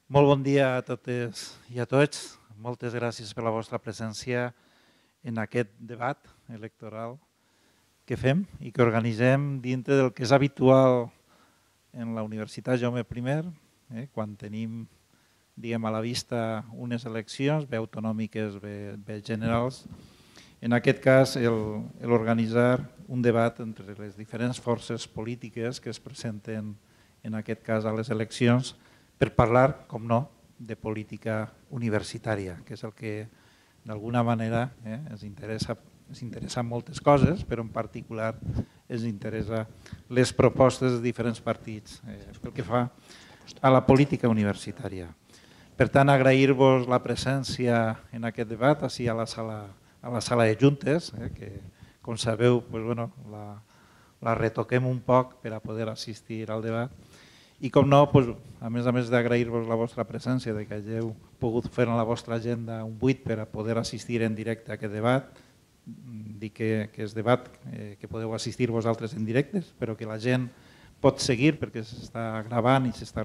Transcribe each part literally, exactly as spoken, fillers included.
Molt bon dia a totes i a tots. Moltes gràcies per la vostra presència en aquest debat electoral que fem i que organitzem dintre del que és habitual en la Universitat Jaume I, eh, quan tenim diguem, a la vista unes eleccions, bé autonòmiques, bé, bé generals. En aquest cas, l'organitzar un debat entre les diferents forces polítiques que es presenten en aquest cas a les eleccions per parlar, com no, de política universitària, que és el que d'alguna manera eh, ens interessa, ens interessa moltes coses, però en particular ens interessa les propostes de diferents partits eh, pel que fa a la política universitària. Per tant, agrair-vos la presència en aquest debat així a la sala, a la sala de juntes, eh, que com sabeu pues, bueno, la, la retoquem un poc per a poder assistir al debat. I com no, doncs, a més a més d'agrair-vos la vostra presència, de que hàgiu pogut fer en la vostra agenda un buit per a poder assistir en directe a aquest debat, dic que, que és debat eh, que podeu assistir vosaltres en directes, però que la gent pot seguir perquè s'està gravant i s'està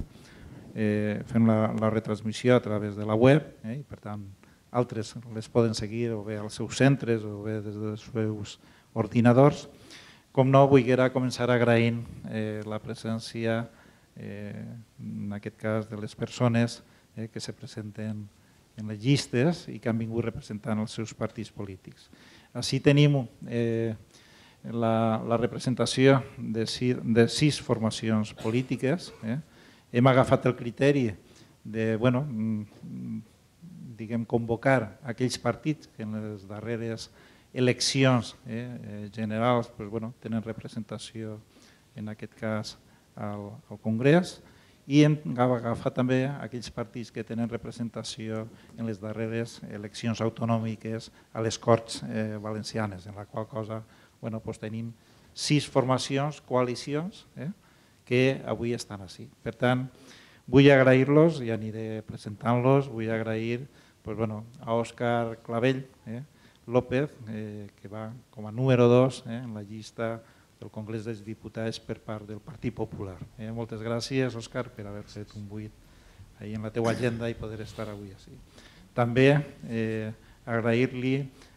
eh, fent la, la retransmissió a través de la web, eh, i per tant altres les poden seguir o bé als seus centres o bé des dels seus ordinadors. Com no, vull començar agraint eh, la presència Eh, en aquest cas de les persones eh, que se presenten en les llistes i que han vingut representant els seus partits polítics. Així tenim eh, la, la representació de sis, de sis formacions polítiques. Eh. Hem agafat el criteri de bueno, diguem, convocar aquells partits que en les darreres eleccions eh, generals pues, bueno, tenen representació en aquest cas Al, al Congrés, i hem agafat també aquells partits que tenen representació en les darreres eleccions autonòmiques a les Corts eh, Valencianes, en la qual cosa bueno, doncs tenim sis formacions, coalicions, eh, que avui estan així. Per tant, vull agrair-los i aniré presentant-los. Vull agrair doncs, bueno, a Òscar Clavell eh, López, eh, que va com a número dos eh, en la llista del Congrés dels Diputats per part del Partit Popular. Eh, moltes gràcies, Òscar, per haver fet un buit ahí en la teua agenda i poder estar avui així. També eh, agrair-li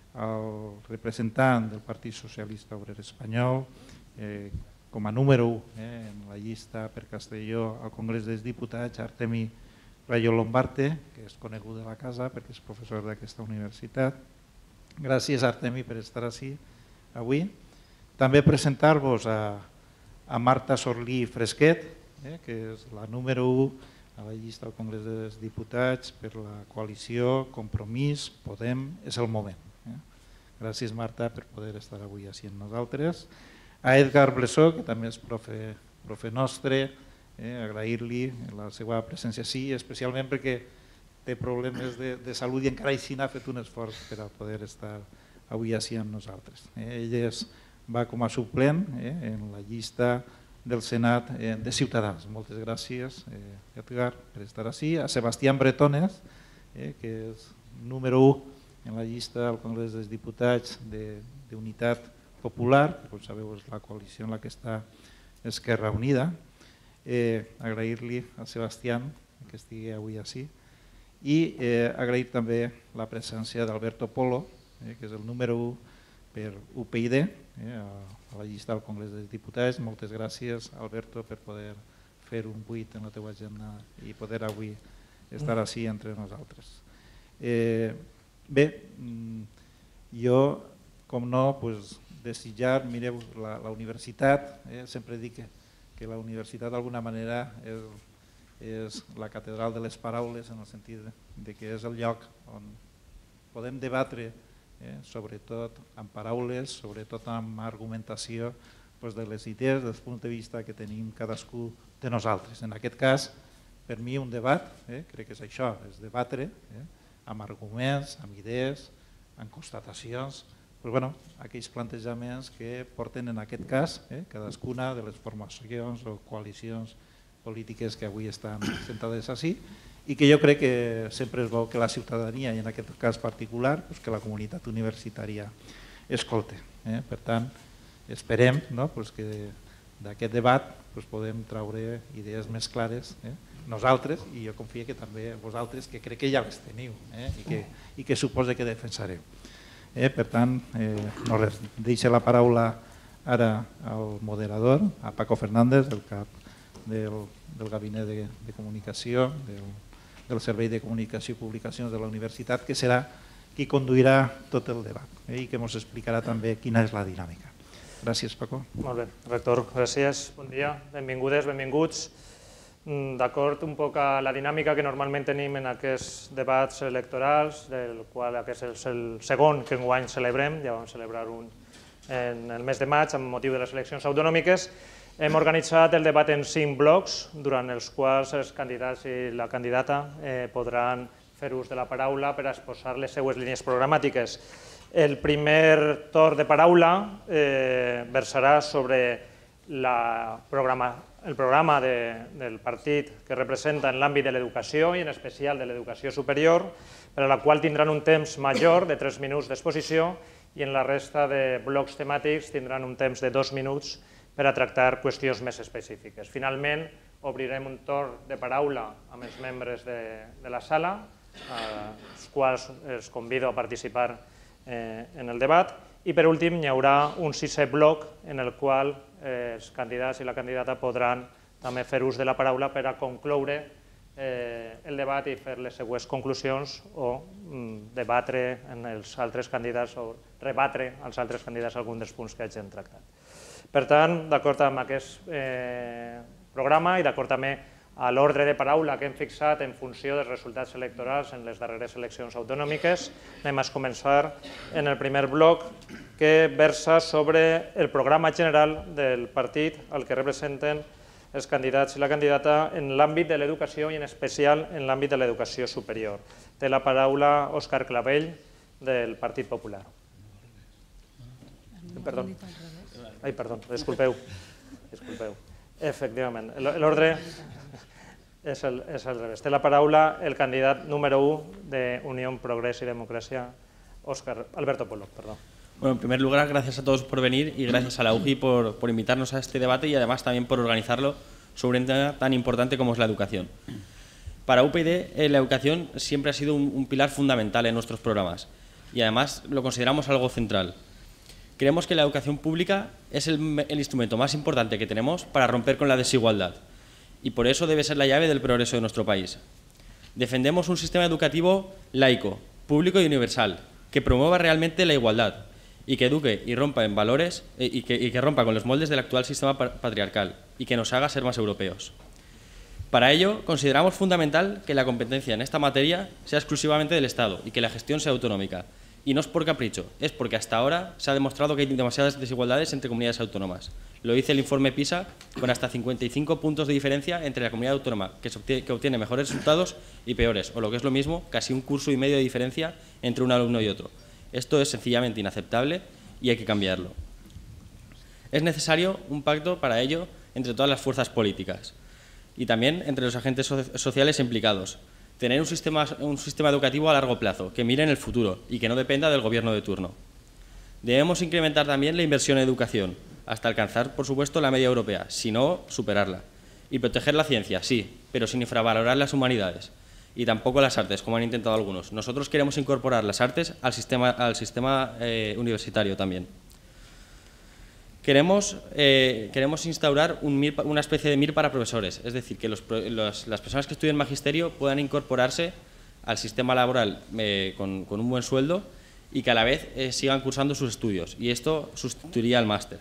al representant del Partit Socialista Obrer Espanyol, eh, com a número u eh, en la llista per Castelló al Congrés dels Diputats, Artemi Rayo Lombarte, que és conegut de la casa perquè és professor d'aquesta universitat. Gràcies, Artemi, per estar així avui. També presentar-vos a, a Marta Sorlí Fresquet, eh, que és la número u a la llista del Congrés dels Diputats per la coalició Compromís, Podem, és el moment. Eh. Gràcies, Marta, per poder estar avui així amb nosaltres. A Edgar Blessó, que també és profe, profe nostre, eh, agrair-li la seva presència així, especialment perquè té problemes de, de salut i encara així n'ha fet un esforç per a poder estar avui així amb nosaltres. Eh. Ell és va com a suplent eh, en la llista del Senat eh, de Ciutadans. Moltes gràcies, eh, Edgar, per estar així. A Sebastián Bretones, eh, que és número u en la llista del Congrés dels Diputats d'Unitat Popular, que com sabeu és la coalició en la que està Esquerra Unida. Eh, Agrair-li a Sebastián que estigui avui així. I eh, agrair també la presència d'Alberto Polo, eh, que és el número u per U P I D, eh, a la llista del Congrés dels Diputats. Moltes gràcies, Alberto, per poder fer un buit en la teva agenda i poder avui estar així entre nosaltres. Eh, bé, jo, com no, pues, desitjar, mireu, la, la universitat, eh, sempre dic que, que la universitat d'alguna manera és, és la catedral de les paraules, en el sentit de, de que és el lloc on podem debatre Eh, sobretot amb paraules, sobretot amb argumentació doncs, de les idees, dels punts de vista que tenim cadascú de nosaltres. En aquest cas, per mi un debat, eh, crec que és això, és debatre eh, amb arguments, amb idees, amb constatacions, doncs, bueno, aquells plantejaments que porten en aquest cas eh, cadascuna de les formacions o coalicions polítiques que avui estan sentades així, i que jo crec que sempre és bo que la ciutadania, i en aquest cas particular, doncs que la comunitat universitària escolte. Eh? Per tant, esperem no? pues que d'aquest debat pues podem traure idees més clares eh? nosaltres, i jo confio que també vosaltres, que crec que ja les teniu eh? I, que, i que suposo que defensareu. Eh? Per tant, eh, no res, deixo la paraula ara al moderador, a Paco Fernández, el cap del, del Gabinet de, de Comunicació, del, del Servei de Comunicació i Publicacions de la Universitat, que serà qui conduirà tot el debat eh? I que ens explicarà també quina és la dinàmica. Gràcies, Paco. Molt bé, rector, gràcies. Bon dia, benvingudes, benvinguts. D'acord un poc a la dinàmica que normalment tenim en aquests debats electorals, del qual aquest és el segon que enguany celebrem, ja vam celebrar un en el mes de maig amb motiu de les eleccions autonòmiques. Hem organitzat el debat en cinc blocs, durant els quals els candidats i la candidata podran fer ús de la paraula per exposar les seues línies programàtiques. El primer torn de paraula versarà sobre la programa el programa de, del partit que representa en l'àmbit de l'educació i en especial de l'educació superior, per a la qual tindran un temps major de tres minuts d'exposició i en la resta de blocs temàtics tindran un temps de dos minuts per a tractar qüestions més específiques. Finalment, obrirem un torn de paraula amb els membres de, de la sala, als quals els convido a participar eh, en el debat, i per últim hi haurà un sisè bloc en el qual els candidats i la candidata podran també fer ús de la paraula per a concloure el debat i fer les següents conclusions o debatre en els altres candidats o rebatre als altres candidats alguns dels punts que hagin tractat. Per tant, d'acord amb aquest programa i d'acord també a l'ordre de paraula que hem fixat en funció dels resultats electorals en les darreres eleccions autonòmiques, anem a començar en el primer bloc que versa sobre el programa general del partit al que representen els candidats i la candidata en l'àmbit de l'educació i en especial en l'àmbit de l'educació superior. Té la paraula Òscar Clavell del Partit Popular. Perdó. Ai, perdó, disculpeu. Disculpeu. Efectivament, l'ordre és al revés. Té la paraula el candidat número u de Unión, Progrés y Democracia, Óscar Alberto Pollock. Perdón. Bueno, en primer lugar, gracias a todos por venir y gracias a la U G I por, por invitarnos a este debate y además también por organizarlo sobre un tema tan importante como es la educación. Para U P y D, la educación siempre ha sido un, un pilar fundamental en nuestros programas y además lo consideramos algo central. Creemos que la educación pública es el, el instrumento más importante que tenemos para romper con la desigualdad y por eso debe ser la llave del progreso de nuestro país. Defendemos un sistema educativo laico, público y universal, que promueva realmente la igualdad y que eduque y rompa en valores y que, y que rompa con los moldes del actual sistema patriarcal y que nos haga ser más europeos. Para ello, consideramos fundamental que la competencia en esta materia sea exclusivamente del Estado y que la gestión sea autonómica. Y no es por capricho, es porque hasta ahora se ha demostrado que hay demasiadas desigualdades entre comunidades autónomas. Lo dice el informe PISA, con hasta cincuenta y cinco puntos de diferencia entre la comunidad autónoma que, se obtiene, que obtiene mejores resultados y peores, o lo que es lo mismo, casi un curso y medio de diferencia entre un alumno y otro. Esto es sencillamente inaceptable y hay que cambiarlo. Es necesario un pacto para ello entre todas las fuerzas políticas y también entre los agentes so- sociales implicados. Tener un sistema, un sistema educativo a largo plazo, que mire en el futuro y que no dependa del gobierno de turno. Debemos incrementar también la inversión en educación, hasta alcanzar, por supuesto, la media europea, si no, superarla. Y proteger la ciencia, sí, pero sin infravalorar las humanidades. Y tampoco las artes, como han intentado algunos. Nosotros queremos incorporar las artes al sistema, al sistema eh, universitario también. Queremos, eh, queremos instaurar un M I R, una especie de M I R para profesores, es decir, que los, los, las personas que estudian magisterio puedan incorporarse al sistema laboral eh, con, con un buen sueldo y que a la vez eh, sigan cursando sus estudios, y esto sustituiría al máster.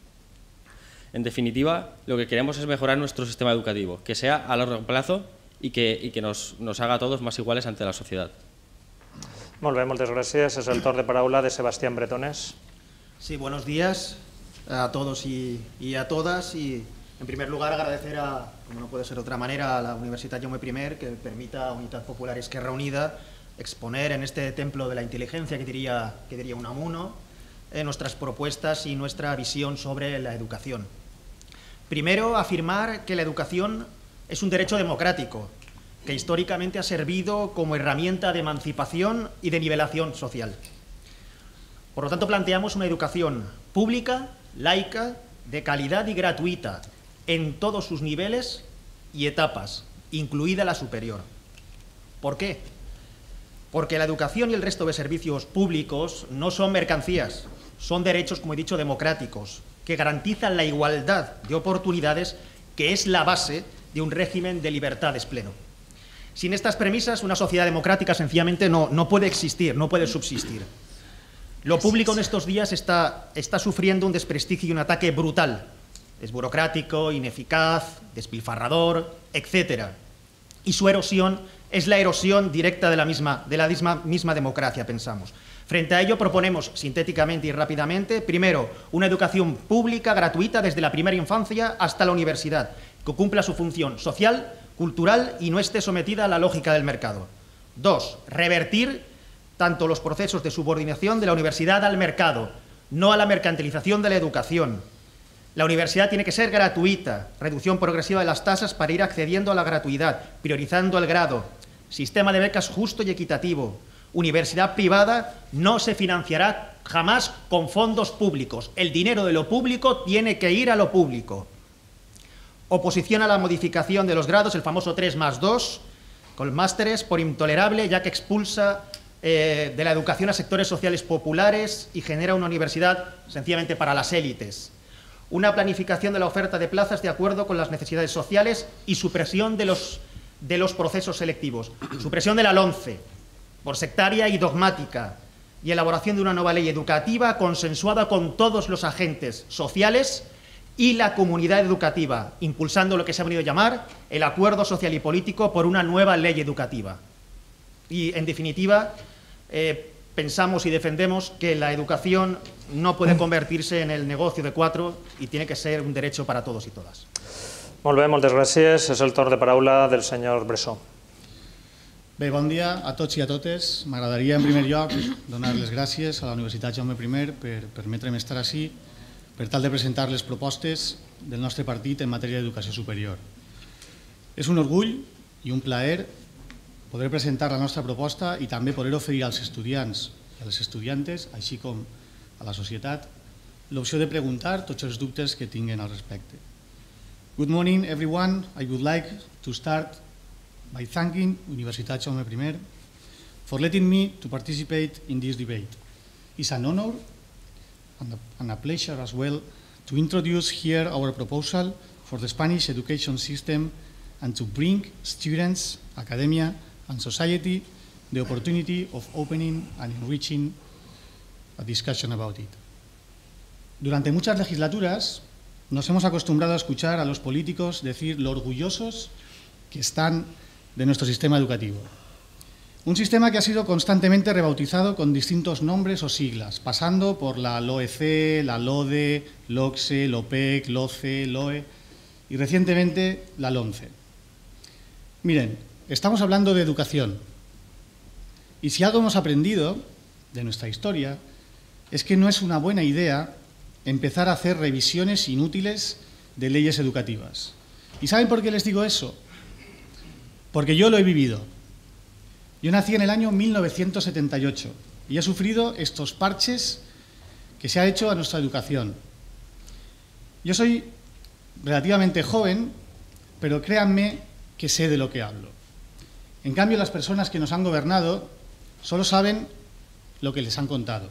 En definitiva, lo que queremos es mejorar nuestro sistema educativo, que sea a largo plazo y que, y que nos, nos haga a todos más iguales ante la sociedad. Molt bé, moltes gràcies. És el torn de paraula de Sebastián Bretones. Sí, buenos días a todos y, y a todas, y en primer lugar agradecer a, como no puede ser de otra manera, a la Universitat Jaume I que permita a Unitat Popular Esquerra Unida exponer en este templo de la inteligencia, que diría, que diría Unamuno, eh, nuestras propuestas y nuestra visión sobre la educación. Primero, afirmar que la educación es un derecho democrático, que históricamente ha servido como herramienta de emancipación y de nivelación social. Por lo tanto, planteamos una educación pública, laica, de calidad y gratuita, en todos sus niveles y etapas, incluida la superior. ¿Por qué? Porque la educación y el resto de servicios públicos no son mercancías, son derechos, como he dicho, democráticos, que garantizan la igualdad de oportunidades, que es la base de un régimen de libertades pleno. Sin estas premisas, una sociedad democrática sencillamente no, no puede existir, no puede subsistir. Lo público en estos días está, está sufriendo un desprestigio y un ataque brutal. Es burocrático, ineficaz, despilfarrador, etcétera. Y su erosión es la erosión directa de la misma, de la misma, misma democracia, pensamos. Frente a ello proponemos, sintéticamente y rápidamente, primero, una educación pública gratuita desde la primera infancia hasta la universidad, que cumpla su función social, cultural y no esté sometida a la lógica del mercado. Dos, revertir tanto los procesos de subordinación de la universidad al mercado, no a la mercantilización de la educación. La universidad tiene que ser gratuita, reducción progresiva de las tasas para ir accediendo a la gratuidad, priorizando el grado, sistema de becas justo y equitativo. Universidad privada no se financiará jamás con fondos públicos. El dinero de lo público tiene que ir a lo público. Oposición a la modificación de los grados, el famoso tres más dos, con másteres, por intolerable, ya que expulsa eh, de la educación a sectores sociales populares y genera una universidad sencillamente para las élites. Una planificación de la oferta de plazas de acuerdo con las necesidades sociales y supresión de los, de los procesos selectivos. Supresión de la LOMCE, por sectaria y dogmática, y elaboración de una nueva ley educativa consensuada con todos los agentes sociales y la comunidad educativa, impulsando lo que se ha venido a llamar el acuerdo social y político por una nueva ley educativa. Y, en definitiva, eh, pensamos y defendemos que la educación no puede convertirse en el negocio de cuatro y tiene que ser un derecho para todos y todas. Molt bé, moltes gràcies. És el torn de paraula del senyor Bressó. Bé, bon dia a tots i a totes. M'agradaria, en primer lloc, donar les gràcies a la Universitat Jaume primer per permetre'm estar ací per tal de presentar les propostes del nostre partit en matèria d'educació superior. És un orgull i un plaer poder presentar la nostra proposta i també poder oferir als estudiants i a les estudiantes, així com a la societat, l'opció de preguntar tots els dubtes que tinguen al respecte. Good morning, everyone. I would like to start by thanking Universitat Jaume primer for letting me to participate in this debate. It's an honor and a pleasure as well to introduce here our proposal for the Spanish education system and to bring students, academia and society the opportunity of opening and enriching a discussion about it. Durante muchas legislaturas nos hemos acostumbrado a escuchar a los políticos decir lo orgullosos que están de nuestro sistema educativo. Un sistema que ha sido constantemente rebautizado con distintos nombres o siglas, pasando por la LOEC, la LODE, LOCSE, LOPEC, LOCE, LOE y recientemente la LOMCE. Miren, estamos hablando de educación y si algo hemos aprendido de nuestra historia es que no es una buena idea empezar a hacer revisiones inútiles de leyes educativas. ¿Y saben por qué les digo eso? Porque yo lo he vivido. Yo nací en el año mil novecientos setenta y ocho y he sufrido estos parches que se ha hecho a nuestra educación. Yo soy relativamente joven, pero créanme que sé de lo que hablo. En cambio, las personas que nos han gobernado solo saben lo que les han contado.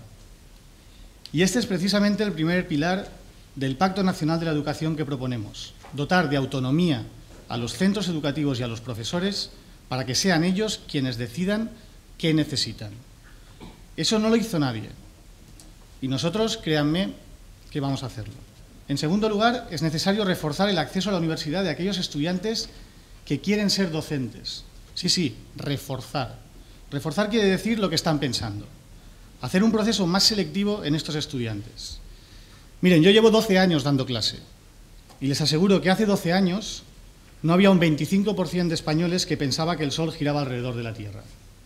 Y este es precisamente el primer pilar del Pacto Nacional de la Educación que proponemos, dotar de autonomía a los centros educativos y a los profesores para que sean ellos quienes decidan qué necesitan. Eso no lo hizo nadie. Y nosotros, créanme, que vamos a hacerlo. En segundo lugar, es necesario reforzar el acceso a la universidad de aquellos estudiantes que quieren ser docentes. Sí, sí, reforzar. Reforzar quiere decir lo que están pensando. Hacer un proceso más selectivo en estos estudiantes. Miren, yo llevo doce años dando clase y les aseguro que hace doce años no había un veinticinco por ciento de españoles que pensaba que el Sol giraba alrededor de la Tierra.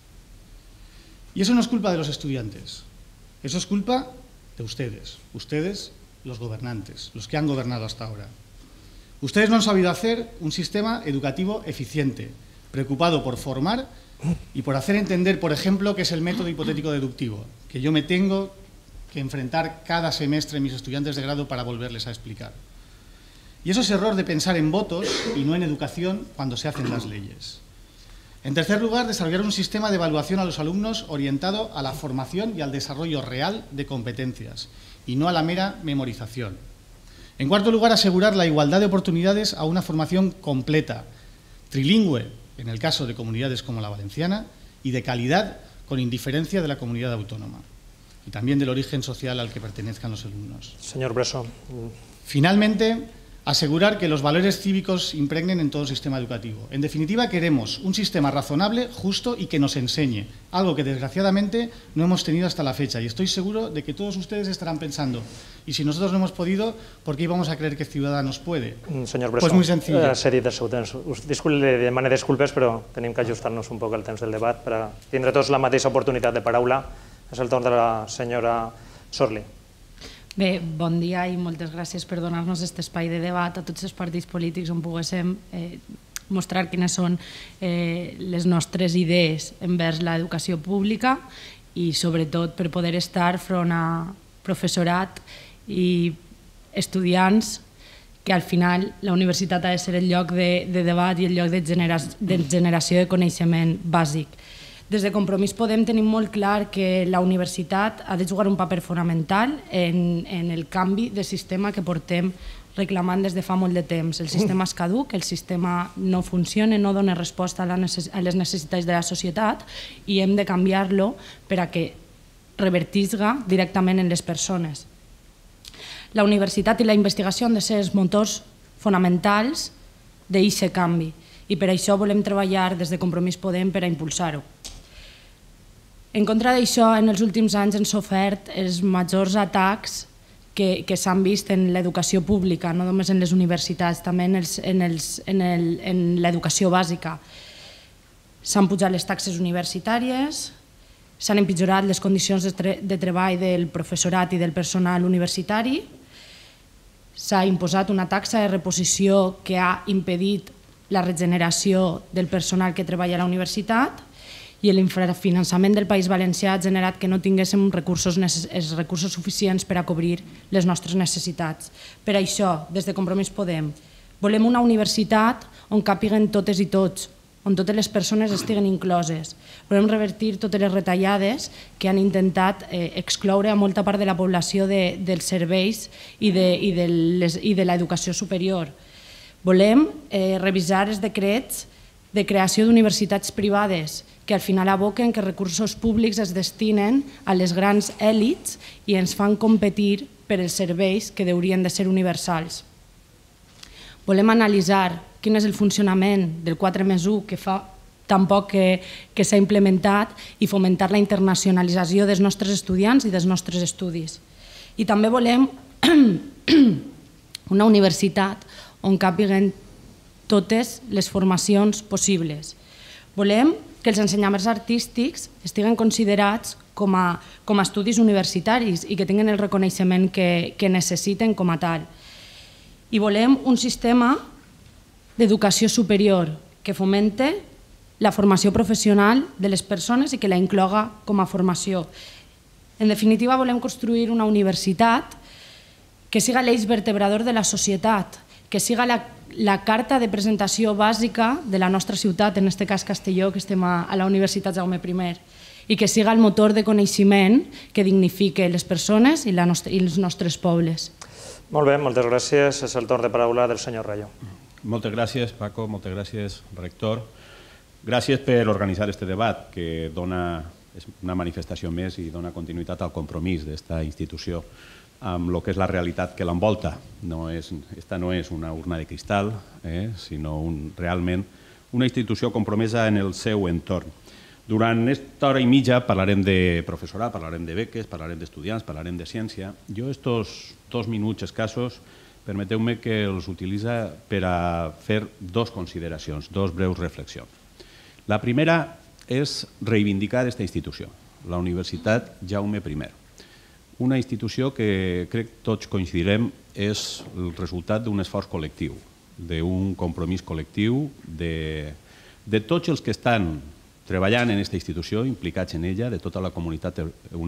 Y eso no es culpa de los estudiantes, eso es culpa de ustedes, ustedes los gobernantes, los que han gobernado hasta ahora. Ustedes no han sabido hacer un sistema educativo eficiente, preocupado por formar y por hacer entender, por ejemplo, qué es el método hipotético deductivo, que yo me tengo que enfrentar cada semestre a mis estudiantes de grado para volverles a explicar. Y eso es error de pensar en votos y no en educación cuando se hacen las leyes. En tercer lugar, desarrollar un sistema de evaluación a los alumnos orientado a la formación y al desarrollo real de competencias y no a la mera memorización. En cuarto lugar, asegurar la igualdad de oportunidades a una formación completa, trilingüe, en el caso de comunidades como la valenciana, y de calidad con indiferencia de la comunidad autónoma y también del origen social al que pertenezcan los alumnos. Señor Bresson. Finalmente, asegurar que los valores cívicos impregnen en todo el sistema educativo. En definitiva, queremos un sistema razonable, justo y que nos enseñe, algo que desgraciadamente no hemos tenido hasta la fecha. Y estoy seguro de que todos ustedes estarán pensando, y si nosotros no hemos podido, ¿por qué íbamos a creer que Ciudadanos puede? Senyor Bresson, pues muy sencillo. eh, sèrie del seu temps. Us disculpe, li demane disculpes, però tenim que ajustar-nos un poc al temps del debat per a tindre tots la mateixa oportunitat de paraula. És el torn de la senyora Sorli. Bé, bon dia i moltes gràcies per donar-nos aquest espai de debat a tots els partits polítics on poguéssim eh, mostrar quines són eh, les nostres idees envers l'educació pública i sobretot per poder estar front a professorat i estudiants que al final la universitat ha de ser el lloc de, de debat i el lloc de, genera de generació de coneixement bàsic. Des de Compromís Podem tenim molt clar que la universitat ha de jugar un paper fonamental en, en el canvi de sistema que portem reclamant des de fa molt de temps. El sistema és caduc, el sistema no funciona, no dona resposta a, la necess a les necessitats de la societat i hem de canviar-lo per a que revertisga directament en les persones. La universitat i la investigació han de ser els motors fonamentals d'aquest canvi i per això volem treballar des de Compromís Podem per a impulsar-ho. En contra d'això, en els últims anys han sofert els majors atacs que, que s'han vist en l'educació pública, no només en les universitats, també en, els, en, els, en, el, en l'educació bàsica. S'han pujat les taxes universitàries, s'han empitjorat les condicions de, tre de treball del professorat i del personal universitari, s'ha imposat una taxa de reposició que ha impedit la regeneració del personal que treballa a la universitat i l'infrafinançament del País Valencià ha generat que no tinguéssim recursos, els recursos suficients per a cobrir les nostres necessitats. Per això, des de Compromís Podem, volem una universitat on càpiguen totes i tots, on totes les persones estiguen incloses. Volem revertir totes les retallades que han intentat eh, excloure a molta part de la població de, dels serveis i de, i de, les, i de l'educació superior. Volem eh, revisar els decrets de creació d'universitats privades que al final aboquen que recursos públics es destinen a les grans èlits i ens fan competir per els serveis que haurien de ser universals. Volem analitzar quin és el funcionament del quatre més u que fa tan poc que, que s'ha implementat i fomentar la internacionalització dels nostres estudiants i dels nostres estudis. I també volem una universitat on càpiguen totes les formacions possibles. Volem que els ensenyaments artístics estiguen considerats com a, com a estudis universitaris i que tinguin el reconeixement que, que necessiten com a tal. I volem un sistema d'educació superior que fomente la formació professional de les persones i que la incloga com a formació. En definitiva, volem construir una universitat que siga l'eix vertebrador de la societat, que siga la, la carta de presentació bàsica de la nostra ciutat, en aquest cas Castelló, que estem a, a la Universitat Jaume primer, i que siga el motor de coneixement que dignifique les persones i, la nostra, i els nostres pobles. Molt bé, moltes gràcies. És el torn de paraula del senyor Rayo. Moltes gràcies, Paco, moltes gràcies, rector. Gràcies per organitzar aquest debat, que dona una manifestació més i dona continuïtat al compromís d'aquesta institució amb el que és la realitat que l'envolta. No és, esta no és una urna de cristal, eh, sinó un, realment una institució compromesa en el seu entorn. Durant aquesta hora i mitja parlarem de professorat, parlarem de beques, parlarem d'estudiants, parlarem de ciència. Jo estos dos minuts escassos, permeteu-me que els utilitza per a fer dos consideracions, dos breus reflexions. La primera és reivindicar aquesta institució, la Universitat Jaume primer. Una institució que crec tots coincidirem és el resultat d'un esforç col·lectiu, d'un compromís col·lectiu de, de tots els que estan treballant en aquesta institució, implicats en ella, de tota la comunitat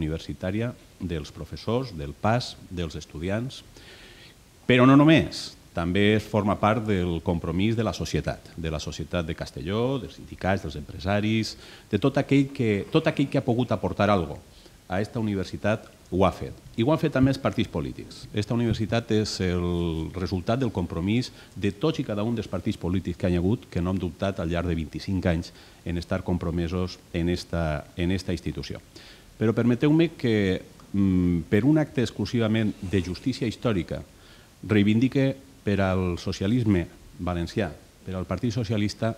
universitària, dels professors, del P A S, dels estudiants, però no només, també forma part del compromís de la societat, de la societat de Castelló, dels sindicats, dels empresaris, de tot aquell que, tot aquell que ha pogut aportar alguna cosa a aquesta universitat ho ha fet. I ho han fet també els partits polítics. Aquesta universitat és el resultat del compromís de tots i cada un dels partits polítics que hi ha hagut, que no han dubtat al llarg de vint-i-cinc anys en estar compromesos en esta, en esta institució. Però permeteu-me que, per un acte exclusivament de justícia històrica, reivindique per al socialisme valencià, per al Partit Socialista,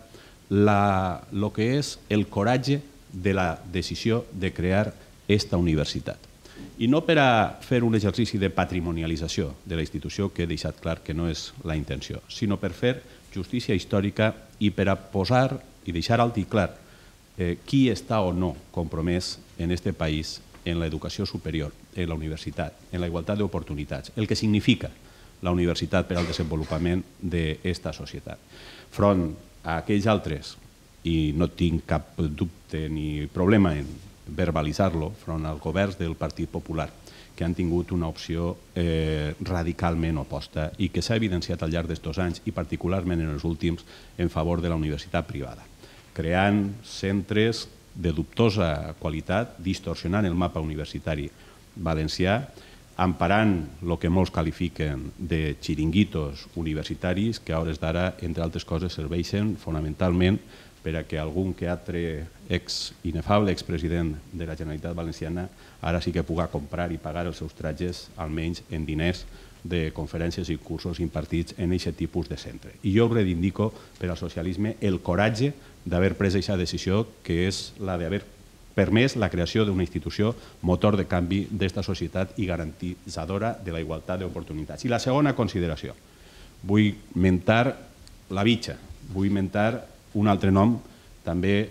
el que és el coratge de la decisió de crear aquesta universitat. I no per a fer un exercici de patrimonialització de la institució, que he deixat clar que no és la intenció, sinó per fer justícia històrica i per a posar i deixar alt i clar qui està o no compromès en aquest país en l'educació superior, en la universitat, en la igualtat d'oportunitats, el que significa la universitat per al desenvolupament d'aquesta societat. Front a aquells altres, i no tinc cap dubte ni problema en verbalitzar-lo, front als governs del Partit Popular, que han tingut una opció radicalment oposta i que s'ha evidenciat al llarg d'estos anys i particularment en els últims en favor de la universitat privada, creant centres de dubtosa qualitat, distorsionant el mapa universitari valencià, amparant el que molts qualifiquen de xiringuitos universitaris que a hores d'ara, entre altres coses, serveixen fonamentalment per a que algun que altre ex inefable expresident de la Generalitat Valenciana ara sí que puga comprar i pagar els seus tratges, almenys en diners de conferències i cursos impartits en aquest tipus de centre. I jo reivindico per al socialisme el coratge d'haver pres aquesta decisió, que és la d'haver permès la creació d'una institució motor de canvi d'esta societat i garantitzadora de la igualtat d'oportunitats. I la segona consideració, vull mentar la Bitxa, vull mentar un altre nom també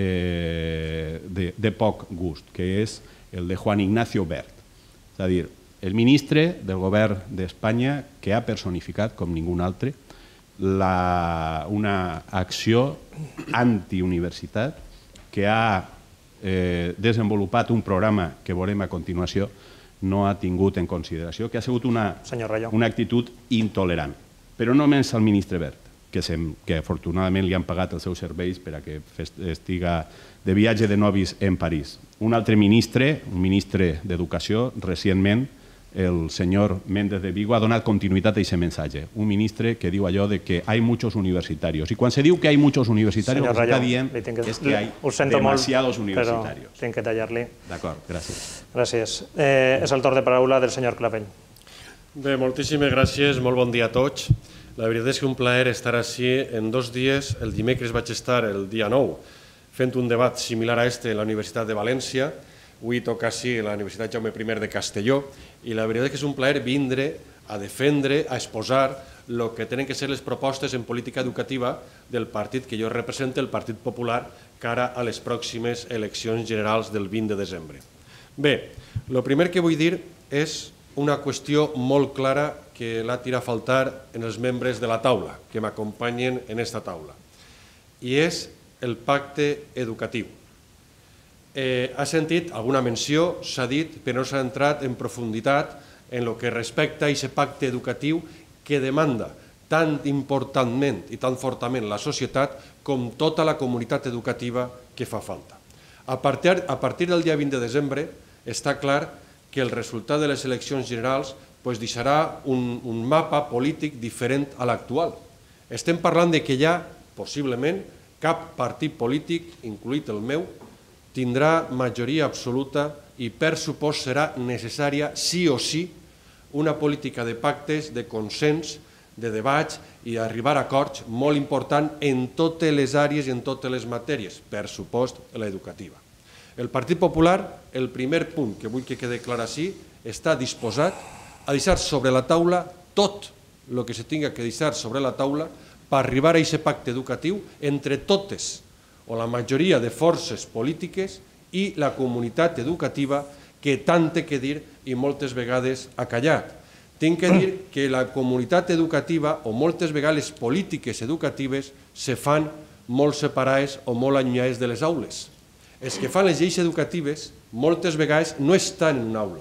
de poc gust, que és el de Juan Ignacio Bert, és a dir, el ministre del govern d'Espanya que ha personificat com ningú altre una acció antiuniversitat, que ha desenvolupat un programa que veurem a continuació, no ha tingut en consideració, que ha sigut una actitud intolerant. Però no només al ministre Bert, que afortunadament li han pagat els seus serveis per a que estiga de viatge de novis en París. Un altre ministre, un ministre d'Educació, recentment, el senyor Méndez de Vigo, ha donat continuïtat a aquest missatge. Un ministre que diu allò de que hay muchos universitarios. I quan se diu que hay muchos universitarios, el que està dient és que hay demasiados universitarios. Tinc que tallar-li. D'acord, gràcies. Gràcies. És el torn de paraula del senyor Clavell. Bé, moltíssimes gràcies, molt bon dia a tots. La veritat és que un plaer estar així en dos dies. El dimecres vaig estar el dia nou fent un debat similar a este en la Universitat de València. Avui toca així a la Universitat Jaume primer de Castelló i la veritat és que és un plaer vindre a defendre, a exposar el que tenen que ser les propostes en política educativa del partit que jo represento, el Partit Popular, cara a les pròximes eleccions generals del vint de desembre. Bé, el primer que vull dir és una qüestió molt clara que l'ha tirat a faltar en els membres de la taula, que m'acompanyen en aquesta taula, i és el pacte educatiu. Ha sentit alguna menció, s'ha dit, però no s'ha entrat en profunditat en el que respecta a aquest pacte educatiu que demanda tan importantment i tan fortament la societat com tota la comunitat educativa que fa falta. A partir del dia vint de desembre està clar que el resultat de les eleccions generals deixarà un mapa polític diferent a l'actual. Estem parlant que ja, possiblement, cap partit polític, incloït el meu, tindrà majoria absoluta i per supost serà necessària, sí o sí, una política de pactes, de consens, de debats i d'arribar a acords molt important en totes les àrees i en totes les matèries, per supost l'educativa. El Partit Popular, el primer punt que vull que quede clar així, està disposat a deixar sobre la taula tot el que se tinga que deixar sobre la taula per arribar a aquest pacte educatiu entre totes o la majoria de forces polítiques i la comunitat educativa que tant té que dir i moltes vegades ha callat. Tinc que dir que la comunitat educativa o moltes vegades polítiques educatives se fan molt separades o molt allunyades de les aules. Els que fan les lleis educatives moltes vegades no estan en una aula,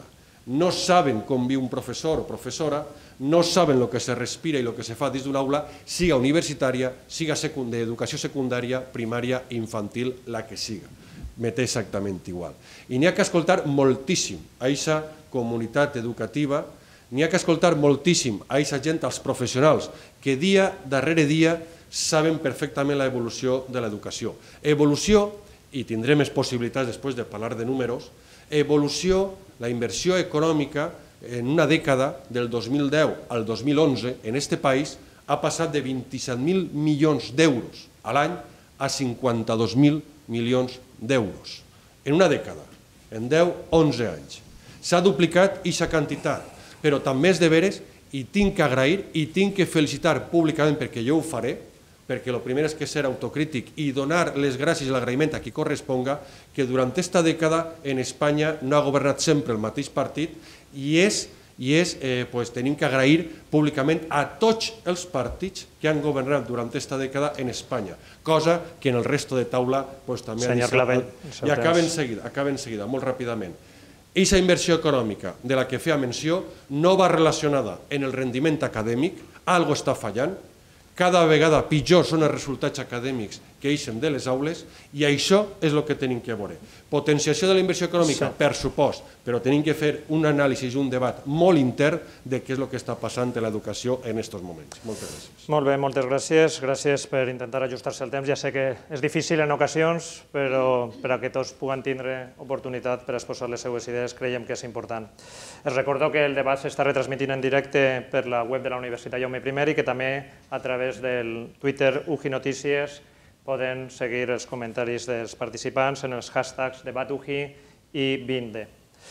no saben com viu un professor o professora, no saben el que se respira i el que se fa dins d'una aula, siga universitària, siga d'educació secundària, primària, infantil, la que siga. Me té exactament igual. I n'hi ha que escoltar moltíssim a aquesta comunitat educativa, n'hi ha que escoltar moltíssim a aquesta gent, als professionals, que dia darrere dia saben perfectament l'evolució de l'educació. Evolució, i tindrem més possibilitats després de parlar de números, evolució, la inversió econòmica en una dècada, del dos mil deu al dos mil onze, en aquest país, ha passat de vint-i-set mil milions d'euros a l'any a cinquanta-dos mil milions d'euros. En una dècada, en deu a onze anys. S'ha duplicat aquesta quantitat, però també és de veres, i tinc que agrair i tinc que felicitar públicament, perquè jo ho faré, perquè el primer és que ser autocrític i donar les gràcies i l'agraïment a qui corresponga, que durant aquesta dècada en Espanya no ha governat sempre el mateix partit i és, i és eh, pues, tenim que agrair públicament a tots els partits que han governat durant aquesta dècada en Espanya, cosa que en el resto de taula pues, també Senyor ha dit... Clavell, I acaben seguida, acaben seguida, molt ràpidament. Aquesta inversió econòmica de la que feia menció no va relacionada en el rendiment acadèmic, algo està fallant, cada vegada pitjor són els resultats acadèmics que eixen de les aules i això és el que tenim que veure. Potenciació de la inversió econòmica, per supost, però tenim que fer un anàlisi i un debat molt intern de què és el que està passant en l'educació en aquests moments. Moltes gràcies. Molt bé, moltes gràcies. Gràcies per intentar ajustar-se al temps. Ja sé que és difícil en ocasions, però per a que tots puguen tindre oportunitat per exposar les seues idees creiem que és important. Es recordo que el debat s'està retransmitint en directe per la web de la Universitat Jaume primer i que també a través del Twitter U G I Notícies poden seguir els comentaris dels participants en els hashtags DebatUGI i VINDE.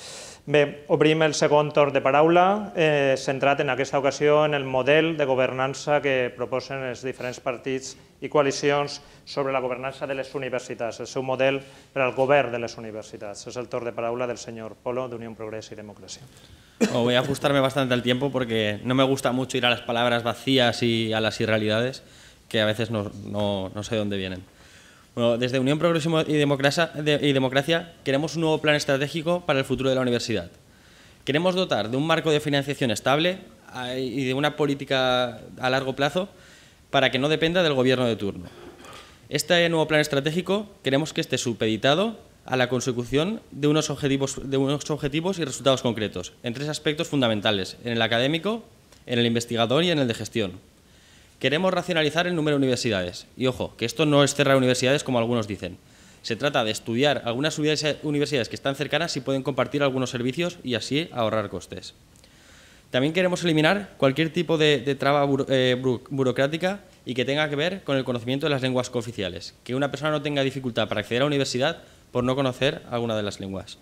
Bé, obrim el segon torn de paraula, eh, centrat en aquesta ocasió en el model de governança que proposen els diferents partits i coalicions sobre la governança de les universitats, el seu model per al govern de les universitats. És el torn de paraula del senyor Polo, d'Unión Progrés y Democracia. Oh, voy a ajustarme bastante al tiempo porque no me gusta mucho ir a las palabras vacías y a las irrealidades, que a veces no, no, no sé de dónde vienen. Bueno, desde Unión Progresismo y Democracia, y Democracia queremos un nuevo plan estratégico para el futuro de la universidad. Queremos dotar de un marco de financiación estable y de una política a largo plazo para que no dependa del gobierno de turno. Este nuevo plan estratégico queremos que esté supeditado a la consecución de unos objetivos, de unos objetivos y resultados concretos, en tres aspectos fundamentales, en el académico, en el investigador y en el de gestión. Queremos racionalizar el número de universidades. Y ojo, que esto no es cerrar universidades como algunos dicen. Se trata de estudiar algunas universidades que están cercanas y pueden compartir algunos servicios y así ahorrar costes. También queremos eliminar cualquier tipo de, de traba buro, eh, burocrática y que tenga que ver con el conocimiento de las lenguas cooficiales. Que una persona no tenga dificultad para acceder a la universidad por no conocer alguna de las lenguas.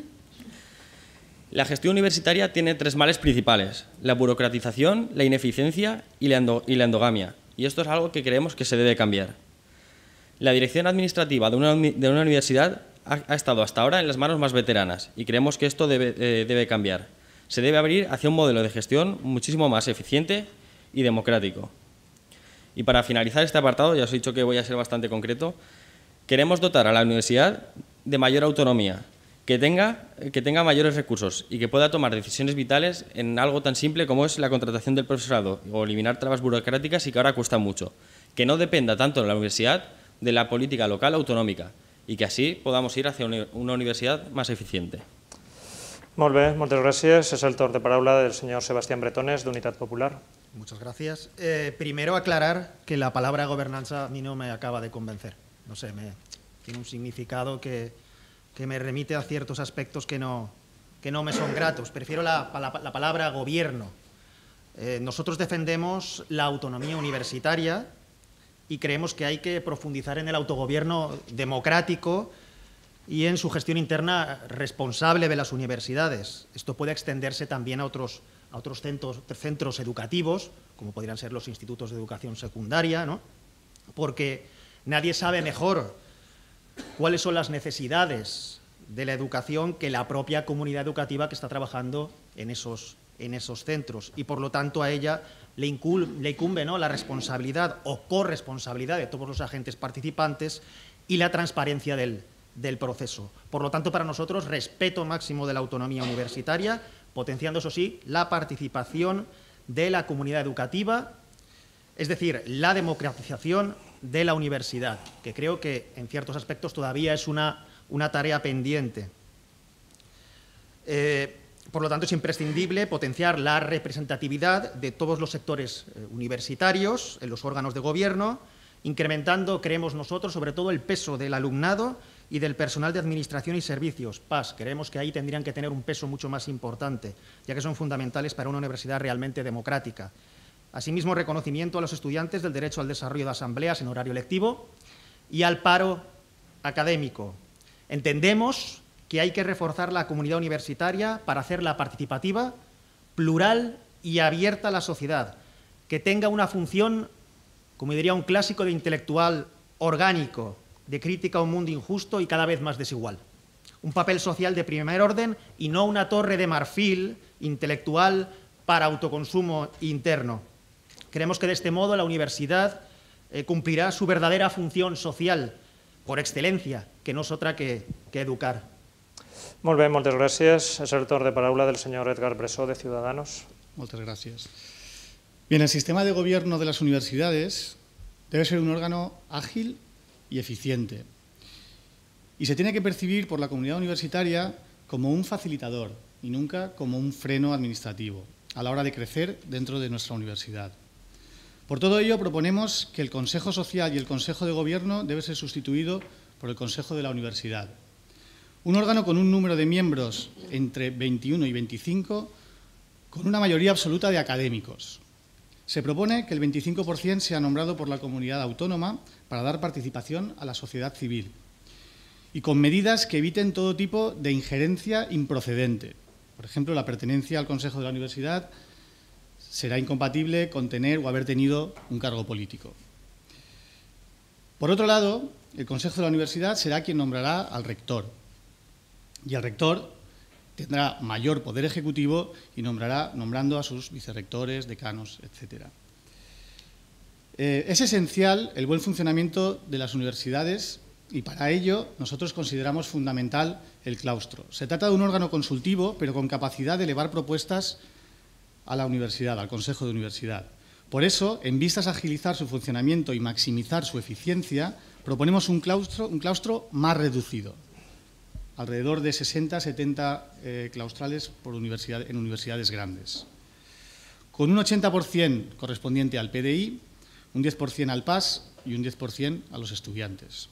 La gestión universitaria tiene tres males principales: la burocratización, la ineficiencia y la, endo, y la endogamia. Y esto es algo que creemos que se debe cambiar. La dirección administrativa de una, de una universidad ha, ha estado hasta ahora en las manos más veteranas y creemos que esto debe, eh, debe cambiar. Se debe abrir hacia un modelo de gestión muchísimo más eficiente y democrático. Y para finalizar este apartado, ya os he dicho que voy a ser bastante concreto, queremos dotar a la universidad de mayor autonomía, que tenga, que tenga mayores recursos y que pueda tomar decisiones vitales en algo tan simple como es la contratación del profesorado o eliminar trabas burocráticas y que ahora cuesta mucho. Que no dependa tanto de la universidad de la política local autonómica y que así podamos ir hacia una universidad más eficiente. Molt bé, moltes gràcies. És el torn de paraula del señor Sebastián Bretones, de Unitat Popular. Muchas gracias. Eh, primero aclarar que la palabra gobernanza a mí no me acaba de convencer. No sé, me, tiene un significado que... que me remite a ciertos aspectos que no, que no me son gratos. Prefiero la, la, la palabra gobierno. Eh, nosotros defendemos la autonomía universitaria y creemos que hay que profundizar en el autogobierno democrático y en su gestión interna responsable de las universidades. Esto puede extenderse también a otros, a otros centros, centros educativos, como podrían ser los institutos de educación secundaria, ¿no? Porque nadie sabe mejor cuáles son las necesidades de la educación que la propia comunidad educativa que está trabajando en esos, en esos centros. Y por lo tanto a ella le incumbe, le incumbe, ¿no?, la responsabilidad o corresponsabilidad de todos los agentes participantes y la transparencia del, del proceso. Por lo tanto, para nosotros, respeto máximo de la autonomía universitaria, potenciando, eso sí, la participación de la comunidad educativa, es decir, la democratización de la universidad, que creo que en ciertos aspectos todavía es una, una tarea pendiente. Eh, por lo tanto, es imprescindible potenciar la representatividad de todos los sectores eh, universitarios en los órganos de gobierno, incrementando, creemos nosotros, sobre todo el peso del alumnado y del personal de administración y servicios, P A S. Creemos que ahí tendrían que tener un peso mucho más importante, ya que son fundamentales para una universidad realmente democrática. Asimismo, reconocimiento a los estudiantes del derecho al desarrollo de asambleas en horario lectivo y al paro académico. Entendemos que hay que reforzar la comunidad universitaria para hacerla participativa, plural y abierta a la sociedad, que tenga una función, como diría un clásico de intelectual, orgánico, de crítica a un mundo injusto y cada vez más desigual. Un papel social de primer orden y no una torre de marfil intelectual para autoconsumo interno. Creemos que de este modo la universidad eh, cumplirá su verdadera función social por excelencia, que no es otra que, que educar. Molt bé, moltes gràcies. És el torn de paraula del senyor Edgar Bressó, de Ciudadanos. Muchas gracias. Bien, el sistema de gobierno de las universidades debe ser un órgano ágil y eficiente. Y se tiene que percibir por la comunidad universitaria como un facilitador y nunca como un freno administrativo a la hora de crecer dentro de nuestra universidad. Por todo ello, proponemos que el Consejo Social y el Consejo de Gobierno debe ser sustituido por el Consejo de la Universidad. Un órgano con un número de miembros entre veintiuno y veinticinco, con una mayoría absoluta de académicos. Se propone que el veinticinco por ciento sea nombrado por la comunidad autónoma para dar participación a la sociedad civil y con medidas que eviten todo tipo de injerencia improcedente. Por ejemplo, la pertenencia al Consejo de la Universidad será incompatible con tener o haber tenido un cargo político. Por otro lado, el Consejo de la Universidad será quien nombrará al rector y el rector tendrá mayor poder ejecutivo y nombrará nombrando a sus vicerrectores, decanos, etcétera. Eh, es esencial el buen funcionamiento de las universidades y para ello nosotros consideramos fundamental el claustro. Se trata de un órgano consultivo, pero con capacidad de elevar propuestas a la universidad, al Consejo de Universidad. Por eso, en vistas a agilizar su funcionamiento y maximizar su eficiencia, proponemos un claustro, un claustro más reducido, alrededor de sesenta a setenta eh, claustrales por universidad, en universidades grandes, con un ochenta por ciento correspondiente al P D I, un diez por ciento al P A S y un diez por ciento a los estudiantes.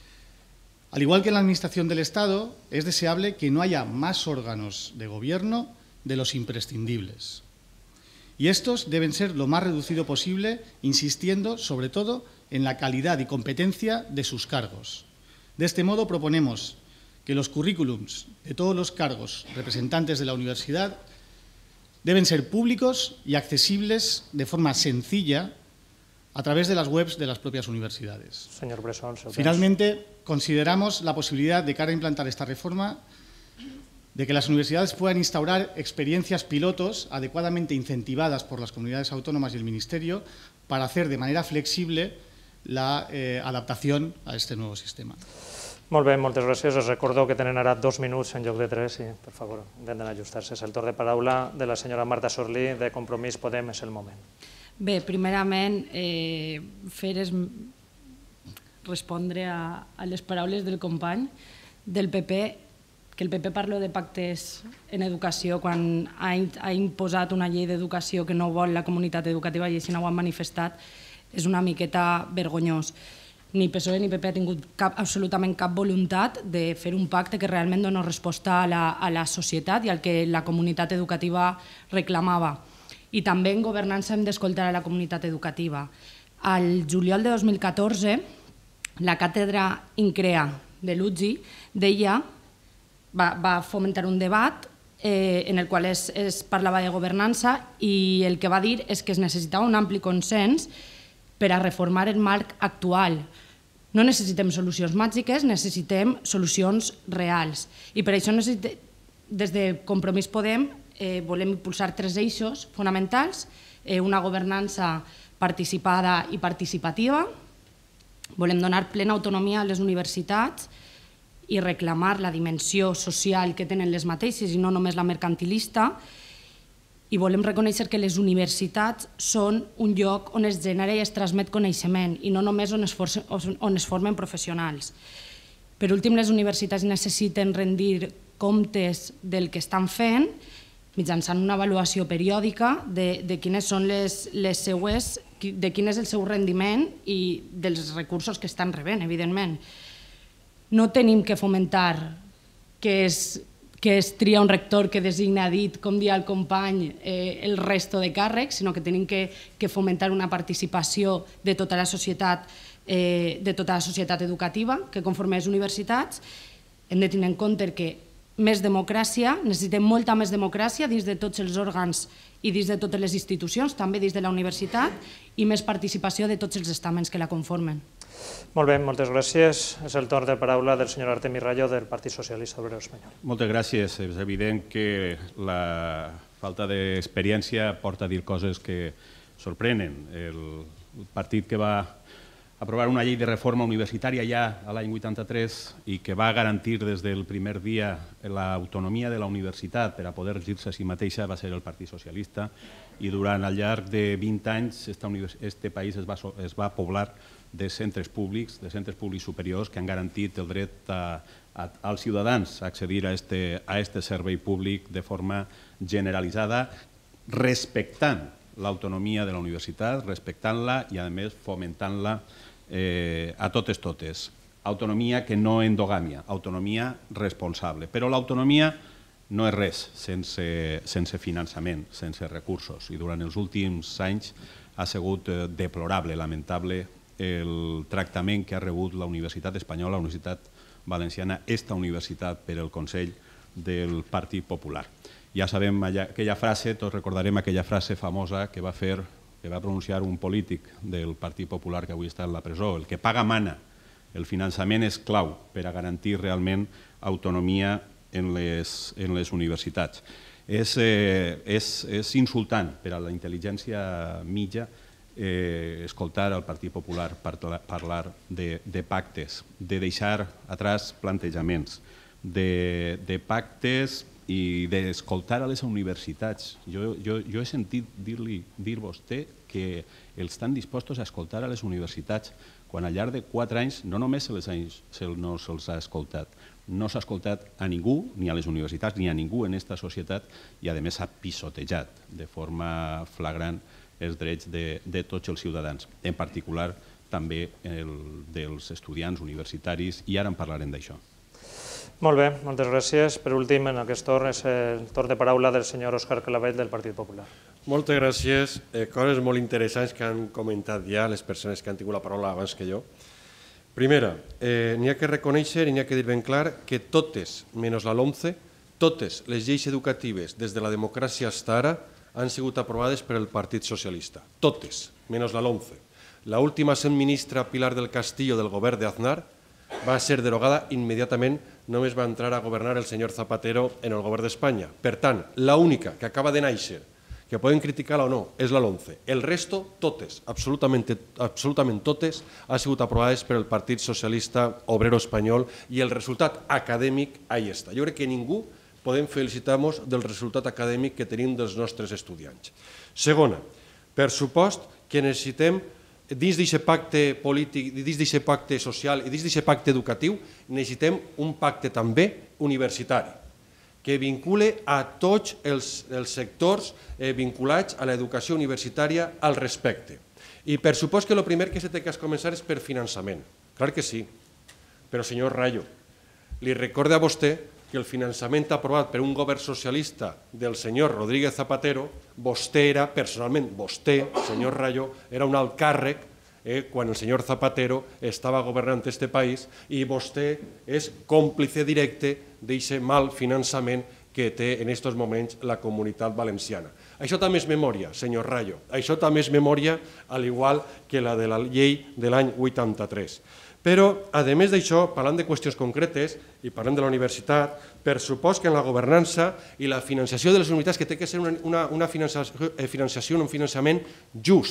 Al igual que en la Administración del Estado, es deseable que no haya más órganos de gobierno de los imprescindibles. Y estos deben ser lo más reducido posible, insistiendo sobre todo en la calidad y competencia de sus cargos. De este modo proponemos que los currículums de todos los cargos representantes de la universidad deben ser públicos y accesibles de forma sencilla a través de las webs de las propias universidades. Señor Bressó, finalmente, consideramos la posibilidad de cara a implantar esta reforma de que las universidades puedan instaurar experiencias pilotos adecuadamente incentivadas por las comunidades autónomas y el Ministerio para hacer de manera flexible la eh, adaptación a este nuevo sistema. Molt bé, moltes gràcies. Us recordo que tenen ara dos minuts en lloc de tres i, per favor, intenten ajustar-se. És el torn de paraula de la senyora Marta Sorlí, de Compromís Podem, és el moment. Bé, primerament, eh, fer és respondre a, a les paraules del company del P P, que el P P parla de pactes en educació quan ha, ha imposat una llei d'educació que no vol la comunitat educativa i així no ho han manifestat, és una miqueta vergonyós. Ni P S O E ni P P ha tingut cap, absolutament cap voluntat de fer un pacte que realment doni resposta a la, a la societat i al que la comunitat educativa reclamava. I també en governança hem d'escoltar a la comunitat educativa. Al juliol de dos mil catorze, la càtedra INCREA de l'U G I deia, va, va fomentar un debat eh, en el qual es, es parlava de governança i el que va dir és que es necessitava un ampli consens per a reformar el marc actual. No necessitem solucions màgiques, necessitem solucions reals. I per això des de Compromís Podem eh, volem impulsar tres eixos fonamentals, eh, una governança participada i participativa, volem donar plena autonomia a les universitats i reclamar la dimensió social que tenen les mateixes i no només la mercantilista, i volem reconèixer que les universitats són un lloc on es genera i es transmet coneixement i no només on es, force, on es formen professionals. Per últim, les universitats necessiten rendir comptes del que estan fent mitjançant una avaluació periòdica de, de quines són les, les seues, de quin és el seu rendiment i dels recursos que estan rebent, evidentment. No tenim que fomentar que es que es tria un rector que designa a dit, com dia el company, eh, el resto de càrrecs, sinó que tenim que, que fomentar una participació de tota la societat, eh, de tota la societat educativa que conforma les universitats. Hem de tenir en compte que més democràcia, necessitem molta més democràcia dins de tots els òrgans i dins de totes les institucions, també dins de la universitat, i més participació de tots els estaments que la conformen. Molt bé, moltes gràcies. És el torn de paraula del senyor Artemi Rayo del Partit Socialista Obrero Espanyol. Moltes gràcies. És evident que la falta d'experiència porta a dir coses que sorprenen. El partit que va aprovar una llei de reforma universitària ja a l'any vuitanta-tres i que va garantir des del primer dia l'autonomia de la universitat per a poder regir-se a si mateixa va ser el Partit Socialista, i durant al llarg de vint anys este país es va, es va poblar de centres públics, de centres públics superiors que han garantit el dret a, a, als ciutadans a accedir a este, a este servei públic de forma generalitzada, respectant l'autonomia de la universitat, respectant-la i, a més, fomentant-la eh, a totes totes. Autonomia que no endogàmia, autonomia responsable. Però l'autonomia no és res sense, sense finançament, sense recursos. I durant els últims anys ha sigut eh, deplorable, lamentable, el tractament que ha rebut la Universitat Espanyola, la Universitat Valenciana, esta universitat per el Consell del Partit Popular. Ja sabem aquella frase, tots recordarem aquella frase famosa que va fer, que va pronunciar un polític del Partit Popular que avui està en la presó: el que paga mana. El finançament és clau per a garantir realment autonomia en les, en les universitats. És, eh, és, és insultant per a la intel·ligència mitja Eh, escoltar el Partit Popular parlar de, de pactes, de deixar atrás plantejaments, de, de pactes i d'escoltar a les universitats. Jo, jo, jo he sentit dir-li dir vostè que els estan dispostos a escoltar a les universitats quan al llarg de quatre anys no només se'ls se no se'ls ha escoltat, no s'ha escoltat a ningú, ni a les universitats, ni a ningú en aquesta societat, i a més s'ha pisotejat de forma flagrant els drets de, de tots els ciutadans, en particular també el dels estudiants universitaris, i ara en parlarem d'això. Molt bé, moltes gràcies. Per últim, en aquest torn és el torn de paraula del senyor Òscar Clavell del Partit Popular. Moltes gràcies. Eh, coses molt interessants que han comentat ja les persones que han tingut la paraula abans que jo. Primera, eh, n'hi ha que reconèixer i n'hi ha que dir ben clar que totes, menys la LOMCE, totes les lleis educatives des de la democràcia fins ara han sigut aprovades per el Partit Socialista. Totes, menys la LOMCE. La última sent ministra Pilar del Castillo del govern d'Aznar va ser derogada immediatament, només va entrar a governar el senyor Zapatero en el govern d'Espanya. Per tant, l'única que acaba de néixer, que poden criticar-la o no, és la LOMCE. El resto, totes, absolutament, absolutament totes, han sigut aprovades per el Partit Socialista Obrero Espanyol i el resultat acadèmic ahí està. Jo crec que ningú podem felicitar-nos del resultat acadèmic que tenim dels nostres estudiants. Segona, per supost que necessitem, dins d'aquest pacte polític, dins d'aquest pacte social i dins d'aquest pacte educatiu, necessitem un pacte també universitari, que vincule a tots els, els sectors eh, vinculats a l'educació universitària al respecte. I per supost que el primer que s'ha de començar és per finançament. Clar que sí, però senyor Rayo, li recorda a vostè que el finançament aprovat per un govern socialista del senyor Rodríguez Zapatero, vostè era, personalment, vostè, senyor Rayo, era un alt càrrec eh, quan el senyor Zapatero estava governant este país i vostè és còmplice directe d'aquest mal finançament que té en aquests moments la comunitat valenciana. Això també és memòria, senyor Rayo, això també és memòria, al igual que la de la llei de l'any vuitanta-tres. Però, a més d'això, parlant de qüestions concretes i parlant de la universitat, per supost que en la governança i la financiació de les universitats que té que ser una, una, una finançació, finançació, un finançament just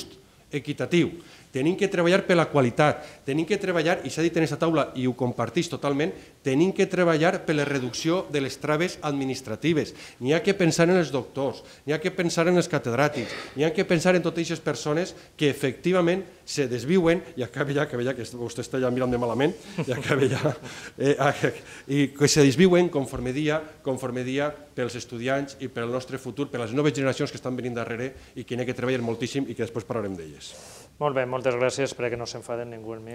equitatiu. Tenim que treballar per la qualitat, tenim que treballar, i s'ha dit en aquesta taula i ho compartís totalment, tenim que treballar per la reducció de les traves administratives. N'hi ha que pensar en els doctors, n'hi ha que pensar en els catedràtics, n'hi ha que pensar en totes aquestes persones que efectivament se desviuen, i acaba ja, que veia que vostè està ja mirant de malament, i acaba ja, eh, i que se desviuen conforme dia, conforme dia pels estudiants i pel nostre futur, per les noves generacions que estan venint darrere i que n'hi ha que treballar moltíssim i que després parlarem d'elles. Molt bé, moltes gràcies, perquè no s'enfaden ningú en mi.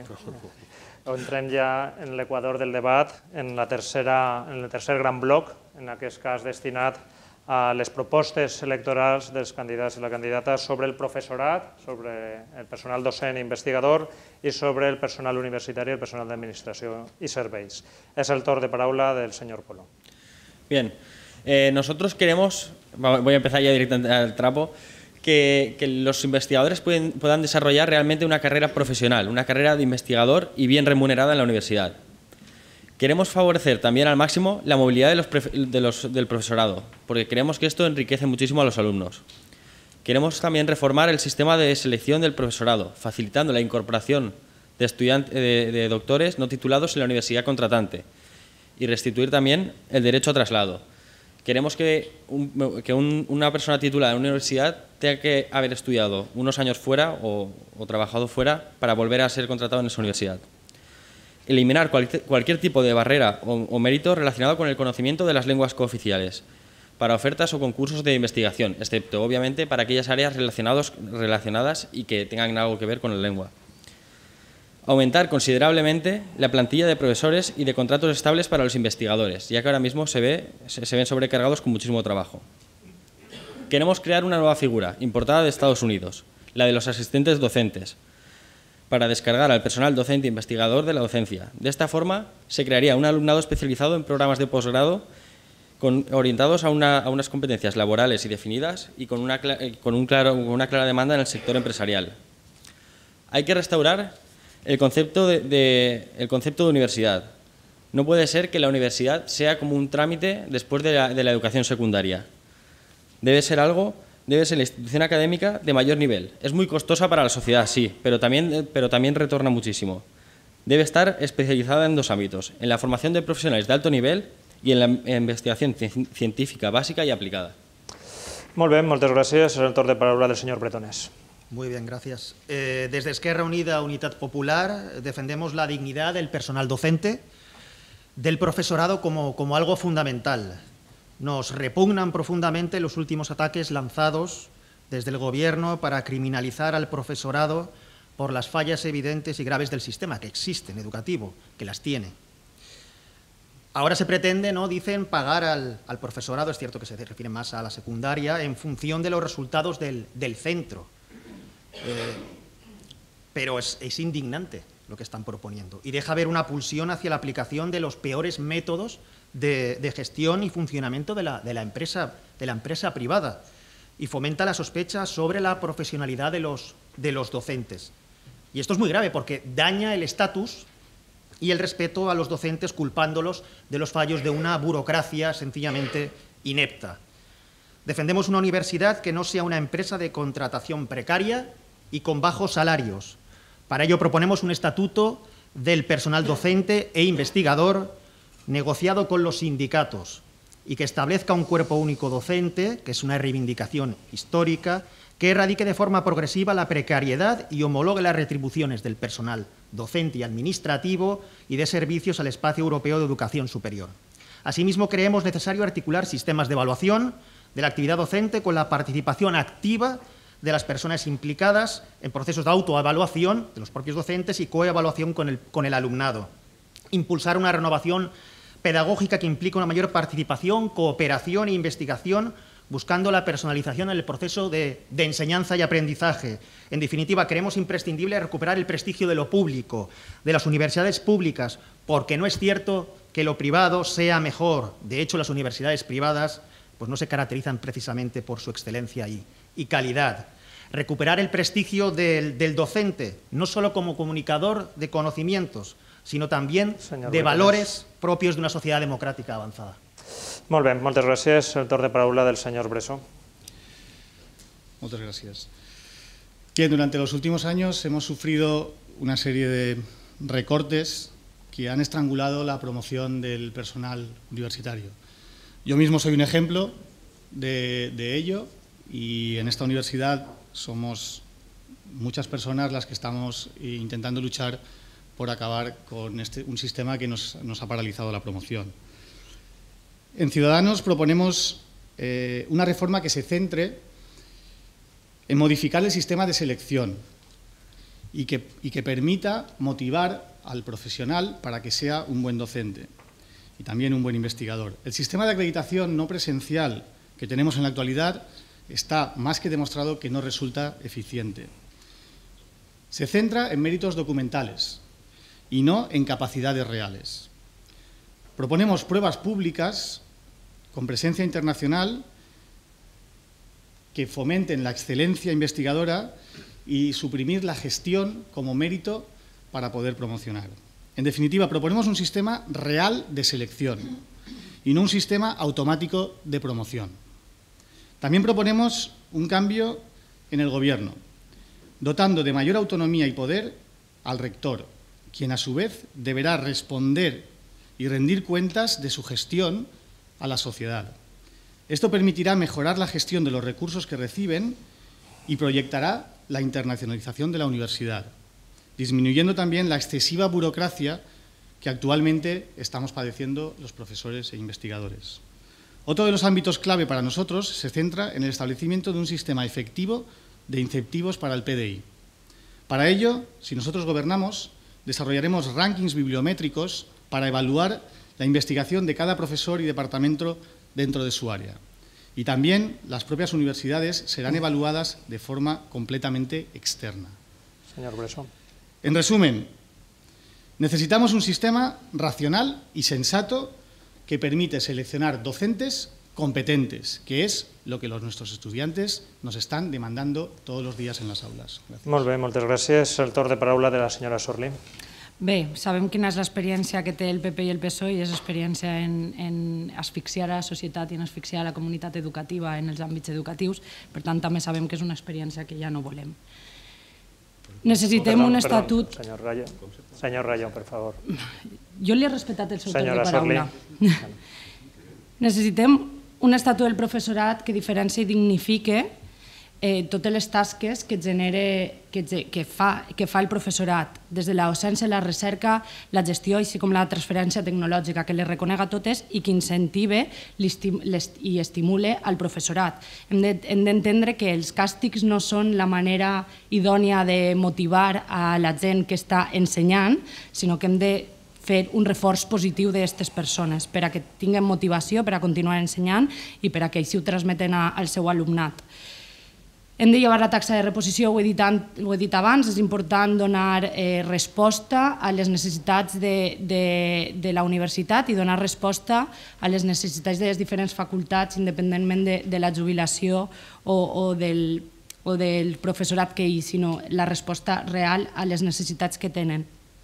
Entrem ja en l'equador del debat, en, la tercera, en el tercer gran bloc, en aquest cas destinat a les propostes electorals dels candidats i la candidata sobre el professorat, sobre el personal docent i investigador i sobre el personal universitari i el personal d'administració i serveis. És el torn de paraula del senyor Polo. Bien, eh, nosotros queremos, voy a empezar ya directamente al trapo, Que, que los investigadores pueden, puedan desarrollar realmente una carrera profesional, una carrera de investigador y bien remunerada en la universidad. Queremos favorecer también al máximo la movilidad de los, de los, del profesorado, porque creemos que esto enriquece muchísimo a los alumnos. Queremos también reformar el sistema de selección del profesorado, facilitando la incorporación de, estudiantes, de, de doctores no titulados en la universidad contratante y restituir también el derecho a traslado. Queremos que, un, que un, una persona titulada en una universidad tenga que haber estudiado unos años fuera o, o trabajado fuera para volver a ser contratado en esa universidad. Eliminar cual, cualquier tipo de barrera o, o mérito relacionado con el conocimiento de las lenguas cooficiales para ofertas o concursos de investigación, excepto obviamente para aquellas áreas relacionados, relacionadas y que tengan algo que ver con la lengua. Aumentar considerablemente la plantilla de profesores y de contratos estables para los investigadores, ya que ahora mismo se, ve, se, se ven sobrecargados con muchísimo trabajo. Queremos crear una nueva figura, importada de Estados Unidos, la de los asistentes docentes, para descargar al personal docente e investigador de la docencia. De esta forma, se crearía un alumnado especializado en programas de posgrado con, orientados a, una, a unas competencias laborales y definidas y con una, con, un claro, con una clara demanda en el sector empresarial. Hay que restaurar El concepto de, de, el concepto de universidad. No puede ser que la universidad sea como un trámite después de la, de la educación secundaria. Debe ser algo, debe ser la institución académica de mayor nivel. Es muy costosa para la sociedad, sí, pero también, pero también retorna muchísimo. Debe estar especializada en dos ámbitos, en la formación de profesionales de alto nivel y en la investigación científica básica y aplicada. Molt bé, moltes gràcies. És el torn de paraula del senyor Bretones. Muy bien, gracias. Eh, desde Esquerra Unida, Unidad Popular, defendemos la dignidad del personal docente, del profesorado como, como algo fundamental. Nos repugnan profundamente los últimos ataques lanzados desde el Gobierno para criminalizar al profesorado por las fallas evidentes y graves del sistema, que existen, educativo, que las tiene. Ahora se pretende, ¿no?, dicen, pagar al, al profesorado, es cierto que se refiere más a la secundaria, en función de los resultados del, del centro. Eh, pero es, es indignante lo que están proponiendo y deja ver una pulsión hacia la aplicación de los peores métodos de, de gestión y funcionamiento de la, de, la empresa, de la empresa privada y fomenta la sospecha sobre la profesionalidad de los, de los docentes. Y esto es muy grave porque daña el estatus y el respeto a los docentes, culpándolos de los fallos de una burocracia sencillamente inepta. Defendemos una universidad que no sea una empresa de contratación precaria y con bajos salarios. Para ello proponemos un estatuto del personal docente e investigador negociado con los sindicatos y que establezca un cuerpo único docente, que es una reivindicación histórica, que erradique de forma progresiva la precariedad y homologue las retribuciones del personal docente y administrativo y de servicios al espacio europeo de educación superior. Asimismo, creemos necesario articular sistemas de evaluación de la actividad docente con la participación activa de las personas implicadas en procesos de autoevaluación de los propios docentes y coevaluación con el, con el alumnado. Impulsar una renovación pedagógica que implique una mayor participación, cooperación e investigación, buscando la personalización en el proceso de, de enseñanza y aprendizaje. En definitiva, creemos imprescindible recuperar el prestigio de lo público, de las universidades públicas, porque no es cierto que lo privado sea mejor. De hecho, las universidades privadas pues no se caracterizan precisamente por su excelencia y, y calidad. Recuperar el prestigio del, del docente, no solo como comunicador de conocimientos, sino también Señor de valores propios de una sociedad democrática avanzada. Molt bé, moltes gràcies. El torn de paraula del senyor Bressó. Moltes gràcies. que durante los últimos años hemos sufrido una serie de recortes que han estrangulado la promoción del personal universitario. Yo mismo soy un ejemplo de, de ello y en esta universidad somos muchas personas las que estamos intentando luchar por acabar con este, un sistema que nos, nos ha paralizado la promoción. En Ciudadanos proponemos eh, una reforma que se centre en modificar el sistema de selección y que, y que permita motivar al profesional para que sea un buen docente y también un buen investigador. El sistema de acreditación no presencial que tenemos en la actualidad está más que demostrado que no resulta eficiente. Se centra en méritos documentales y no en capacidades reales. Proponemos pruebas públicas con presencia internacional que fomenten la excelencia investigadora y suprimir la gestión como mérito para poder promocionar. En definitiva, proponemos un sistema real de selección y no un sistema automático de promoción. También proponemos un cambio en el Gobierno, dotando de mayor autonomía y poder al rector, quien a su vez deberá responder y rendir cuentas de su gestión a la sociedad. Esto permitirá mejorar la gestión de los recursos que reciben y proyectará la internacionalización de la universidad, disminuyendo también la excesiva burocracia que actualmente estamos padeciendo los profesores e investigadores. Otro de los ámbitos clave para nosotros se centra en el establecimiento de un sistema efectivo de incentivos para el P D I. Para ello, si nosotros gobernamos, desarrollaremos rankings bibliométricos para evaluar la investigación de cada profesor y departamento dentro de su área. Y también las propias universidades serán evaluadas de forma completamente externa. Señor Bresson. En resumen, necesitamos un sistema racional y sensato que permite seleccionar docentes competentes, que es lo que los, nuestros estudiantes nos están demandando todos los días en las aulas. Gràcies. Molt bé, moltes gràcies. El torn de paraula de la senyora Sorli. Bé, sabem quina és l'experiència que té el P P i el P S O E i és experiència en, en asfixiar a la societat i en asfixiar a la comunitat educativa en els àmbits educatius. Per tant, també sabem que és una experiència que ja no volem. Necessitem un estatut... Senyor Rayo, senyor Rayo, per favor. Jo li he respetat el seu torn de Senyora paraula. Necessitem un estatut del professorat que diferenciï i dignifique eh, totes les tasques que, genere, que, que, fa, que fa el professorat, des de la docència, la recerca, la gestió, així com la transferència tecnològica, que les reconega totes i que incentive i estimule al professorat. Hem d'entendre que els càstigs no són la manera idònia de motivar a la gent que està ensenyant, sinó que hem de fer un reforç positiu d'aquestes persones per a que tinguin motivació per a continuar ensenyant i per a que així ho transmeten al seu alumnat. Hem de llevar la taxa de reposició, ho he dit, ho he dit abans, és important donar eh, resposta a les necessitats de, de, de la universitat i donar resposta a les necessitats de les diferents facultats independentment de, de la jubilació o, o, del, o del professorat que hi, sinó la resposta real a les necessitats que tenen.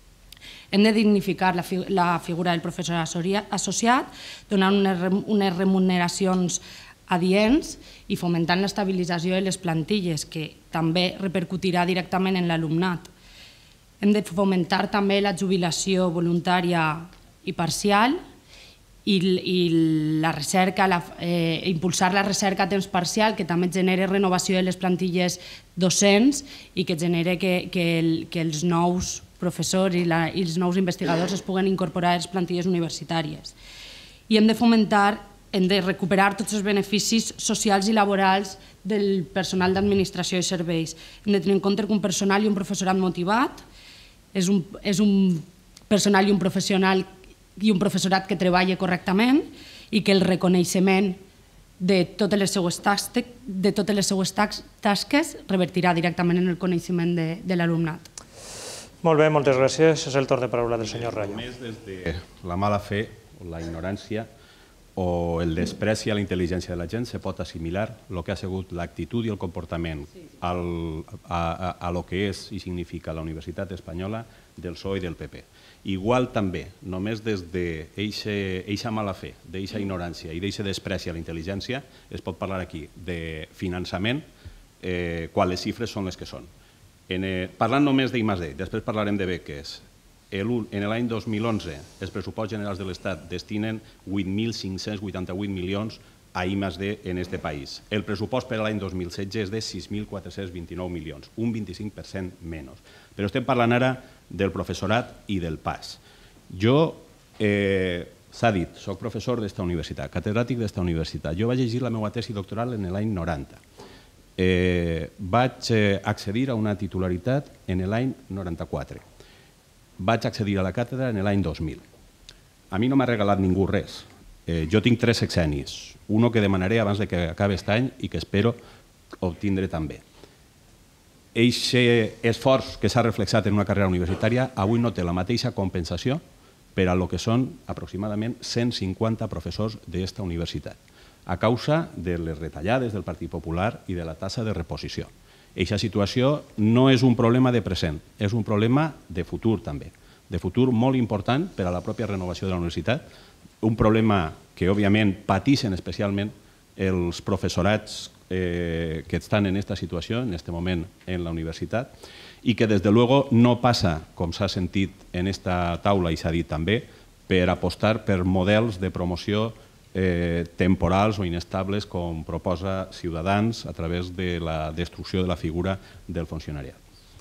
Hem de dignificar la, fi la figura del professor associat, donant unes, unes remuneracions adients i fomentant l'estabilització de les plantilles, que també repercutirà directament en l'alumnat. Hem de fomentar també la jubilació voluntària i parcial i, i la recerca, la, eh, impulsar la recerca a temps parcial, que també genera renovació de les plantilles docents i que genera que, que, el, que els nous professors i, la, i els nous investigadors es puguen incorporar a les plantilles universitàries. I hem de fomentar hem de recuperar tots els beneficis socials i laborals del personal d'administració i serveis. Hem de tenir en compte que un personal i un professorat motivat és un, és un personal i un professional i un professorat que treballa correctament i que el reconeixement de totes les seues tasques, de totes les seues tasques revertirà directament en el coneixement de, de l'alumnat. Molt bé, moltes gràcies. És el torn de paraula del senyor Rayo. Només des de la mala fe o la ignorància o el despreci a la intel·ligència de la gent se pot assimilar el que ha sigut l'actitud i el comportament al, a, a, a lo que és i significa la Universitat Espanyola del P S O E i del P P. Igual també, només des d'eixa mala fe, d'eixa ignorància i d'eixa despreci a la intel·ligència es pot parlar aquí de finançament eh, quan les xifres són les que són. En, eh, parlant només d'I més D, després parlarem de beques. El, en l'any dos mil onze, els pressupostos generals de l'Estat destinen vuit mil cinc-cents vuitanta-vuit milions a I més D en aquest país. El pressupost per a l'any dos mil setze és de sis mil quatre-cents vint-i-nou milions, un vint-i-cinc per cent menys. Però estem parlant ara del professorat i del pas. Jo, eh, s'ha dit, soc professor d'esta universitat, catedràtic d'esta universitat. Jo vaig llegir la meva tesi doctoral en l'any noranta. Eh, vaig eh, accedir a una titularitat en l'any noranta-quatre. Vaig accedir a la càtedra en l'any dos mil. A mi no m'ha regalat ningú res. Eh, jo tinc tres sexenis, uno que demanaré abans de que acabi aquest any i que espero obtindre també. Aquest esforç que s'ha reflexat en una carrera universitària avui no té la mateixa compensació per a lo que són aproximadament cent cinquanta professors d'esta universitat, a causa de les retallades del Partit Popular i de la tassa de reposició. Aquesta situació no és un problema de present, és un problema de futur també, de futur molt important per a la pròpia renovació de la universitat, un problema que, òbviament, pateixen especialment els professorats eh, que estan en aquesta situació, en aquest moment en la universitat, i que, des de luego, no passa, com s'ha sentit en aquesta taula i s'ha dit també, per apostar per models de promoció eh, temporals o inestables, com proposa Ciutadans a través de la destrucció de la figura del funcionariat.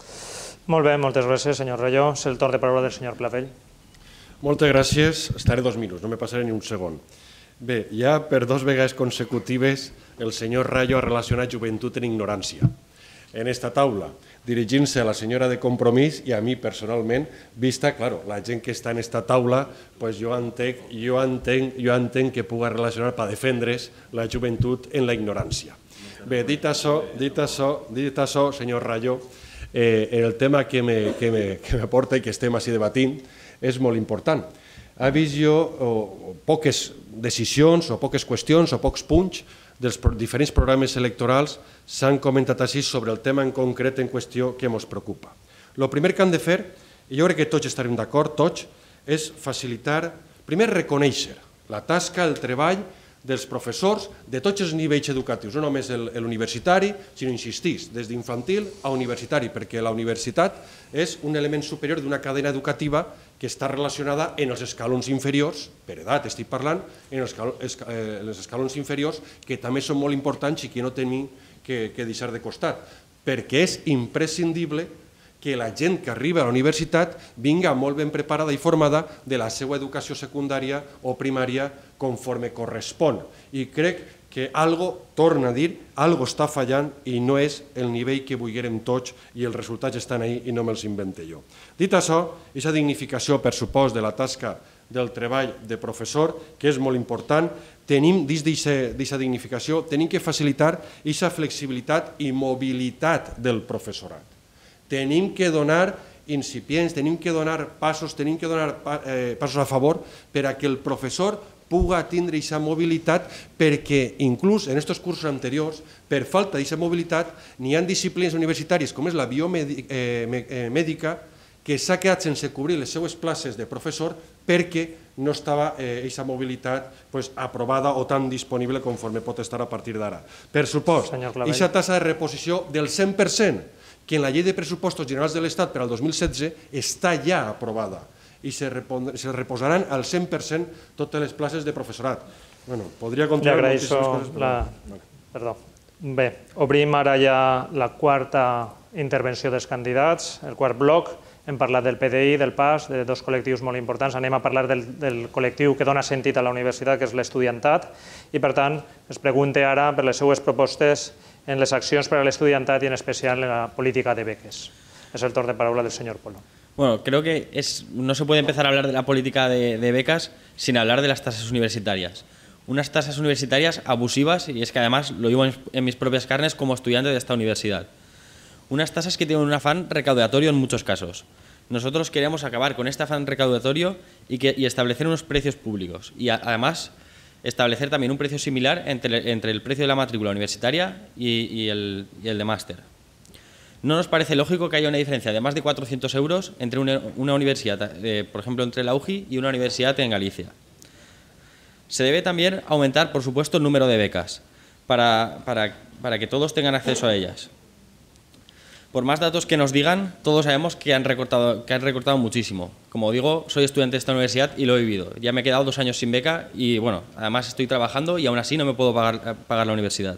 Molt bé, moltes gràcies, senyor Rayo. És el torn de paraula del senyor Clavell. Moltes gràcies. Estaré dos minuts, no me passaré ni un segon. Bé, ja per dos vegades consecutives el senyor Rayo ha relacionat joventut en ignorància. En esta taula, dirigint-se a la senyora de Compromís i a mi personalment, vista, claro, la gent que està en esta taula, pues jo entenc, jo entenc, jo entenc que puga relacionar per defendre's la joventut en la ignorància. Bé, dit això, dit això, dit això, senyor Rayo, eh, el tema que me, que, me, que me porta i que estem així debatint és molt important. Ha vist jo oh, poques decisions o poques qüestions o pocs punts dels diferents programes electorals s'han comentat així sobre el tema en concret en qüestió que ens preocupa. El primer que han de fer, i jo crec que tots estarem d'acord, tots, és facilitar, primer reconèixer la tasca, el treball dels professors de tots els nivells educatius, no només l'universitari, sinó, insistís, des d'infantil a universitari, perquè la universitat és un element superior d'una cadena educativa que està relacionada en els escalons inferiors, per edat estic parlant, en els escalons inferiors, que també són molt importants i que no tenim que deixar de costat, perquè és imprescindible que la gent que arriba a la universitat vinga molt ben preparada i formada de la seva educació secundària o primària conforme correspon. I crec que algo, torna a dir, algo està fallant i no és el nivell que vulguérem tots i els resultats estan ahí i no me'ls invente jo. Dit això, aquesta dignificació, per supost, de la tasca del treball de professor, que és molt important, tenim, dins d'aquesta dignificació, tenim que facilitar aquesta flexibilitat i mobilitat del professorat. Tenim que donar incipients, tenim que donar passos, tenim que donar eh, passos a favor per a que el professor puga tindre aquesta mobilitat, perquè inclús en aquests cursos anteriors, per falta d'aquesta mobilitat, n'hi ha disciplines universitàries com és la biomèdica que s'ha quedat sense cobrir les seues places de professor perquè no estava aquesta mobilitat aprovada o tan disponible conforme pot estar a partir d'ara. Per supost, aquesta tassa de reposició del cent per cent que en la llei de pressupostos generals de l'Estat per al dos mil setze està ja aprovada i se reposaran al cent per cent totes les places de professorat. Bueno, podria continuar moltíssimes coses. La... Perdó. Bé, obrim ara ja la quarta intervenció dels candidats, el quart bloc. Hem parlat del P D I, del P A S, de dos col·lectius molt importants. Anem a parlar del, del col·lectiu que dona sentit a la universitat, que és l'estudiantat, i per tant es pregunta ara per les seues propostes en les accions per a l'estudiantat i en especial en la política de beques. És el torn de paraula del senyor Polo. Bueno, creo que es, no se puede empezar a hablar de la política de, de becas sin hablar de las tasas universitarias. Unas tasas universitarias abusivas, y es que además lo vivo en, en mis propias carnes como estudiante de esta universidad. Unas tasas que tienen un afán recaudatorio en muchos casos. Nosotros queremos acabar con este afán recaudatorio y, que, y establecer unos precios públicos. Y a, además establecer también un precio similar entre, entre el precio de la matrícula universitaria y, y, el, y el de máster. No nos parece lógico que haya una diferencia de más de cuatrocientos euros entre una, una universidad, eh, por ejemplo, entre la U J I y una universidad en Galicia. Se debe también aumentar, por supuesto, el número de becas para, para, para que todos tengan acceso a ellas. Por más datos que nos digan, todos sabemos que han recortado, que han recortado muchísimo. Como digo, soy estudiante de esta universidad y lo he vivido. Ya me he quedado dos años sin beca y, bueno, además estoy trabajando y aún así no me puedo pagar, pagar la universidad.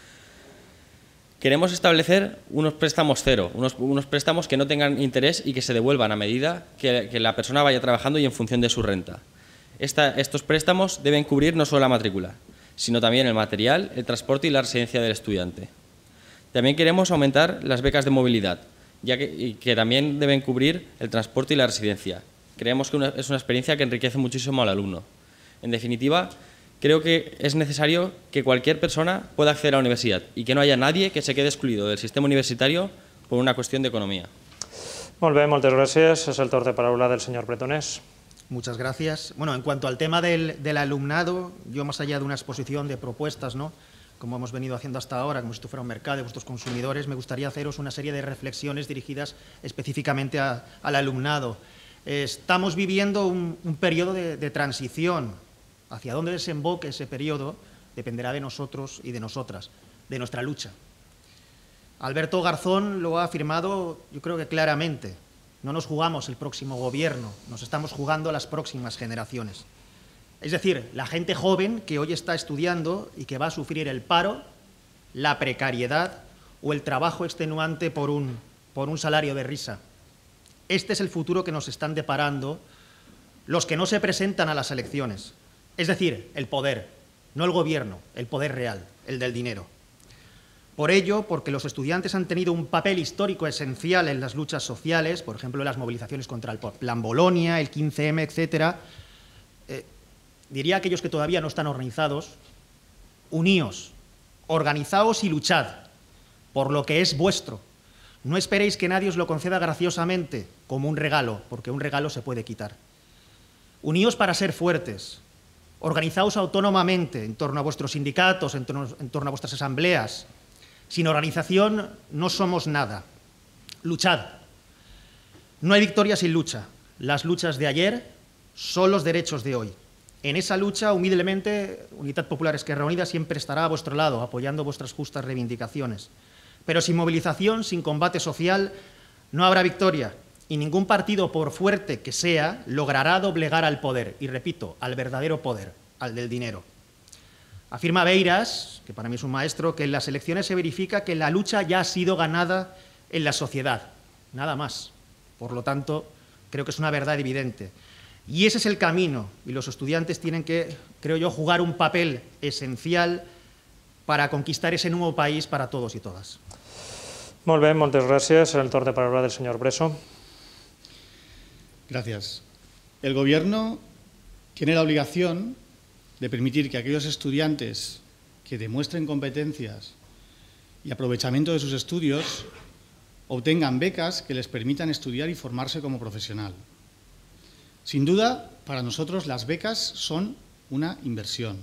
Queremos establecer unos préstamos cero, unos, unos préstamos que no tengan interés y que se devuelvan a medida que, que la persona vaya trabajando y en función de su renta. Esta, estos préstamos deben cubrir no solo la matrícula, sino también el material, el transporte y la residencia del estudiante. También queremos aumentar las becas de movilidad, ya que, y que también deben cubrir el transporte y la residencia. Creemos que una, es una experiencia que enriquece muchísimo al alumno. En definitiva, creo que es necesario que cualquier persona pueda acceder a la universidad y que no haya nadie que se quede excluido del sistema universitario por una cuestión de economía. Molt bé, moltes gràcies. És el torn de paraula del señor Bretonés. Muchas gracias. Bueno, en cuanto al tema del, del alumnado, yo más allá de una exposición de propuestas, ¿no?, como hemos venido haciendo hasta ahora, como si esto fuera un mercado de vuestros consumidores, me gustaría haceros una serie de reflexiones dirigidas específicamente a, al alumnado. Eh, estamos viviendo un, un periodo de, de transición. Hacia dónde desemboque ese periodo dependerá de nosotros y de nosotras, de nuestra lucha. Alberto Garzón lo ha afirmado, yo creo que claramente. No nos jugamos el próximo gobierno, nos estamos jugando las próximas generaciones. Es decir, la gente joven que hoy está estudiando y que va a sufrir el paro, la precariedad o el trabajo extenuante por un, por un salario de risa. Este es el futuro que nos están deparando los que no se presentan a las elecciones. Es decir, el poder, no el gobierno, el poder real, el del dinero. Por ello, porque los estudiantes han tenido un papel histórico esencial en las luchas sociales, por ejemplo, en las movilizaciones contra el Plan Bolonia, el quince eme, etcétera, eh, diría a aquellos que todavía no están organizados, uníos, organizaos y luchad por lo que es vuestro. No esperéis que nadie os lo conceda graciosamente, como un regalo, porque un regalo se puede quitar. Uníos para ser fuertes. Organizaos autónomamente en torno a vuestros sindicatos, en torno, en torno a vuestras asambleas. Sin organización no somos nada. Luchad. No hay victoria sin lucha. Las luchas de ayer son los derechos de hoy. En esa lucha, humildemente, Unitat Popular Esquerra Unida siempre estará a vuestro lado, apoyando vuestras justas reivindicaciones. Pero sin movilización, sin combate social, no habrá victoria. Y ningún partido, por fuerte que sea, logrará doblegar al poder. Y repito, al verdadero poder, al del dinero. Afirma Beiras, que para mí es un maestro, que en las elecciones se verifica que la lucha ya ha sido ganada en la sociedad. Nada más. Por lo tanto, creo que es una verdad evidente. Y ese es el camino. Y los estudiantes tienen que, creo yo, jugar un papel esencial para conquistar ese nuevo país para todos y todas. Molt bé, moltes gràcies. El torn de paraula del señor Breso. Gracias. El Gobierno tiene la obligación de permitir que aquellos estudiantes que demuestren competencias y aprovechamiento de sus estudios obtengan becas que les permitan estudiar y formarse como profesional. Sin duda, para nosotros las becas son una inversión.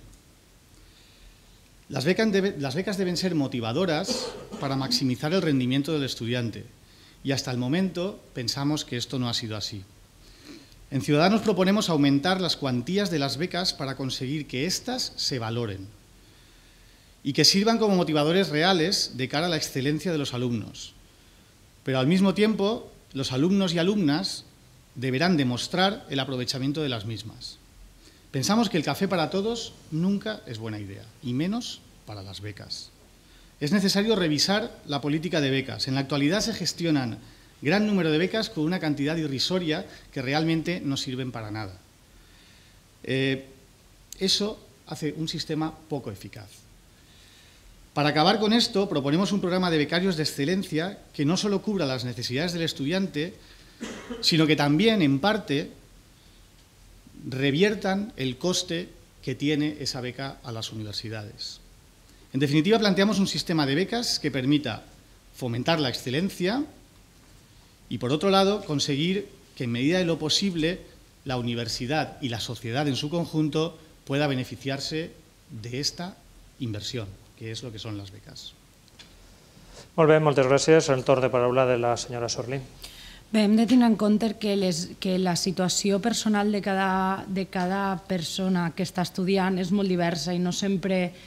Las becas, debe, las becas deben ser motivadoras para maximizar el rendimiento del estudiante y hasta el momento pensamos que esto no ha sido así. En Ciudadanos proponemos aumentar las cuantías de las becas para conseguir que éstas se valoren y que sirvan como motivadores reales de cara a la excelencia de los alumnos. Pero al mismo tiempo, los alumnos y alumnas deberán demostrar el aprovechamiento de las mismas. Pensamos que el café para todos nunca es buena idea, y menos para las becas. Es necesario revisar la política de becas. En la actualidad se gestionan gran número de becas con una cantidad irrisoria que realmente no sirven para nada. Eh, eso hace un sistema poco eficaz. Para acabar con esto, proponemos un programa de becarios de excelencia que no solo cubra las necesidades del estudiante, sino que también, en parte, reviertan el coste que tiene esa beca a las universidades. En definitiva, planteamos un sistema de becas que permita fomentar la excelencia y, por otro lado, conseguir que, en medida de lo posible, la universidad y la sociedad en su conjunto pueda beneficiarse de esta inversión, que es lo que son las becas. Molt bé, moltes gràcies. El torn de paraula de la senyora Sorlí. Bé, hem de tenir en compte que, les, que la situació personal de cada, de cada persona que està estudiant és molt diversa i no sempre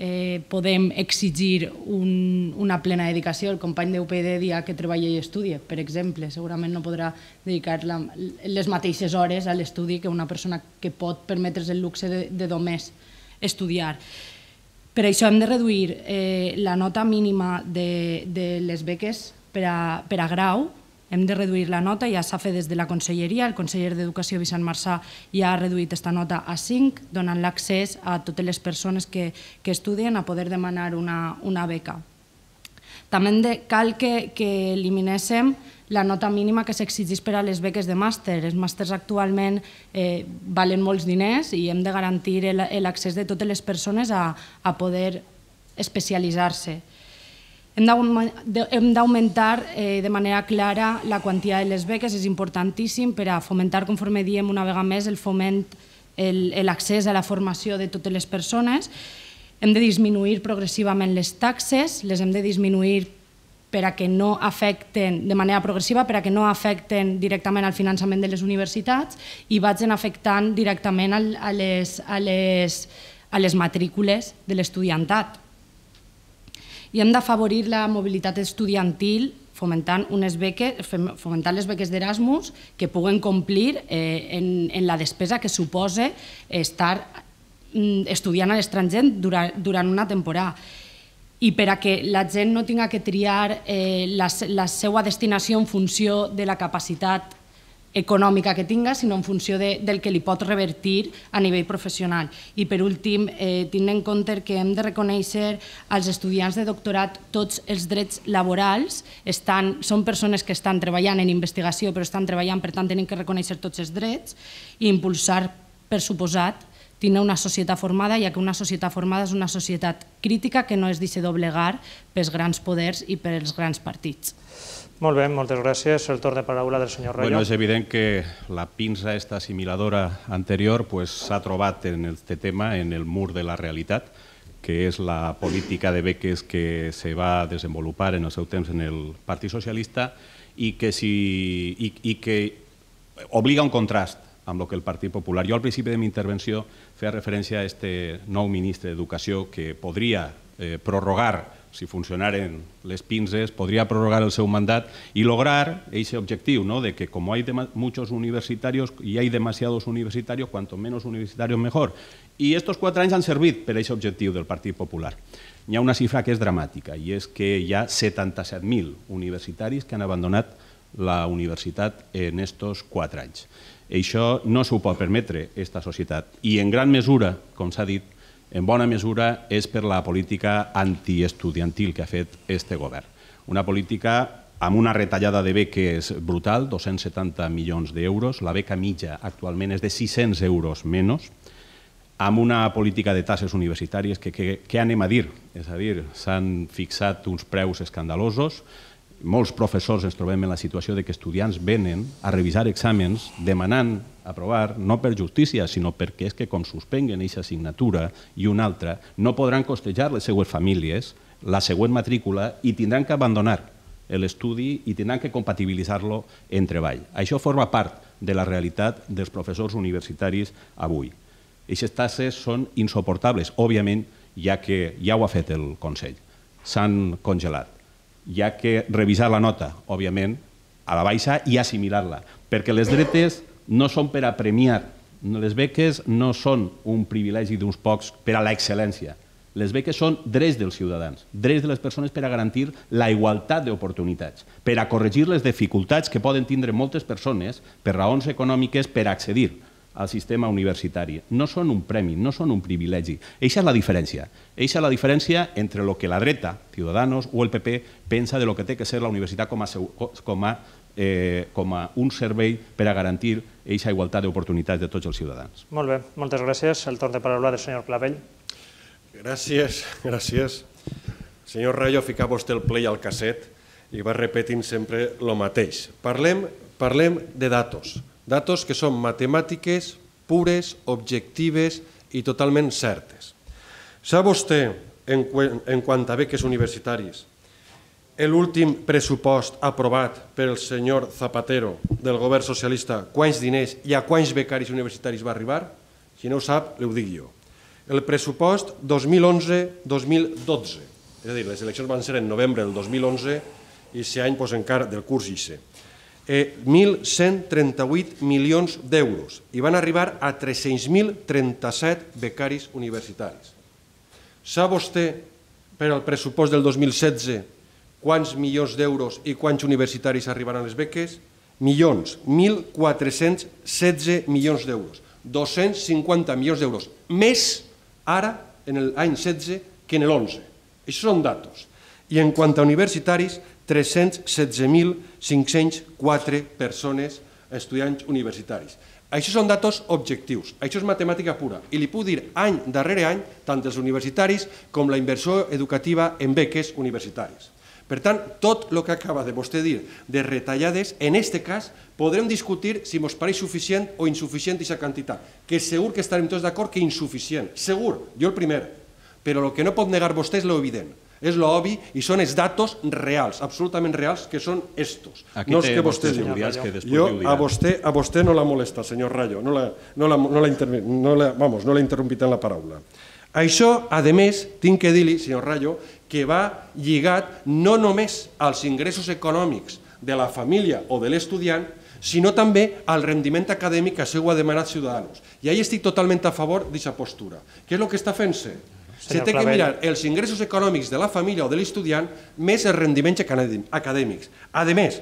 podem exigir una plena dedicació. El company d'U P D dia que treballa i estudia, per exemple, segurament no podrà dedicar les mateixes hores a l'estudi que una persona que pot permetre's el luxe de només estudiar. Per això hem de reduir la nota mínima de les beques per a grau. Hem de reduir la nota, ja s'ha fet des de la Conselleria, el conseller d'Educació, Vicent Marçà, ja ha reduït aquesta nota a cinc, donant l'accés a totes les persones que estudien a poder demanar una beca. També cal que eliminéssim la nota mínima que s'exigeix per a les beques de màster. Els màsters actualment valen molts diners i hem de garantir l'accés de totes les persones a poder especialitzar-se. Hem d'augmentar de manera clara la quantia de les beques, és importantíssim per a fomentar, conforme diem una vegada més, el foment, l'accés a la formació de totes les persones. Hem de disminuir progressivament les taxes, les hem de disminuir per a que no afecten, de manera progressiva, per a que no afecten directament al finançament de les universitats i vagin afectant directament a les matrícules de l'estudiantat. I hem d'afavorir la mobilitat estudiantil fomentant les beques d'Erasmus que puguen complir en la despesa que suposa estar estudiant a l'estranger durant una temporada. I per a que la gent no tinga que triar la seva destinació en funció de la capacitat econòmica que tinga, sinó en funció del que li pot revertir a nivell professional. I per últim, tenint en compte que hem de reconèixer als estudiants de doctorat tots els drets laborals, són persones que estan treballant en investigació però estan treballant, per tant tenen que reconèixer tots els drets i impulsar, per suposat, tenir una societat formada, ja que una societat formada és una societat crítica que no es deixa doblegar pels grans poders i pels grans partits. Molt bé, moltes gràcies. El torn de paraula del senyor Rayo. Bueno, és evident que la pinza esta assimiladora anterior s'ha trobat en este tema, en el mur de la realitat, que és la política de beques que se va desenvolupar en el seu temps en el Partit Socialista i que obliga un contrast amb el que el Partit Popular. Jo al principi de la meva intervenció feia referència a aquest nou ministre d'Educació que podria prorrogar, si funcionaren les pinzes, podría prorrogar el seu mandat y lograr ese objetivo, ¿no? De que como hay muchos universitarios y hay demasiados universitarios, cuanto menos universitarios mejor. Y estos cuatro anys han servit per a aquest objectiu del Partit Popular. Hi ha una xifra que és dramàtica i és que hi ha setanta-set mil universitaris que han abandonat la universitat en estos quatre anys. Això no s'ho pot permetre aquesta societat i en gran mesura, com s'ha dit, en bona mesura és per la política antiestudiantil que ha fet este govern. Una política amb una retallada de beques brutal, dos-cents setanta milions d'euros, la beca mitja actualment és de sis-cents euros menys, amb una política de taxes universitàries que què anem a dir? És a dir, s'han fixat uns preus escandalosos, molts professors ens trobem en la situació de que estudiants venen a revisar exàmens demanant aprovar, no per justícia, sinó perquè és que com suspenguen aquesta assignatura i una altra, no podran costejar les seues famílies la següent matrícula i tindran que abandonar l'estudi i tindran que compatibilitzar-lo en treball. Això forma part de la realitat dels professors universitaris avui. Aquestes taxes són insuportables, òbviament, ja que ja ho ha fet el Consell. S'han congelat. Hi ha que revisar la nota, òbviament, a la baixa i assimilar-la, perquè les dretes no són per a premiar, les beques no són un privilegi d'uns pocs per a l'excel·lència, les beques són drets dels ciutadans, drets de les persones per a garantir la igualtat d'oportunitats, per a corregir les dificultats que poden tindre moltes persones per raons econòmiques per a accedir al sistema universitari. No són un premi, no són un privilegi. Eixa és la diferència. Eixa és la diferència entre el que la dreta, Ciudadanos o el P P, pensa de lo que té que ser la universitat com a com a un servei per a garantir eixa igualtat d'oportunitats de tots els ciutadans. Molt bé, moltes gràcies. El torn de paraula del senyor Clavell. Gràcies, gràcies. Senyor Rayo, fica vostè el play al casset i va repetint sempre el mateix. Parlem de datos. Datos que són matemàtiques pures, objectives i totalment certes. Sap vostè, en quant a beques universitàries, l'últim pressupost aprovat per el senyor Zapatero del govern socialista, quants diners i a quants becaris universitaris va arribar? Si no ho sap, ho dic jo. El pressupost dos mil onze dos mil dotze, és a dir, les eleccions van ser en novembre del dos mil onze i aquest any encara del curs I C E. mil cent trenta-vuit milions d'euros i van arribar a tres-cents mil trenta-set becaris universitaris. Sap vostè, per al pressupost del dos mil setze, quants milions d'euros i quants universitaris arribaran les beques? Milions, mil quatre-cents setze milions d'euros, dos-cents cinquanta milions d'euros, més ara, en l'any setze, que en l'onze. Això són datos. I en quant a universitaris, tres-cents setze mil cinc-cents quatre persones, estudiants universitaris. Això són datos objectius, això és matemàtica pura. I li puc dir any darrere any, tant els universitaris com la inversió educativa en beques universitaris. Per tant, tot el que acaba de vostè dir de retallades, en aquest cas, podrem discutir si ens pareix suficient o insuficient aquesta quantitat, que segur que estarem tots d'acord que insuficient, segur, jo el primer, però el que no pot negar vostè és l'evident. És l'obvi i són els datos reals, absolutament reals, que són estos. Aquí té vostès seguridad que després jo ho dirà. a vostè, a vostè no la molesta, senyor Rayo, no l'ha no la, no la, no la, vamos, no l'ha interrompit en la paraula. Això, a més, tinc que dir-li, senyor Rayo, que va lligat no només als ingressos econòmics de la família o de l'estudiant, sinó també al rendiment acadèmic que això ho ha demanat Ciudadanos. I ahí estic totalment a favor d'aquesta postura. Què és el que està fent-se? Se té que mirar els ingressos econòmics de la família o de l'estudiant més els rendiments acadèmics. A més,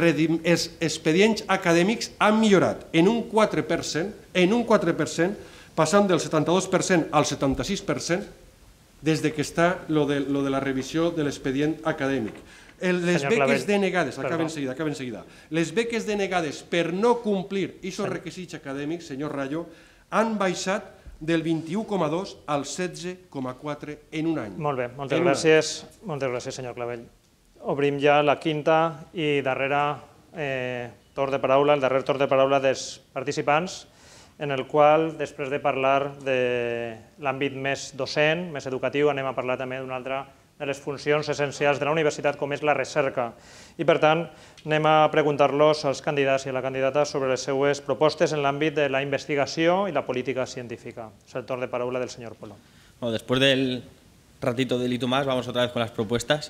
els expedients acadèmics han millorat en un quatre per cent, en un quatre per cent, passant del setanta-dos per cent al setanta-sis per cent des que està lo de, lo de la revisió de l'expedient acadèmic. Les beques denegades, acaba en seguida, acaba en seguida. Les beques denegades per no complir aquests requisits acadèmics, senyor Rayo, han baixat del vint-i-u coma dos al setze coma quatre en un any. Molt bé, moltes gràcies, moltes gràcies, senyor Clavell. Obrim ja la quinta i darrera eh, torn de paraula, el darrer torn de paraula dels participants, en el qual, després de parlar de l'àmbit més docent, més educatiu, anem a parlar també d'una altra de les funcions essencials de la universitat, com és la recerca. I, per tant, anem a preguntar-los als candidats i a la candidata sobre les seues propostes en l'àmbit de la investigació i la política científica. És el torn de paraula del senyor Polo. Bueno, después del ratito de Lito más, vamos otra vez con las propuestas.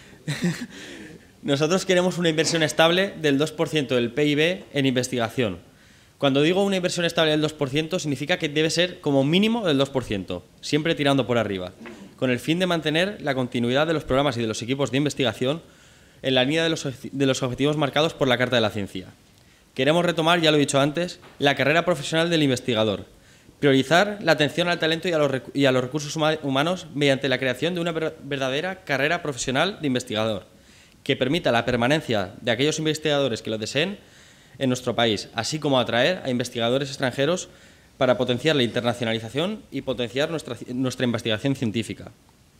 Nosotros queremos una inversión estable del dos por ciento del P I B en investigación. Cuando digo una inversión estable del dos por ciento, significa que debe ser como mínimo del dos por ciento, siempre tirando por arriba, con el fin de mantener la continuidad de los programas y de los equipos de investigación en la línea de los, de los objetivos marcados por la Carta de la Ciencia. Queremos retomar, ya lo he dicho antes, la carrera profesional del investigador, priorizar la atención al talento y a los, y a los recursos humanos mediante la creación de una verdadera carrera profesional de investigador, que permita la permanencia de aquellos investigadores que lo deseen en nuestro país, así como atraer a investigadores extranjeros para potenciar la internacionalización y potenciar nuestra, nuestra investigación científica.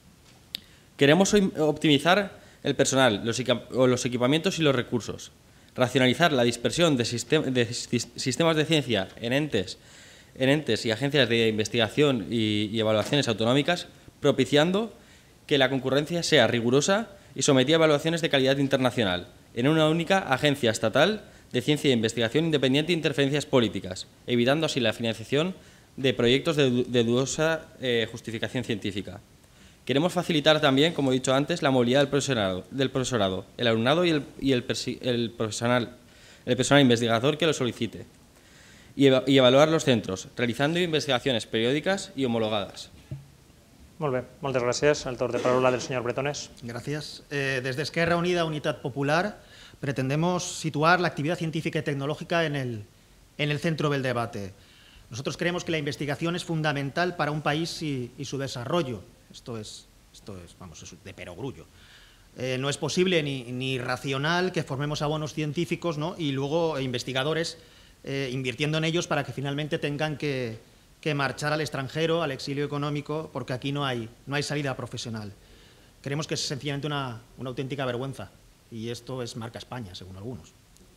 Queremos optimizar el personal, los, los equipamientos y los recursos, racionalizar la dispersión de, sistem, de sistemas de ciencia en entes, en entes y agencias de investigación y, y evaluaciones autonómicas, propiciando que la concurrencia sea rigurosa y sometida a evaluaciones de calidad internacional en una única agencia estatal de ciencia e investigación independiente e interferencias políticas, evitando así la financiación de proyectos de, de dudosa eh, justificación científica. Queremos facilitar también, como he dicho antes, la movilidad del profesorado, del profesorado el alumnado y, el, y el, el, profesional, el personal investigador que lo solicite, y, eva, y evaluar los centros, realizando investigaciones periódicas y homologadas. Molt bé, moltes gràcies. El torn de paraula del senyor Bretones. Gracias. Eh, desde Esquerra Unida Unitat Popular pretendemos situar la actividad científica y tecnológica en el, en el centro del debate. Nosotros creemos que la investigación es fundamental para un país y, y su desarrollo. Esto es, esto es, vamos, es de perogrullo. Eh, no es posible ni, ni racional que formemos a buenos científicos, ¿no?, y luego investigadores eh, invirtiendo en ellos para que finalmente tengan que, que marchar al extranjero, al exilio económico, porque aquí no hay, no hay salida profesional. Creemos que es sencillamente una, una auténtica vergüenza. Y esto es marca España, según algunos.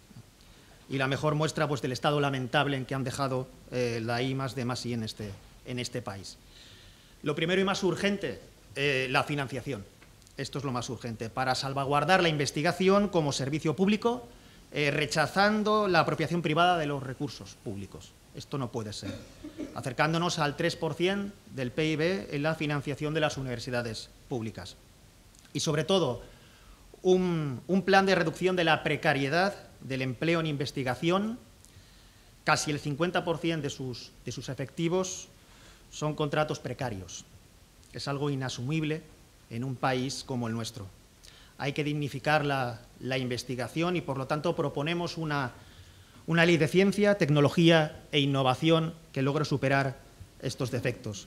Y la mejor muestra, pues, del estado lamentable en que han dejado eh, la I más D más I en este, en este país. Lo primero y más urgente, eh, la financiación. Esto es lo más urgente, para salvaguardar la investigación como servicio público eh, rechazando la apropiación privada de los recursos públicos. Esto no puede ser. Acercándonos al tres por ciento del P I B en la financiación de las universidades públicas. Y sobre todo, un, un plan de reducción de la precariedad del empleo en investigación. Casi el cincuenta por ciento de sus, de sus efectivos son contratos precarios. Es algo inasumible en un país como el nuestro. Hay que dignificar la, la investigación y, por lo tanto, proponemos una, una ley de ciencia, tecnología e innovación que logre superar estos defectos.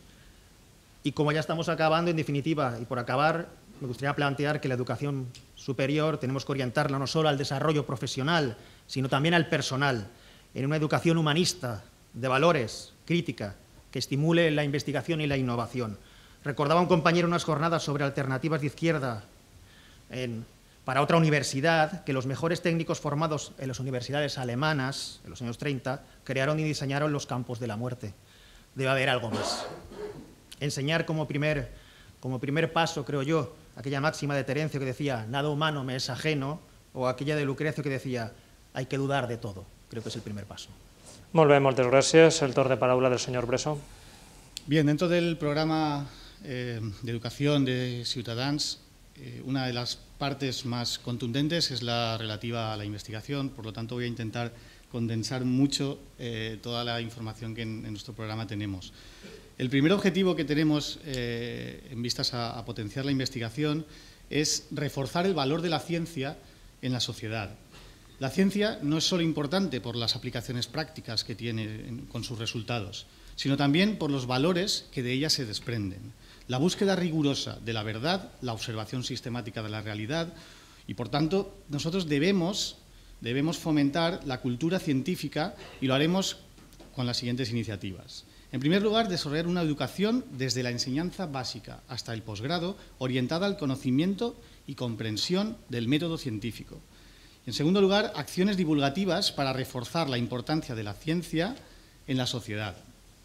Y como ya estamos acabando, en definitiva, y por acabar, me gustaría plantear que la educación superior tenemos que orientarla no solo al desarrollo profesional, sino también al personal, en una educación humanista, de valores, crítica, que estimule la investigación y la innovación. Recordaba un compañero unas jornadas sobre alternativas de izquierda en, para otra universidad, que los mejores técnicos formados en las universidades alemanas, en los años treinta, crearon y diseñaron los campos de la muerte. Debe haber algo más. Enseñar como primer, como primer paso, creo yo, aquella máxima de Terencio que decía, nada humano me es ajeno, o aquella de Lucrecio que decía, hay que dudar de todo. Creo que es el primer paso. Molt bé, moltes gràcies. El torn de paraula del senyor Bresso. Bien, dentro del programa eh, de educación de Ciutadans, eh, una de las partes más contundentes es la relativa a la investigación, por lo tanto voy a intentar condensar mucho eh, toda la información que en, en nuestro programa tenemos. El primer objetivo que tenemos eh, en vistas a, a potenciar la investigación es reforzar el valor de la ciencia en la sociedad. La ciencia no es solo importante por las aplicaciones prácticas que tiene en, con sus resultados, sino también por los valores que de ella se desprenden. La búsqueda rigurosa de la verdad, la observación sistemática de la realidad y, por tanto, nosotros debemos, debemos fomentar la cultura científica y lo haremos con las siguientes iniciativas. En primer lugar, desarrollar una educación desde la enseñanza básica hasta el posgrado orientada al conocimiento y comprensión del método científico. En segundo lugar, acciones divulgativas para reforzar la importancia de la ciencia en la sociedad.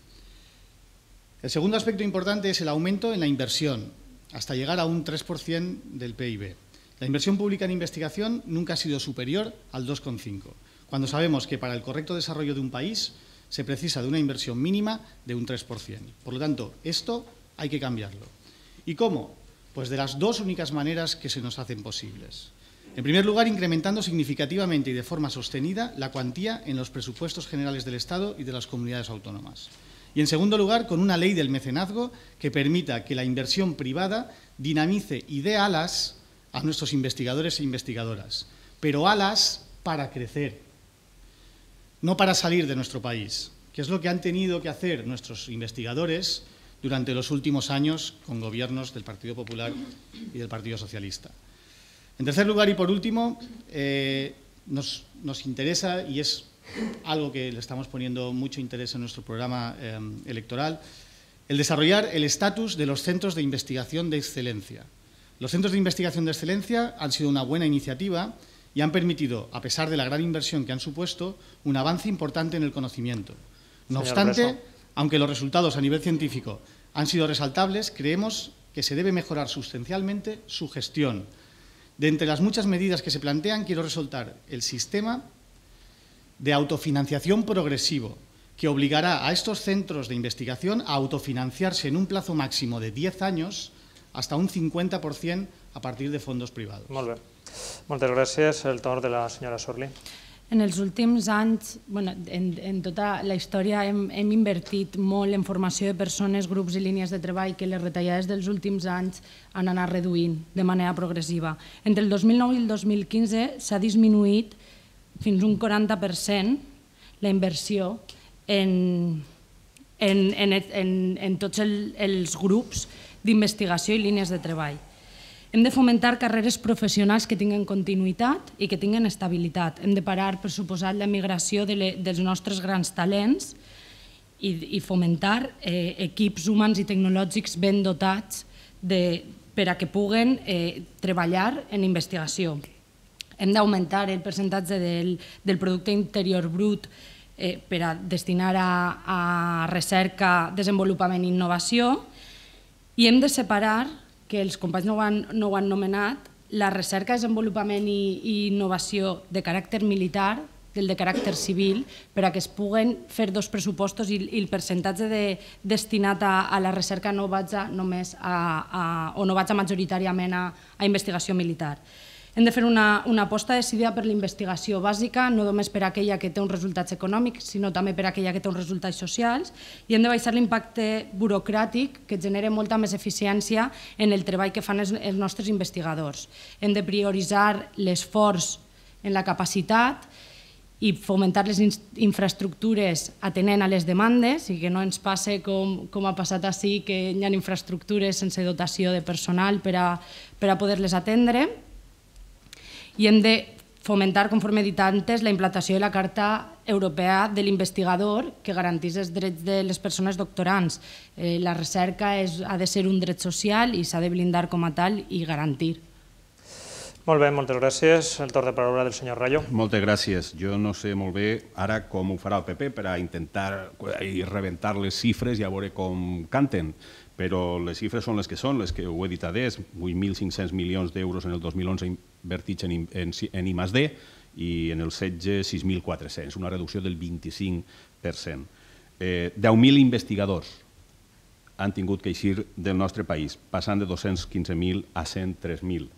El segundo aspecto importante es el aumento en la inversión, hasta llegar a un tres por ciento del P I B. La inversión pública en investigación nunca ha sido superior al dos coma cinco, cuando sabemos que para el correcto desarrollo de un país se precisa de una inversión mínima de un tres por ciento. Por lo tanto, esto hay que cambiarlo. ¿Y cómo? Pues de las dos únicas maneras que se nos hacen posibles. En primer lugar, incrementando significativamente y de forma sostenida la cuantía en los presupuestos generales del Estado y de las comunidades autónomas. Y en segundo lugar, con una ley del mecenazgo que permita que la inversión privada dinamice y dé alas a nuestros investigadores e investigadoras, pero alas para crecer, no para salir de nuestro país, que es lo que han tenido que hacer nuestros investigadores durante los últimos años con gobiernos del Partido Popular y del Partido Socialista. En tercer lugar y por último, eh, nos, nos interesa, y es algo que le estamos poniendo mucho interés en nuestro programa eh, electoral, el desarrollar el estatus de los centros de investigación de excelencia. Los centros de investigación de excelencia han sido una buena iniciativa y han permitido, a pesar de la gran inversión que han supuesto, un avance importante en el conocimiento. No obstante, aunque los resultados a nivel científico han sido resaltables, creemos que se debe mejorar sustancialmente su gestión. De entre las muchas medidas que se plantean, quiero resaltar el sistema de autofinanciación progresivo, que obligará a estos centros de investigación a autofinanciarse en un plazo máximo de diez años hasta un cincuenta por ciento a partir de fondos privados. Molt bé. Moltes gràcies. El torn de la senyora Sorli. En els últims anys, bueno, en, en tota la història, hem, hem invertit molt en formació de persones, grups i línies de treball que les retallades dels últims anys han anat reduint de manera progressiva. Entre el dos mil nou i el dos mil quinze s'ha disminuït fins un quaranta per cent la inversió en, en, en, en, en tots el, els grups d'investigació i línies de treball. Hem de fomentar carreres professionals que tinguen continuïtat i que tinguen estabilitat. Hem de parar, per suposat, la migració de le, dels nostres grans talents i, i fomentar eh, equips humans i tecnològics ben dotats de, per a que puguen eh, treballar en investigació. Hem d'augmentar el percentatge del, del producte interior brut eh, per a destinar a, a recerca, desenvolupament i innovació, i hem de separar, que els companys no ho han, no ho han nomenat, la recerca, desenvolupament i innovació de caràcter militar del de caràcter civil, per a que es puguen fer dos pressupostos i el percentatge destinat a la recerca no vaja només o no vaja majoritàriament a investigació militar. Hem de fer una aposta decidida per la investigació bàsica, no només per aquella que té uns resultats econòmics, sinó també per aquella que té uns resultats socials, i hem de baixar l'impacte burocràtic que genera molta més eficiència en el treball que fan els nostres investigadors. Hem de prioritzar l'esforç en la capacitat i fomentar les infraestructures atenent a les demandes i que no ens passe com ha passat així, que hi ha infraestructures sense dotació de personal per a poder-les atendre. I hem de fomentar, conforme he dit antes, la implantació de la Carta Europea de l'Investigador que garantís els drets de les persones doctorants. La recerca ha de ser un dret social i s'ha de blindar com a tal i garantir. Molt bé, moltes gràcies. El torn de paraula del senyor Rayo. Moltes gràcies. Jo no sé molt bé ara com ho farà el P P per a intentar rebentar les xifres i a veure com canten, però les xifres són les que són, les que ho he dit adés, vuit mil cinc-cents milions d'euros en el dos mil onze invertits en I més D i en el setze sis mil quatre-cents, una reducció del vint-i-cinc per cent. deu mil investigadors han tingut que eixir del nostre país, passant de dos-cents quinze mil a cent tres mil.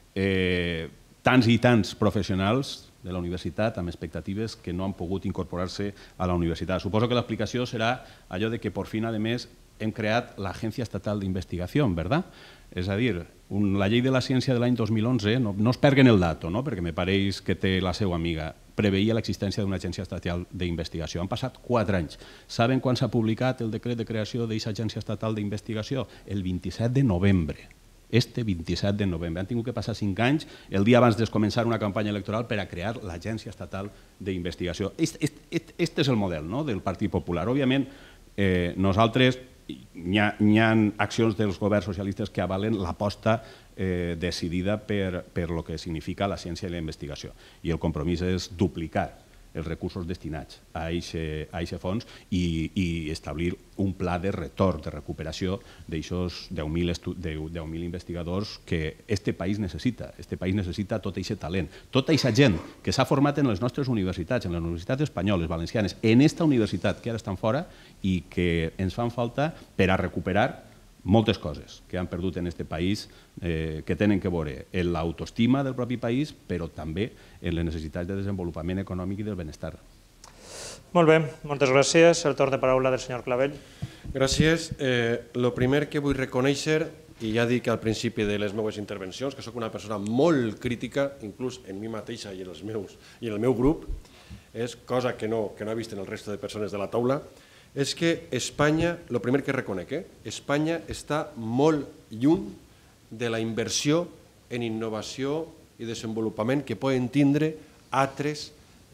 Tants i tants professionals de la universitat amb expectatives que no han pogut incorporar-se a la universitat. Suposo que l'explicació serà allò de que per fin, a més, hem creat l'Agència Estatal d'Investigació, ¿verdad? És a dir, la llei de la ciència de l'any dos mil onze, no es perguen el dato, perquè me pareix que té la seva amiga, preveia l'existència d'una agència estatal d'investigació. Han passat quatre anys. Saben quan s'ha publicat el decret de creació d'aquesta agència estatal d'investigació? El vint-i-set de novembre. Este vint-i-set de novembre. Han tingut que passar cinc anys, el dia abans de començar una campanya electoral, per a crear l'Agència Estatal d'Investigació. Este és el model del Partit Popular. Òbviament, nosaltres, hi ha accions dels governs socialistes que avalen l'aposta decidida per el que significa la ciència i la investigació. I el compromís és duplicar els recursos destinats a aquest fons i establir un pla de retorn, de recuperació d'aquests deu mil investigadors que este país necessita. Este país necessita tot aquest talent, tota aquesta gent que s'ha format en les nostres universitats, en les universitats espanyoles, valencianes, en aquesta universitat que ara estan fora i que ens fan falta per a recuperar moltes coses que han perdut en aquest país que tenen que veure en l'autoestima del propi país, però també en les necessitats de desenvolupament econòmic i del benestar. Molt bé, moltes gràcies. El torn de paraula del senyor Clavell. Gràcies. El primer que vull reconèixer, i ja dic al principi de les meves intervencions, que soc una persona molt crítica, inclús en mi mateixa i en el meu grup, és cosa que no he vist en el resto de persones de la taula, és que Espanya, el primer que reconec, Espanya està molt lluny de la inversió en innovació i desenvolupament que poden tindre altres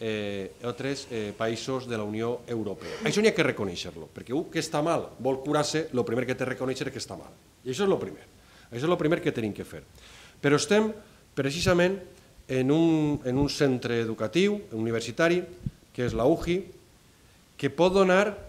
països de la Unió Europea. Això n'hi ha que reconèixer-lo, perquè un que està mal vol curar-se, el primer que té que reconèixer és que està mal. I això és el primer. Això és el primer que tenim que fer. Però estem precisament en un centre educatiu, universitari, que és la U J I, que pot donar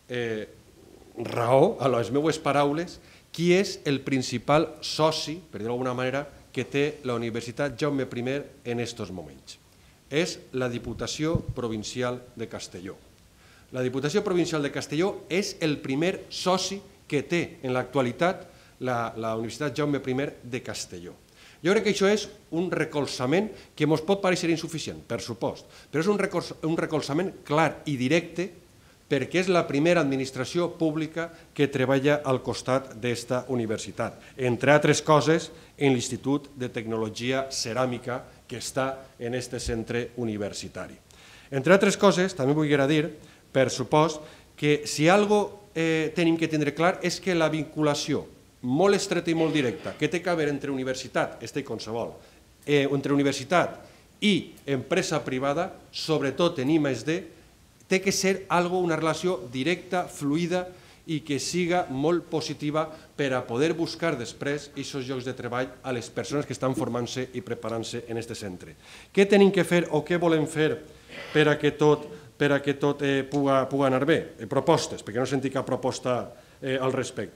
raó a les meves paraules qui és el principal soci, per dir-ho d'alguna manera, que té la Universitat Jaume primer en aquests moments. És la Diputació Provincial de Castelló. La Diputació Provincial de Castelló és el primer soci que té en l'actualitat la Universitat Jaume primer de Castelló. Jo crec que això és un recolzament que ens pot parèixer insuficient, per supost, però és un recolzament clar i directe perquè és la primera administració pública que treballa al costat d'esta universitat. Entre altres coses, en l'Institut de Tecnologia Ceràmica que està en aquest centre universitari. Entre altres coses, també vull dir, per supost, que si alguna cosa tenim que tindre clar és que la vinculació molt estreta i molt directa que té que haver entre universitat, este i qualsevol, entre universitat i empresa privada, sobretot en I més D, té que ser una relació directa, fluida i que siga molt positiva per a poder buscar després aquests llocs de treball a les persones que estan formant-se i preparant-se en aquest centre. Què tenim que fer o què volem fer per a que tot pugui anar bé? Propostes, perquè no senti cap proposta al respecte.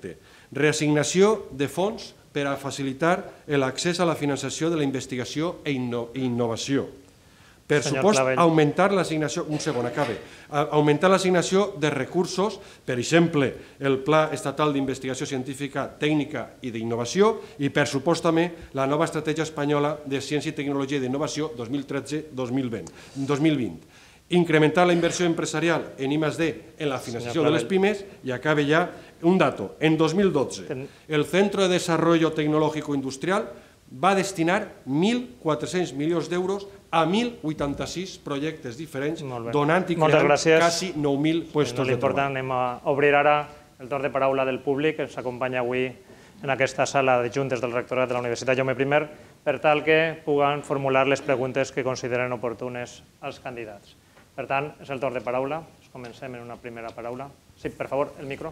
Reassignació de fons per a facilitar l'accés a la finançació de la investigació i innovació. Per supost, augmentar l'assignació, un segon, acabe, augmentar l'assignació de recursos, per exemple, el Pla Estatal d'Investigació Científica, Tècnica i d'Innovació i, per supost, també la nova Estratègia Espanyola de Ciència i Tecnologia i d'Innovació dos mil tretze dos mil vint. Incrementar la inversió empresarial en I más D en la financiació de les pimes i acabe ja un dato. En dos mil dotze, el Centro de Desarrollo Tecnológico Industrial va destinar mil quatre-cents milions d'euros a mil vuitanta-sis projectes diferents, donant i creant quasi nou mil puestos de treball. Anem a obrir ara el torn de paraula del públic que ens acompanya avui en aquesta sala de juntes del rectorat de la Universitat Jaume primer per tal que puguen formular les preguntes que consideren oportunes als candidats. Per tant, és el torn de paraula. Comencem en una primera paraula. Sí, per favor, el micro.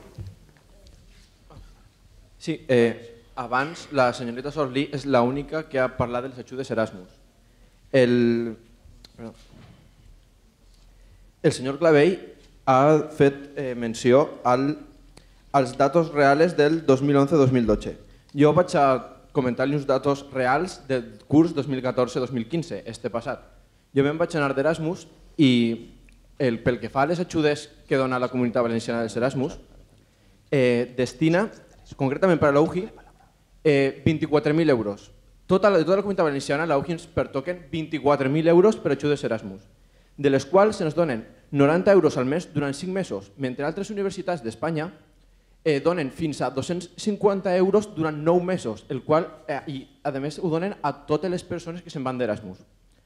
Sí, eh, abans la senyorita Sorlí és l'única que ha parlat dels ajudes Erasmus. El, el senyor Clavell ha fet eh, menció al, als datos reals del dos mil onze dos mil dotze. Jo vaig a comentar-li uns datos reals del curs dos mil catorze dos mil quinze, este passat. Jo me'n vaig anar d'Erasmus i el, pel que fa a les ajudes que dona la Comunitat Valenciana dels Erasmus, eh, destina, concretament per a l'U G I, eh, vint-i-quatre mil euros. Tota la, de tota la Comunitat Valenciana, l'U G I ens pertoquen vint-i-quatre mil euros per ajudes Erasmus, de les quals se'ns donen noranta euros al mes durant cinc mesos, mentre altres universitats d'Espanya eh, donen fins a dos-cents cinquanta euros durant nou mesos, el qual, eh, i a més ho donen a totes les persones que se'n van d'Erasmus.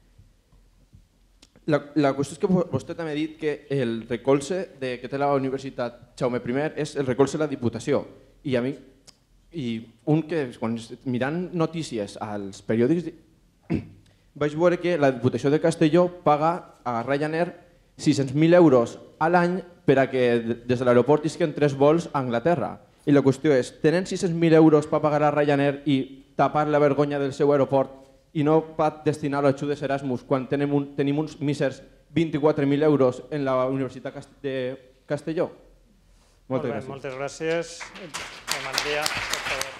La, la qüestió és que vostè també ha dit que el recolze de, que té la Universitat Jaume primer és el recolze de la Diputació. I a mi, i un que quan mirant notícies als periòdics vaig veure que la Diputació de Castelló paga a Ryanair sis-cents mil euros a l'any per a que des de l'aeroport isquen tres vols a Anglaterra. I la qüestió és, tenen sis-cents mil euros per pagar a Ryanair i tapar la vergonya del seu aeroport i no per destinar a ajudes Erasmus quan tenim, un, tenim uns mísers vint-i-quatre mil euros en la Universitat de Castelló? Moltes gràcies. Moltes gràcies. Demanaria, per favor.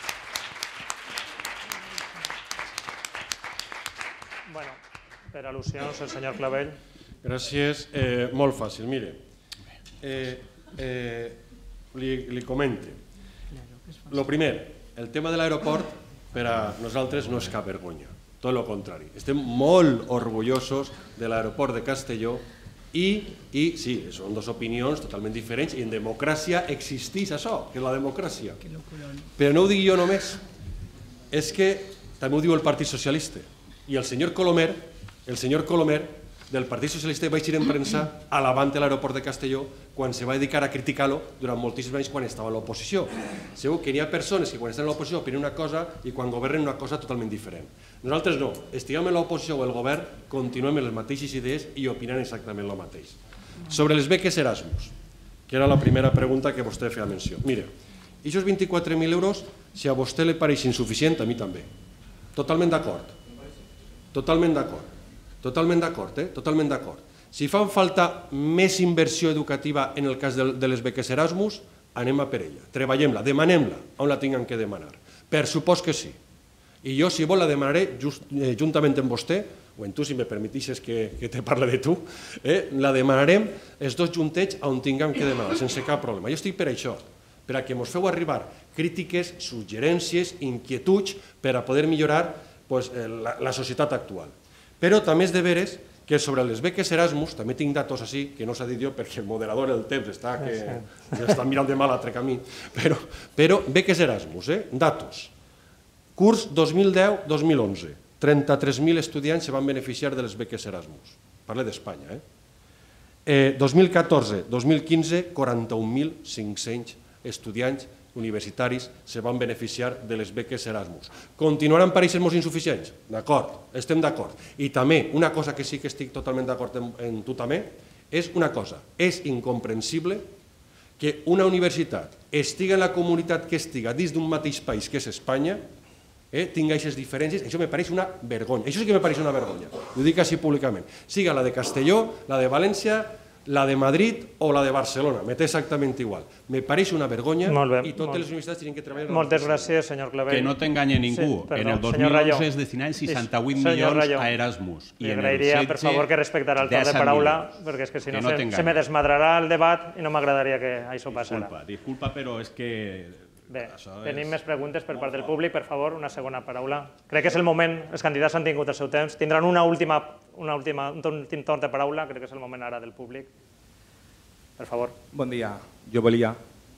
Bueno, per al·lusions, el senyor Clavell. Gràcies. Eh, molt fàcil, mire. Eh, eh, li, li comente. Lo primer, el tema de l'aeroport per a nosaltres no és cap vergonya. Tot el contrari. Estem molt orgullosos de l'aeroport de Castelló i, i sí, són dues opinions totalment diferents i en democràcia existeix això, que és la democràcia. Però no ho dic jo només, és que també ho diu el Partit Socialista i el senyor Colomer, el senyor Colomer del Partit Socialista va eixir en premsa alabant l'aeroport de Castelló quan se va dedicar a criticar-lo durant moltíssims anys quan estava a l'oposició. Segur que n'hi ha persones que quan estan a l'oposició opinen una cosa i quan governen una cosa totalment diferent. Nosaltres no, estiguem en l'oposició o el govern, continuem amb les mateixes idees i opinant exactament el mateix. Sobre les beques Erasmus, que era la primera pregunta que vostè feia menció. Mire, aquests vint-i-quatre mil euros, si a vostè li pareix insuficient, a mi també. Totalment d'acord. Totalment d'acord. Totalment d'acord, eh? Totalment d'acord. Si fan falta més inversió educativa en el cas de les beques Erasmus, anem a per ella, treballem-la, demanem-la, on la tinguem que demanar. Per supost que sí. I jo, si vol, la demanaré juntament amb vostè, o en tu, si me permetixes que te parle de tu, la demanarem els dos juntets on tinguem que demanar, sense cap problema. Jo estic per això, per a que ens feu arribar crítiques, suggerències, inquietuds, per a poder millorar la societat actual. Però també és de veres que sobre les beques Erasmus, també tinc datos així, que no s'ha dit jo perquè el moderador del temps està que està mirant de mal altre camí, però beques Erasmus, datos. Curs dos mil deu dos mil onze, trenta-tres mil estudiants se van beneficiar de les beques Erasmus. Parle d'Espanya. dos mil catorze dos mil quinze, quaranta-un mil cinc-cents estudiants universitaris se van beneficiar de les beques Erasmus. Continuaran pareixent-nos insuficients? D'acord, estem d'acord. I també, una cosa que sí que estic totalment d'acord amb tu també, és una cosa, és incomprensible que una universitat estiga en la comunitat que estiga dins d'un mateix país que és Espanya, tingui aquestes diferències, això me pareix una vergonya. Això sí que me pareix una vergonya, ho dic així públicament. Siga la de Castelló, la de València, la de Madrid o la de Barcelona, me té exactamente igual. Me pareix una vergonya i totes les universitats tenen que treballar... Moltes gràcies, senyor Clavell. Que no t'enganye ningú. En el dos mil onze es destinaven seixanta-vuit milions a Erasmus. Li agrairia, per favor, que respectarà el torn de paraula, perquè és que si no se me desmadrarà el debat i no m'agradaria que això passara. Disculpa, disculpa, però és que... Bé, tenim més preguntes per part del públic. Per favor, una segona paraula. Crec que és el moment, els candidats han tingut el seu temps. Tindran una última, una última, un últim torn de paraula. Crec que és el moment ara del públic. Per favor. Bon dia. Jo volia...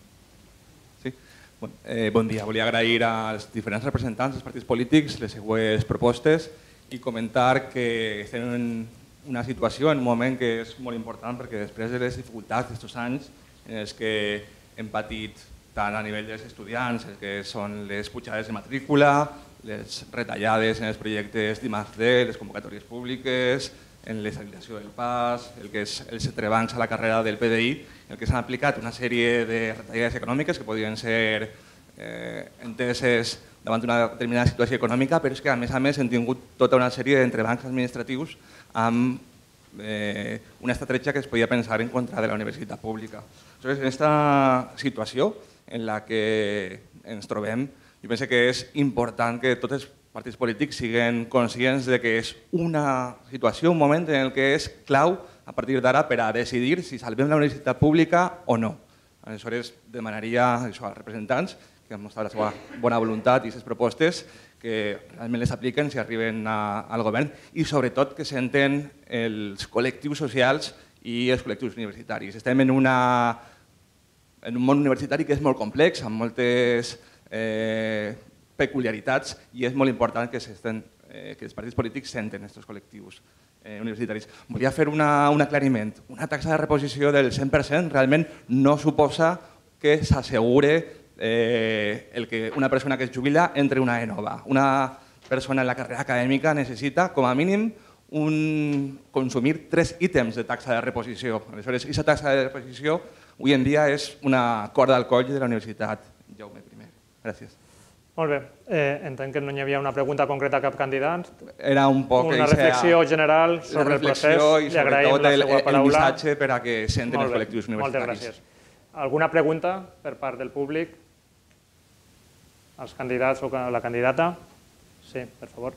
Sí? Bon, eh, bon dia. Volia agrair als diferents representants dels partits polítics les següents propostes i comentar que estem en una situació, en un moment que és molt important, perquè després de les dificultats d'aquests anys en els que hem patit tant a nivell dels estudiants, el que són les pujades de matrícula, les retallades en els projectes d'I más D, les convocatòries públiques, en l'estalviació del pas, el que és els entrebancs a la carrera del P D I, en el que s'han aplicat una sèrie de retallades econòmiques que podrien ser eh, enteses davant d'una determinada situació econòmica, però és que a més a més hem tingut tota una sèrie d'entrebancs administratius amb eh, una estratègia que es podia pensar en contra de la universitat pública. Aleshores, en aquesta situació en la que ens trobem, jo penso que és important que tots els partits polítics siguin conscients de que és una situació, un moment en el que és clau a partir d'ara per a decidir si salvem la universitat pública o no. Aleshores, demanaria això als representants que han mostrat la seva bona voluntat i aquestes propostes que realment les apliquen si arriben a, al govern i sobretot que senten els col·lectius socials i els col·lectius universitaris. Estem en una en un món universitari que és molt complex, amb moltes eh, peculiaritats i és molt important que, eh, que els partits polítics senten aquests col·lectius eh, universitaris. Volia fer una, un aclariment. Una taxa de reposició del cent per cent realment no suposa que s'assegure eh, el que una persona que es jubila entre una E nova. Una persona en la carrera acadèmica necessita, com a mínim, un, consumir tres ítems de taxa de reposició. Aleshores, aquesta taxa de reposició avui en dia és una corda al coll de la Universitat Jaume primer. Gràcies. Molt bé. Eh, entenc que no hi havia una pregunta concreta a cap candidat. Era un poc... Una reflexió general sobre el procés. I sobretot el, el missatge per a que senten els col·lectius universitaris. Moltes gràcies. Alguna pregunta per part del públic? Els candidats o la candidata? Sí, per favor.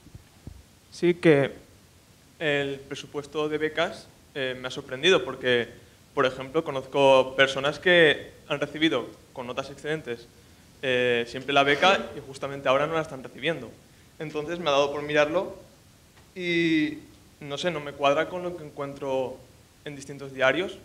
Sí, que el presupuesto de becas eh, me ha sorprendido porque, por ejemplo, conozco personas que han recibido con notas excelentes eh, siempre la beca y justamente ahora no la están recibiendo. Entonces me ha dado por mirarlo y no sé, no me cuadra con lo que encuentro en distintos diarios.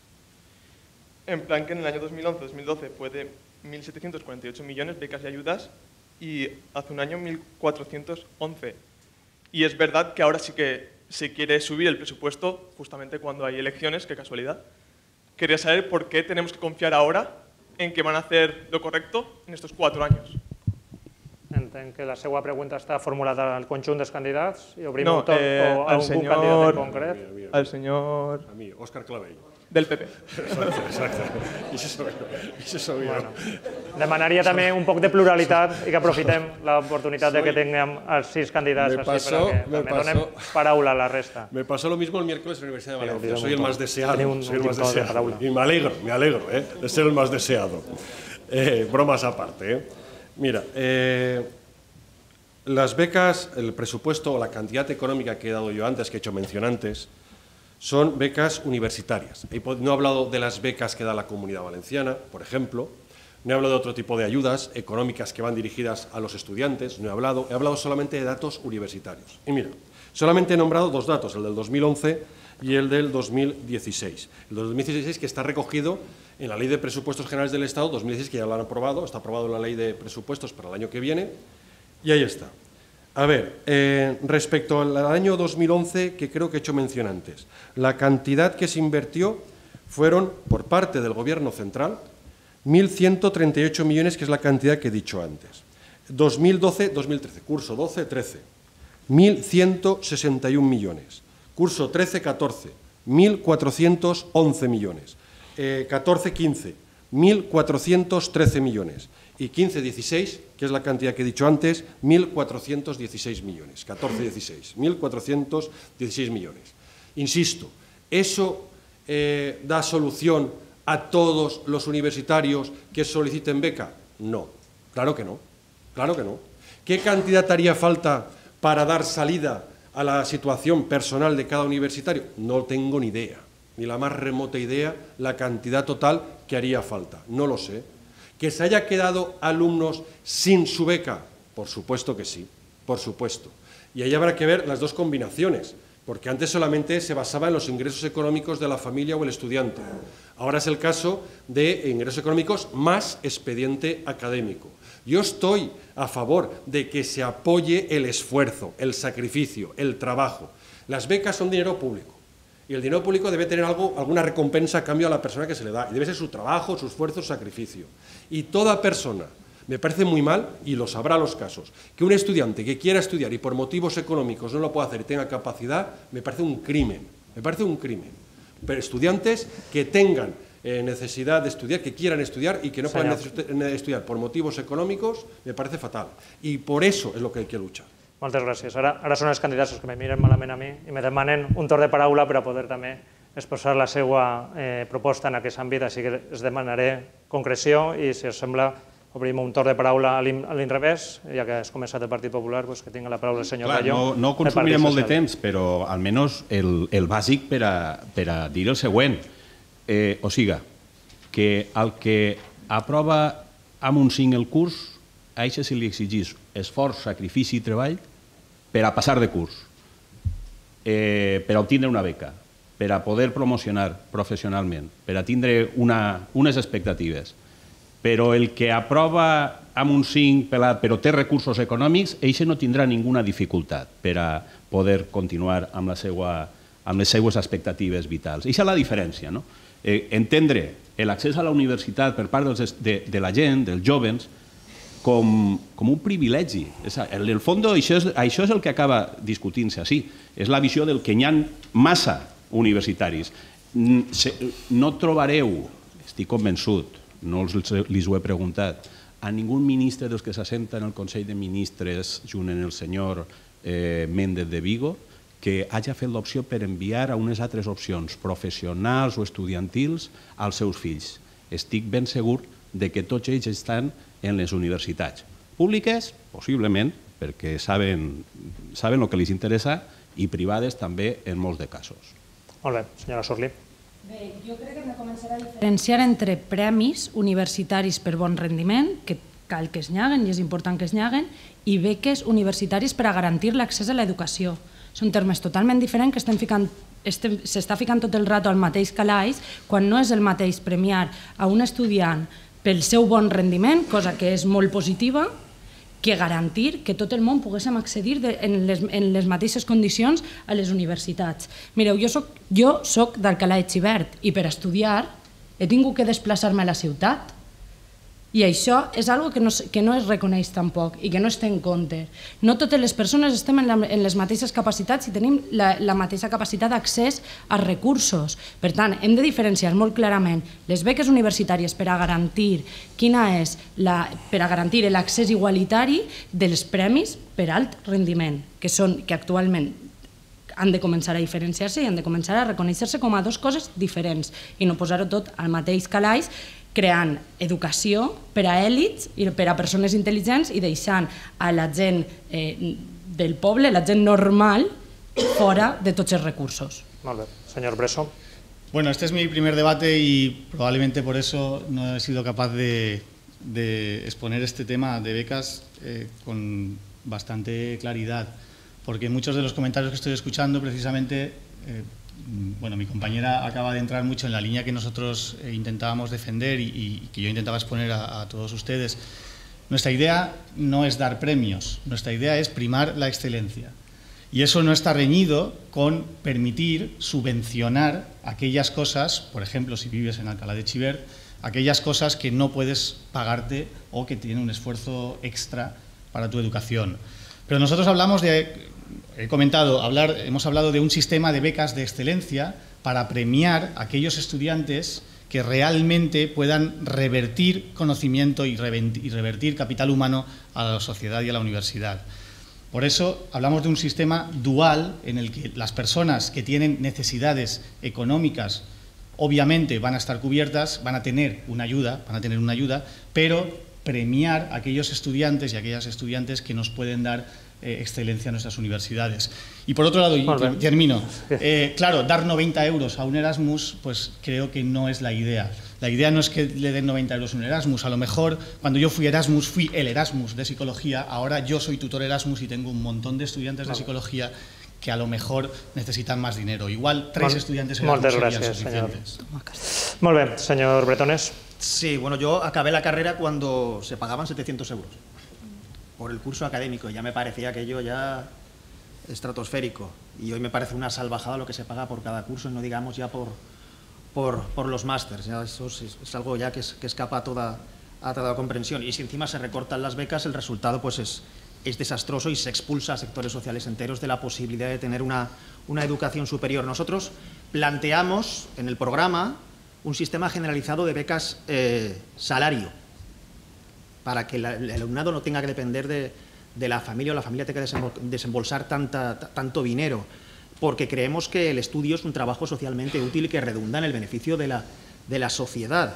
En plan que en el año dos mil once dos mil doce fue de mil setecientos cuarenta y ocho millones becas y ayudas y hace un año mil cuatrocientos once. Y es verdad que ahora sí que se quiere subir el presupuesto justamente cuando hay elecciones, qué casualidad. Quería saber por qué tenemos que confiar ahora en que van a hacer lo correcto en estos cuatro años. Entenc que la seva pregunta està formulada al conjunt dels candidats i obrim no, un torn eh, o a algun senyor, candidat en concret. Mira, mira. Al señor... A mi, Òscar Clavell. Del P P. Exacte, exacte. I això soy jo. I això soy jo. Bueno, demanaria també un poc de pluralitat i que aprofitem l'oportunitat de que tinguem els sis candidats me pasó, així, perquè també donem paraula a la resta. Me pasó lo mismo el miércoles en la Universidad de Valencia. Sí, soy el más deseado. Un, soy el un más de deseado. Y me alegro, me alegro ¿eh? de ser el más deseado. Eh, bromas aparte. ¿eh? Mira, eh, las becas, el presupuesto o la cantidad económica que he dado yo antes, que he hecho mención antes, son becas universitarias. No he hablado de las becas que da la Comunidad Valenciana, por ejemplo, no he hablado de otro tipo de ayudas económicas que van dirigidas a los estudiantes, no he hablado, he hablado solamente de datos universitarios. Y mira, solamente he nombrado dos datos, el del dos mil once y el del dos mil dieciséis. El del dos mil dieciséis que está recogido en la Ley de Presupuestos Generales del Estado, dos mil dieciséis que ya lo han aprobado, está aprobado en la Ley de Presupuestos para el año que viene, y ahí está. A ver, eh, respecto al año dos mil once, que creo que he hecho mención antes, la cantidad que se invirtió fueron, por parte del Gobierno central, mil ciento treinta y ocho millones, que es la cantidad que he dicho antes. dos mil doce dos mil trece, curso doce trece, mil ciento sesenta y un millones. Curso trece catorce, mil cuatrocientos once millones. Eh, catorce quince, mil cuatrocientos trece millones. Y quince dieciséis, que es la cantidad que he dicho antes, mil cuatrocientos dieciséis millones. catorce dieciséis, mil cuatrocientos dieciséis millones. Insisto, eso eh, da solución a todos los universitarios que soliciten beca? No, claro que no, claro que no. ¿Qué cantidad haría falta para dar salida a la situación personal de cada universitario? No tengo ni idea, ni la más remota idea, la cantidad total que haría falta. No lo sé. ¿Que se haya quedado alumnos sin su beca? Por supuesto que sí, por supuesto. Y ahí habrá que ver las dos combinaciones, porque antes solamente se basaba en los ingresos económicos de la familia o el estudiante. Ahora es el caso de ingresos económicos más expediente académico. Yo estoy a favor de que se apoye el esfuerzo, el sacrificio, el trabajo. Las becas son dinero público y el dinero público debe tener algo, alguna recompensa a cambio a la persona que se le da y debe ser su trabajo, su esfuerzo, su sacrificio. Y toda persona, me parece muy mal, y lo sabrá los casos, que un estudiante que quiera estudiar y por motivos económicos no lo pueda hacer y tenga capacidad, me parece un crimen, me parece un crimen. Pero estudiantes que tengan Eh, necesidad de estudiar, que quieran estudiar y que no puedan estudiar por motivos econòmics, me parece fatal. I por eso es lo que hay que luchar. Moltes gràcies. Ara, ara són els candidats els que me miren malament a mi i me demanen un torn de paraula per a poder també exposar la seva eh, proposta en aquest àmbit, així que es demanaré concreció i, si us sembla, obrim un torn de paraula a l'inrevés, ja que has començat el Partit Popular, pues, que tinga la paraula el senyor Clar, Gallo. No, no consumiré molt de temps, però almenys el, el bàsic per a, per a dir el següent. Eh, o siga, que el que aprova amb un cinc el curs, a això se li exigís esforç, sacrifici i treball per a passar de curs, eh, per a obtindre una beca, per a poder promocionar professionalment, per a tindre una, unes expectatives. Però el que aprova amb un cinc pelat però té recursos econòmics, això no tindrà ninguna dificultat per a poder continuar amb, la seva, amb les seues expectatives vitals. Això és la diferència, no? Eh, entendre l'accés a la universitat per part dels, de, de la gent, dels jóvens, com, com un privilegi. En el fons, això és, això és el que acaba discutint-se així. És la visió del que n'hi ha massa universitaris. No trobareu, estic convençut, no els, els ho he preguntat, a ningú ministre dels que s'assenta en el Consell de Ministres junt amb el senyor eh, Méndez de Vigo que hagi fet l'opció per enviar a unes altres opcions professionals o estudiantils als seus fills. Estic ben segur de que tots ells estan en les universitats públiques, possiblement, perquè saben, saben el que els interessa, i privades també en molts de casos. Molt bé, senyora Sorli. Bé, jo crec que hem de començar a diferenciar entre premis universitaris per bon rendiment, que cal que es llaguen i és important que es llaguen, i beques universitaris per a garantir l'accés a l'educació. Són termes totalment diferents que estem ficant, estem, s'està ficant tot el rato al mateix calaix, quan no és el mateix premiar a un estudiant pel seu bon rendiment, cosa que és molt positiva, que garantir que tot el món poguéssim accedir de, en, les, en les mateixes condicions a les universitats. Mireu, jo soc, jo soc d'Alcalà de Xivert i per estudiar he tingut que desplaçar-me a la ciutat. I això és una cosa que no, que no es reconeix tampoc i que no es té en compte. No totes les persones estem en, la, en les mateixes capacitats i tenim la, la mateixa capacitat d'accés als recursos. Per tant, hem de diferenciar molt clarament les beques universitàries per a garantir quina és la, per a garantir l'accés igualitari dels premis per alt rendiment, que són que actualment han de començar a diferenciar-se i han de començar a reconèixer-se com a dues coses diferents i no posar-ho tot al mateix calaix, creant educació per a èlits i per a persones intel·ligents i deixant a la gent eh, del poble, la gent normal, fora de tots els recursos. Molt bé. Senyor Bresso. Bueno, este es mi primer debate y probablemente por eso no he sido capaz de, de exponer este tema de becas eh, con bastante claridad, porque muchos de los comentarios que estoy escuchando precisamente... Eh, Bueno, mi compañera acaba de entrar mucho en la línea que nosotros intentábamos defender y, y que yo intentaba exponer a, a todos ustedes. Nuestra idea no es dar premios, nuestra idea es primar la excelencia. Y eso no está reñido con permitir subvencionar aquellas cosas, por ejemplo, si vives en Alcalá de Xivert, aquellas cosas que no puedes pagarte o que tienen un esfuerzo extra para tu educación. Pero nosotros hablamos de... He comentado, hablar, hemos hablado de un sistema de becas de excelencia para premiar a aquellos estudiantes que realmente puedan revertir conocimiento y revertir capital humano a la sociedad y a la universidad. Por eso hablamos de un sistema dual en el que las personas que tienen necesidades económicas obviamente van a estar cubiertas, van a tener una ayuda, van a tener una ayuda, pero premiar a aquellos estudiantes y aquellas estudiantes que nos pueden dar eh, excelencia en nuestras universidades. Y por otro lado, y termino, eh, claro, dar noventa euros a un Erasmus, pues creo que no es la idea. La idea no es que le den noventa euros a un Erasmus. A lo mejor, cuando yo fui Erasmus, fui el Erasmus de psicología. Ahora yo soy tutor Erasmus y tengo un montón de estudiantes de psicología que a lo mejor necesitan más dinero. Igual tres Mol, estudiantes Erasmus serían gràcies, suficientes. Senyor. Molt bé, senyor Bretones. Sí, bueno, yo acabé la carrera cuando se pagaban setecientos euros por el curso académico. Ya me parecía aquello ya estratosférico. Y hoy me parece una salvajada lo que se paga por cada curso, no digamos ya por, por, por los másters. Ya eso es, es algo ya que, es, que escapa a toda, a toda comprensión. Y si encima se recortan las becas, el resultado pues es, es desastroso y se expulsa a sectores sociales enteros de la posibilidad de tener una, una educación superior. Nosotros planteamos en el programa un sistema generalizado de becas eh, salario, para que la, el alumnado no tenga que depender de, de la familia o la familia tenga que desembolsar tanta, tanto dinero, porque creemos que el estudio es un trabajo socialmente útil y que redunda en el beneficio de la, de la sociedad.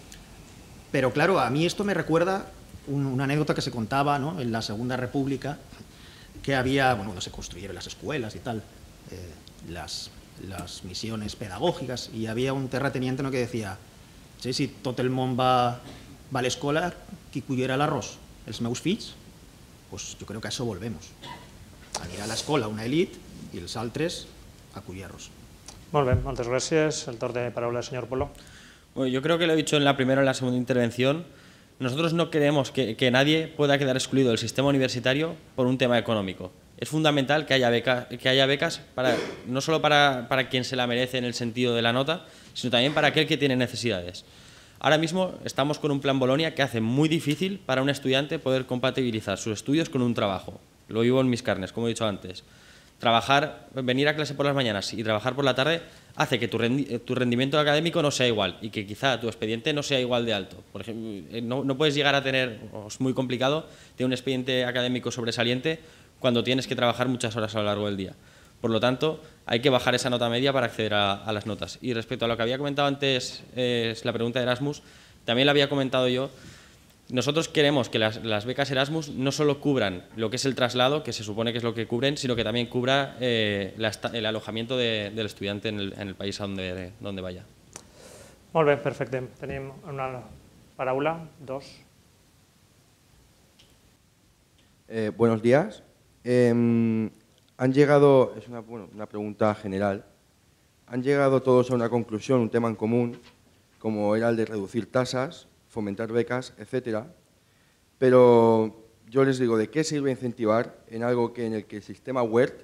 Pero claro, a mí esto me recuerda un, una anécdota que se contaba, ¿no?, en la Segunda República, que había, bueno, cuando se construyeron las escuelas y tal, eh, las... las misiones pedagógicas, y había un terrateniente, ¿no?, que decía: sí, si tot el món va, va a l'escola, qui cullera l'arròs? Els meus fills? Pues yo creo que a eso volvemos. Anirà a l'escola una elit i els altres a collir arròs. Molt bé, moltes gràcies. El torn de paraula, señor Polo. Bueno, yo creo que lo he dicho en la primera o en la segunda intervención. Nosotros no queremos que, que nadie pueda quedar excluido del sistema universitario por un tema económico. Es fundamental que haya, beca, que haya becas para, no solo para, para quien se la merece en el sentido de la nota, sino también para aquel que tiene necesidades. Ahora mismo estamos con un plan Bolonia que hace muy difícil para un estudiante poder compatibilizar sus estudios con un trabajo. Lo vivo en mis carnes, como he dicho antes. Trabajar, venir a clase por las mañanas y trabajar por la tarde hace que tu, rendi, tu rendimiento académico no sea igual y que quizá tu expediente no sea igual de alto. Por ejemplo, no, no puedes llegar a tener, es muy complicado, tener un expediente académico sobresaliente cuando tienes que trabajar muchas horas a lo largo del día. Por lo tanto, hay que bajar esa nota media para acceder a, a las notas. Y respecto a lo que había comentado antes, eh, la pregunta de Erasmus, también lo había comentado yo. Nosotros queremos que las, las becas Erasmus no solo cubran lo que es el traslado, que se supone que es lo que cubren, sino que también cubra eh, la, el alojamiento de, del estudiante en el, en el país a donde, donde vaya. Molt bé, perfecte. Tenim una paraula, dos. Eh, buenos días. Eh, han llegado, es una, bueno, una pregunta general, han llegado todos a una conclusión, un tema en común, como era el de reducir tasas, fomentar becas, etcétera. Pero yo les digo, ¿de qué sirve incentivar en algo que en el que el sistema WERT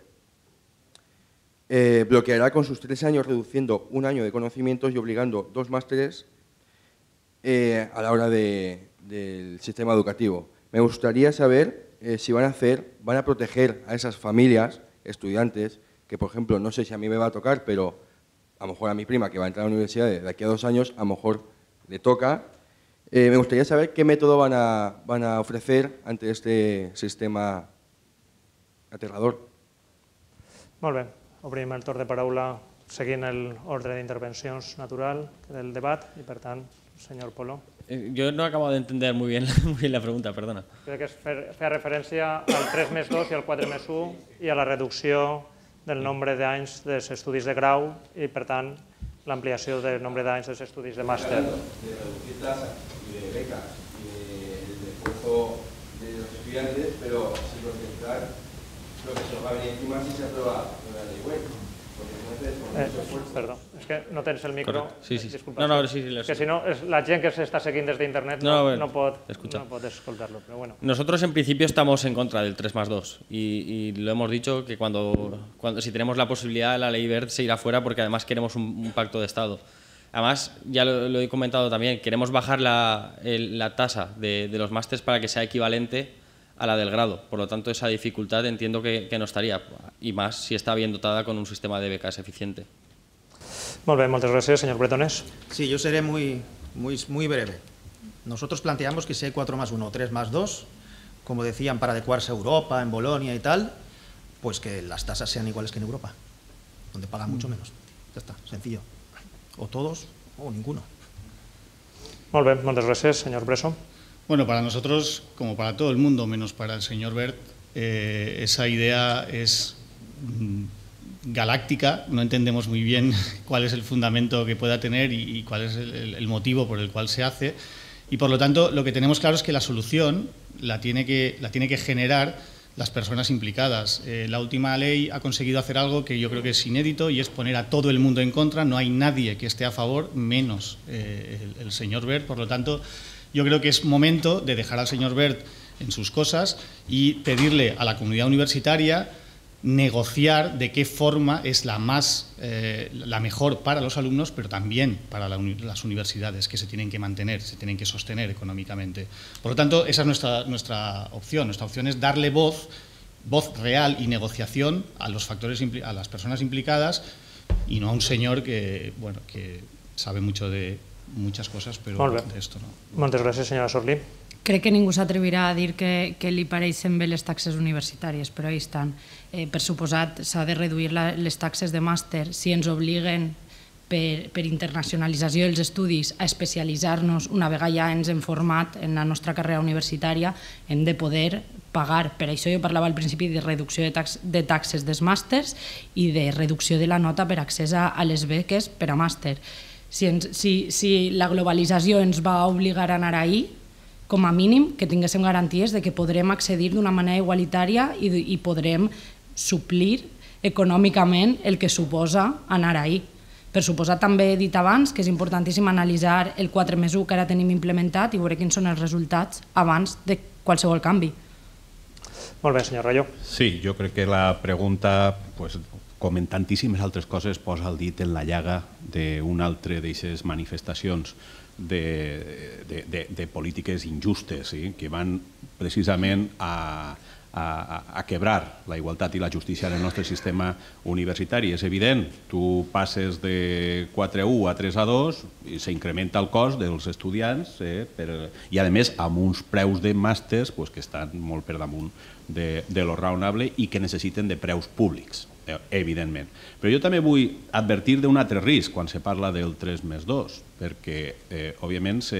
eh, bloqueará con sus tres años reduciendo un año de conocimientos y obligando dos másteres eh, a la hora de, del sistema educativo? Me gustaría saber Eh, si van a hacer, van a proteger a esas familias, estudiantes, que por ejemplo, no sé si a mí me va a tocar, pero a lo mejor a mi prima que va a entrar a la universidad de aquí a dos años, a lo mejor le toca. Eh, me gustaría saber qué método van a, van a ofrecer ante este sistema aterrador. Molt bé, obrim el torn de paraula seguint l'ordre d'intervencions natural del debat i, per tant, senyor Polo. Yo no acabo de entender muy bien, muy bien la pregunta, perdona. Crec que es feia referència al tres més dos i al quatre més u i a la reducció del nombre d'anys dels estudis de grau i, per tant, l'ampliació del nombre d'anys dels estudis de màster. De reducir tasas y de becas y del esfuerzo de los estudiantes, pero sin concentrar lo que se nos va a venir encima si se aprueba la ley web. Eh, perdó, és que no tens el micro. Sí, sí. Disculpa. No, no, sí, sí, que si no, la gent que s'està seguint des d'internet no, no, bueno, no, pot, escucha. no pot escoltar-lo. Pero bueno. Nosotros en principio estamos en contra del tres más dos y, y lo hemos dicho que cuando, cuando si tenemos la posibilidad la ley WERT se irá fuera porque además queremos un, un pacto de Estado. Además, ya lo, lo he comentado también, queremos bajar la, el, la tasa de, de los másters para que sea equivalente a la del grado. Por lo tanto, esa dificultad entiendo que, que no estaría, y más si está bien dotada con un sistema de becas eficiente. Molt bé, moltes gràcies, señor Bretones. Sí, yo seré muy, muy, muy breve. Nosotros planteamos que si hay cuatro más uno o tres más dos, como decían, para adecuarse a Europa, en Bolonia y tal, pues que las tasas sean iguales que en Europa, donde pagan mucho menos. Ya está, sencillo. o todos, o ninguno. Molt bé, moltes gràcies, señor Bresso. Bueno, para nosotros, como para todo el mundo, menos para el señor Wert, eh, esa idea es mmm, galáctica. No entendemos muy bien cuál es el fundamento que pueda tener y, y cuál es el, el motivo por el cual se hace. Y por lo tanto, lo que tenemos claro es que la solución la tiene que, la tiene que generar las personas implicadas. Eh, la última ley ha conseguido hacer algo que yo creo que es inédito y es poner a todo el mundo en contra. No hay nadie que esté a favor, menos eh, el, el señor Wert. Por lo tanto, yo creo que es momento de dejar al señor Wert en sus cosas y pedirle a la comunidad universitaria negociar de qué forma es la más eh, la mejor para los alumnos, pero también para la uni las universidades, que se tienen que mantener, se tienen que sostener económicamente. Por lo tanto, esa es nuestra, nuestra opción. Nuestra opción es darle voz, voz real y negociación a los factores, a las personas implicadas y no a un señor que, bueno, que sabe mucho de muchas cosas, però de esto no. Moltes gràcies, senyora Sorlí. Crec que ningú s'atrevirà a dir que, que li pareixen bé les taxes universitàries, però ahí estan. Eh, per suposat, s'ha de reduir la, les taxes de màster si ens obliguen per, per internacionalització dels estudis a especialitzar-nos una vegada ja ens hem format en la nostra carrera universitària, hem de poder pagar. Per això jo parlava al principi de reducció de, tax, de taxes dels màsters i de reducció de la nota per accés a, a les beques per a màster. Si, ens, si, si la globalització ens va obligar a anar ahí, com a mínim que tinguéssim garanties de que podrem accedir d'una manera igualitària i, i podrem suplir econòmicament el que suposa anar ahí. Per suposar, també he dit abans que és importantíssim analitzar el quatre més u que ara tenim implementat i veure quins són els resultats abans de qualsevol canvi. Molt bé, senyor Rayo. Sí, jo crec que la pregunta, pues, com en tantíssimes altres coses, posa el dit en la llaga d'una altra d'aquestes manifestacions de, de, de, de polítiques injustes, sí? Que van precisament a, a, a quebrar la igualtat i la justícia en el nostre sistema universitari. És evident, tu passes de quatre a u a tres a dos i s'incrementa el cost dels estudiants eh, per, i a més amb uns preus de màsters pues, que estan molt per damunt de, de lo raonable i que necessiten de preus públics, evidentment. Però jo també vull advertir d'un altre risc quan se parla del tres més dos, perquè, eh, òbviament, se,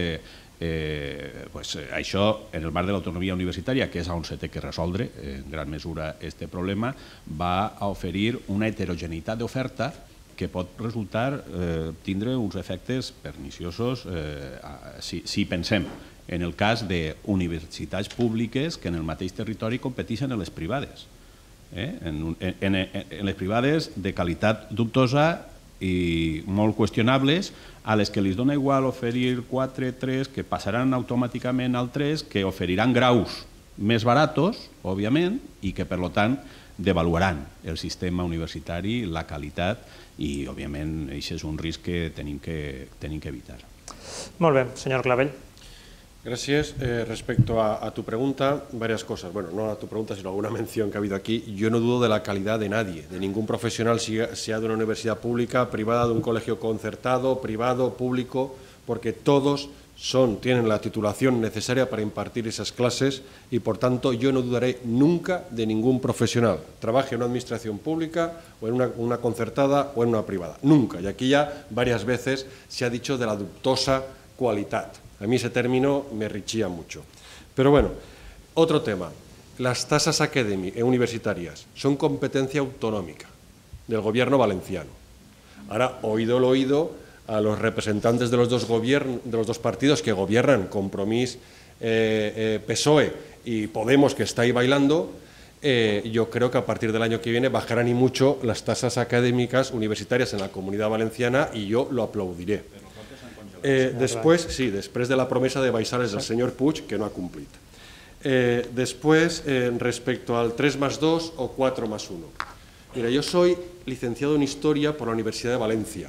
eh, pues, això, en el marc de l'autonomia universitària, que és on se té que resoldre, eh, en gran mesura, aquest problema, va a oferir una heterogeneïtat d'oferta que pot resultar eh, tindre uns efectes perniciosos eh, si, si pensem en el cas d'universitats públiques que en el mateix territori competeixen en les privades. Eh? En, en, en les privades de qualitat dubtosa i molt qüestionables, a les que els dona igual oferir quatre, tres, que passaran automàticament al tres, que oferiran graus més baratos, òbviament, i que, per tant, devaluaran el sistema universitari, la qualitat, i, òbviament, això és un risc que tenim que, tenim que evitar. Molt bé, senyor Clavell. Gracias. Eh, respecto a, a tu pregunta, varias cosas. Bueno, no a tu pregunta, sino a alguna mención que ha habido aquí. Yo no dudo de la calidad de nadie, de ningún profesional, sea de una universidad pública, privada, de un colegio concertado, privado, público, porque todos son, tienen la titulación necesaria para impartir esas clases y, por tanto, yo no dudaré nunca de ningún profesional, trabaje en una administración pública o en una, una concertada o en una privada. Nunca. Y aquí ya varias veces se ha dicho de la dudosa cualidad. A mí ese término me richía mucho. Pero bueno, otro tema. Las tasas académicas universitarias son competencia autonómica del gobierno valenciano. Ahora, oído el oído a los representantes de los dos, de los dos partidos que gobiernan, Compromís, eh, eh, P S O E y Podemos, que está ahí bailando, eh, yo creo que a partir del año que viene bajarán y mucho las tasas académicas universitarias en la Comunidad Valenciana y yo lo aplaudiré. Eh, després, sí, després de la promesa de baixar del señor Puig, que no ha cumplit. Eh, después, eh, respecto al tres más dos o cuatro más uno. Mira, yo soy licenciado en Historia por la Universidad de Valencia.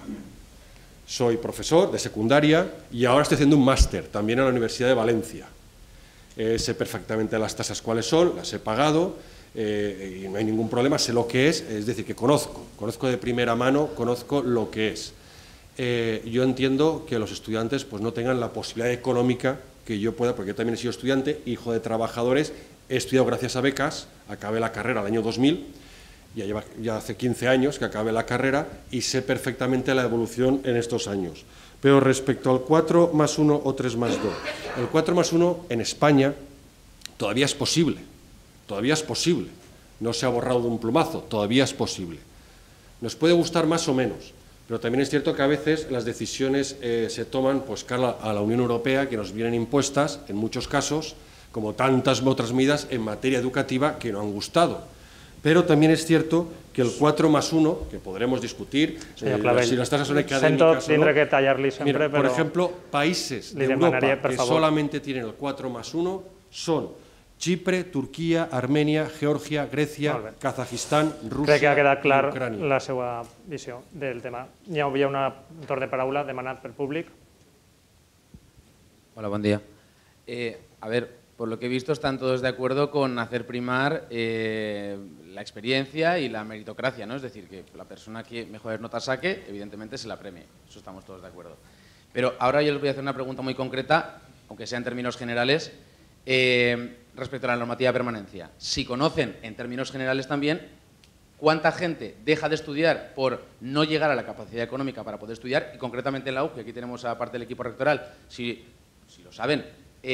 Soy profesor de secundaria y ahora estoy haciendo un máster también en la Universidad de Valencia. Eh, sé perfectamente las tasas cuáles son, las he pagado eh, y no hay ningún problema, sé lo que es, es decir, que conozco, conozco de primera mano, conozco lo que es. Eh, yo entiendo que los estudiantes pues, no tengan la posibilidad económica que yo pueda, porque yo también he sido estudiante, hijo de trabajadores, he estudiado gracias a becas, acabé la carrera el año dos mil ya, lleva, ya hace quince años que acabé la carrera y sé perfectamente la evolución en estos años. Pero respecto al cuatro más uno o tres más dos, el cuatro más uno en España todavía es posible, todavía es posible, no se ha borrado de un plumazo, todavía es posible. Nos puede gustar más o menos, pero también es cierto que a veces las decisiones eh, se toman pues, cara a la Unión Europea, que nos vienen impuestas, en muchos casos, como tantas otras medidas en materia educativa que no han gustado. Pero también es cierto que el cuatro más uno, que podremos discutir, eh, si las tasas son académicas o no, que tallar-li sempre, mira, por però ejemplo, países de li demanaria, Europa per que favor. solamente tienen el cuatro más uno son Chipre, Turquía, Armenia, Georgia, Grecia, Molt bé. Kazajistán, Crec Rússia que ha quedat i clar Ucrània. la seva visió del tema. Hi havia una, un torn de paraula demanat pel públic. Hola, buen día. Eh, a ver, por lo que he visto están todos de acuerdo con hacer primar eh, la experiencia y la meritocracia, ¿no? Es decir, que la persona que mejores notas saque, evidentemente se la premie. Eso estamos todos de acuerdo. Pero ahora yo les voy a hacer una pregunta muy concreta, aunque sea en términos generales, eh, respecto a la normativa de permanencia. Si conocen, en términos generales también, cuánta gente deja de estudiar por no llegar a la capacidad económica para poder estudiar, y concretamente en la U G I, aquí tenemos a parte del equipo rectoral, si, si lo saben,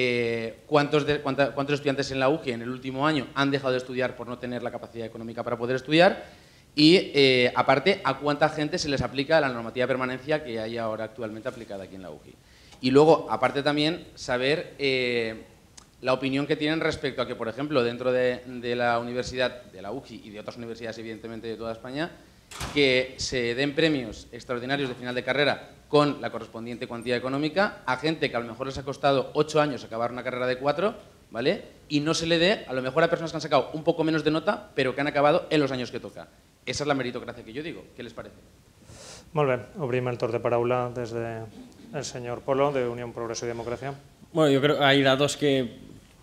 eh, ¿cuántos, de, cuánta, cuántos estudiantes en la U G I en el último año han dejado de estudiar por no tener la capacidad económica para poder estudiar, y eh, aparte, a cuánta gente se les aplica la normativa de permanencia que hay ahora actualmente aplicada aquí en la U G I. Y luego, aparte también, saber eh, la opinión que tienen respecto a que, por ejemplo, dentro de, de la universidad, de la U G I y de otras universidades, evidentemente, de toda España, que se den premios extraordinarios de final de carrera con la correspondiente cuantía económica a gente que a lo mejor les ha costado ocho años acabar una carrera de cuatro, ¿vale? Y no se le dé, a lo mejor a personas que han sacado un poco menos de nota, pero que han acabado en los años que toca. Esa es la meritocracia que yo digo. ¿Qué les parece? Molt bé, obrim el torn de paraula des del señor Polo, de Unión Progreso y Democracia. Bueno, yo creo que hay datos que,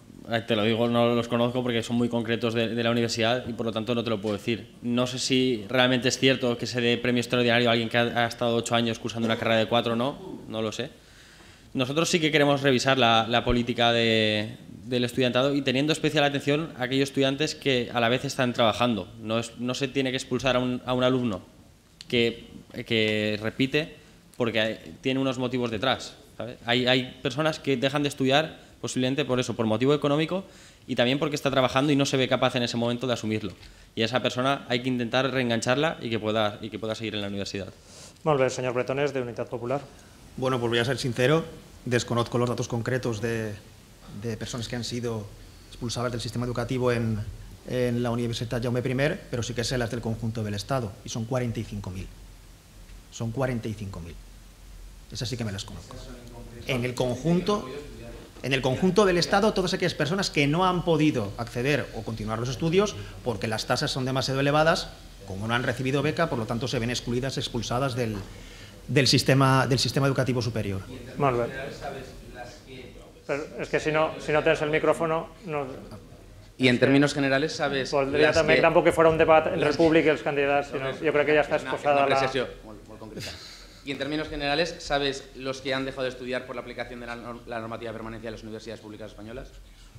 te lo digo, no los conozco porque son muy concretos de, de la universidad y por lo tanto no te lo puedo decir. No sé si realmente es cierto que se dé premio extraordinario a alguien que ha, ha estado ocho años cursando una carrera de cuatro o no, no lo sé. Nosotros sí que queremos revisar la, la política de, del estudiantado y teniendo especial atención a aquellos estudiantes que a la vez están trabajando. No, es, no se tiene que expulsar a un, a un alumno que, que repite porque hay, tiene unos motivos detrás, ¿sabes? Hay, hay personas que dejan de estudiar posiblemente por eso, por motivo económico y también porque está trabajando y no se ve capaz en ese momento de asumirlo. Y a esa persona hay que intentar reengancharla y que pueda, y que pueda seguir en la universidad. Molt bé, señor Bretones, de Unitat Popular. Bueno, pues voy a ser sincero, desconozco los datos concretos de, de personas que han sido expulsadas del sistema educativo en, en la Universitat Jaume primer, pero sí que sé las del conjunto del Estado, y son cuarenta y cinco mil. Son cuarenta y cinco mil. Esas sí que me las conozco. En el conjunto... En el conjunto del Estado, todas aquellas personas que no han podido acceder o continuar los estudios porque las tasas son demasiado elevadas, como no han recibido beca, por lo tanto se ven excluidas, expulsadas del, del, sistema, del sistema educativo superior. Molt bé. Pero es que si no, si no tienes el micrófono... No... Y en términos generales, ¿sabes? Podria també, que... tampoc que fuera un debat entre el públic i els candidats, sinó, jo crec que ja està exposada una, una la... Molt, molt concreta. Y en términos generales, ¿sabes los que han dejado de estudiar por la aplicación de la, la normativa de permanencia de las universidades públicas españolas?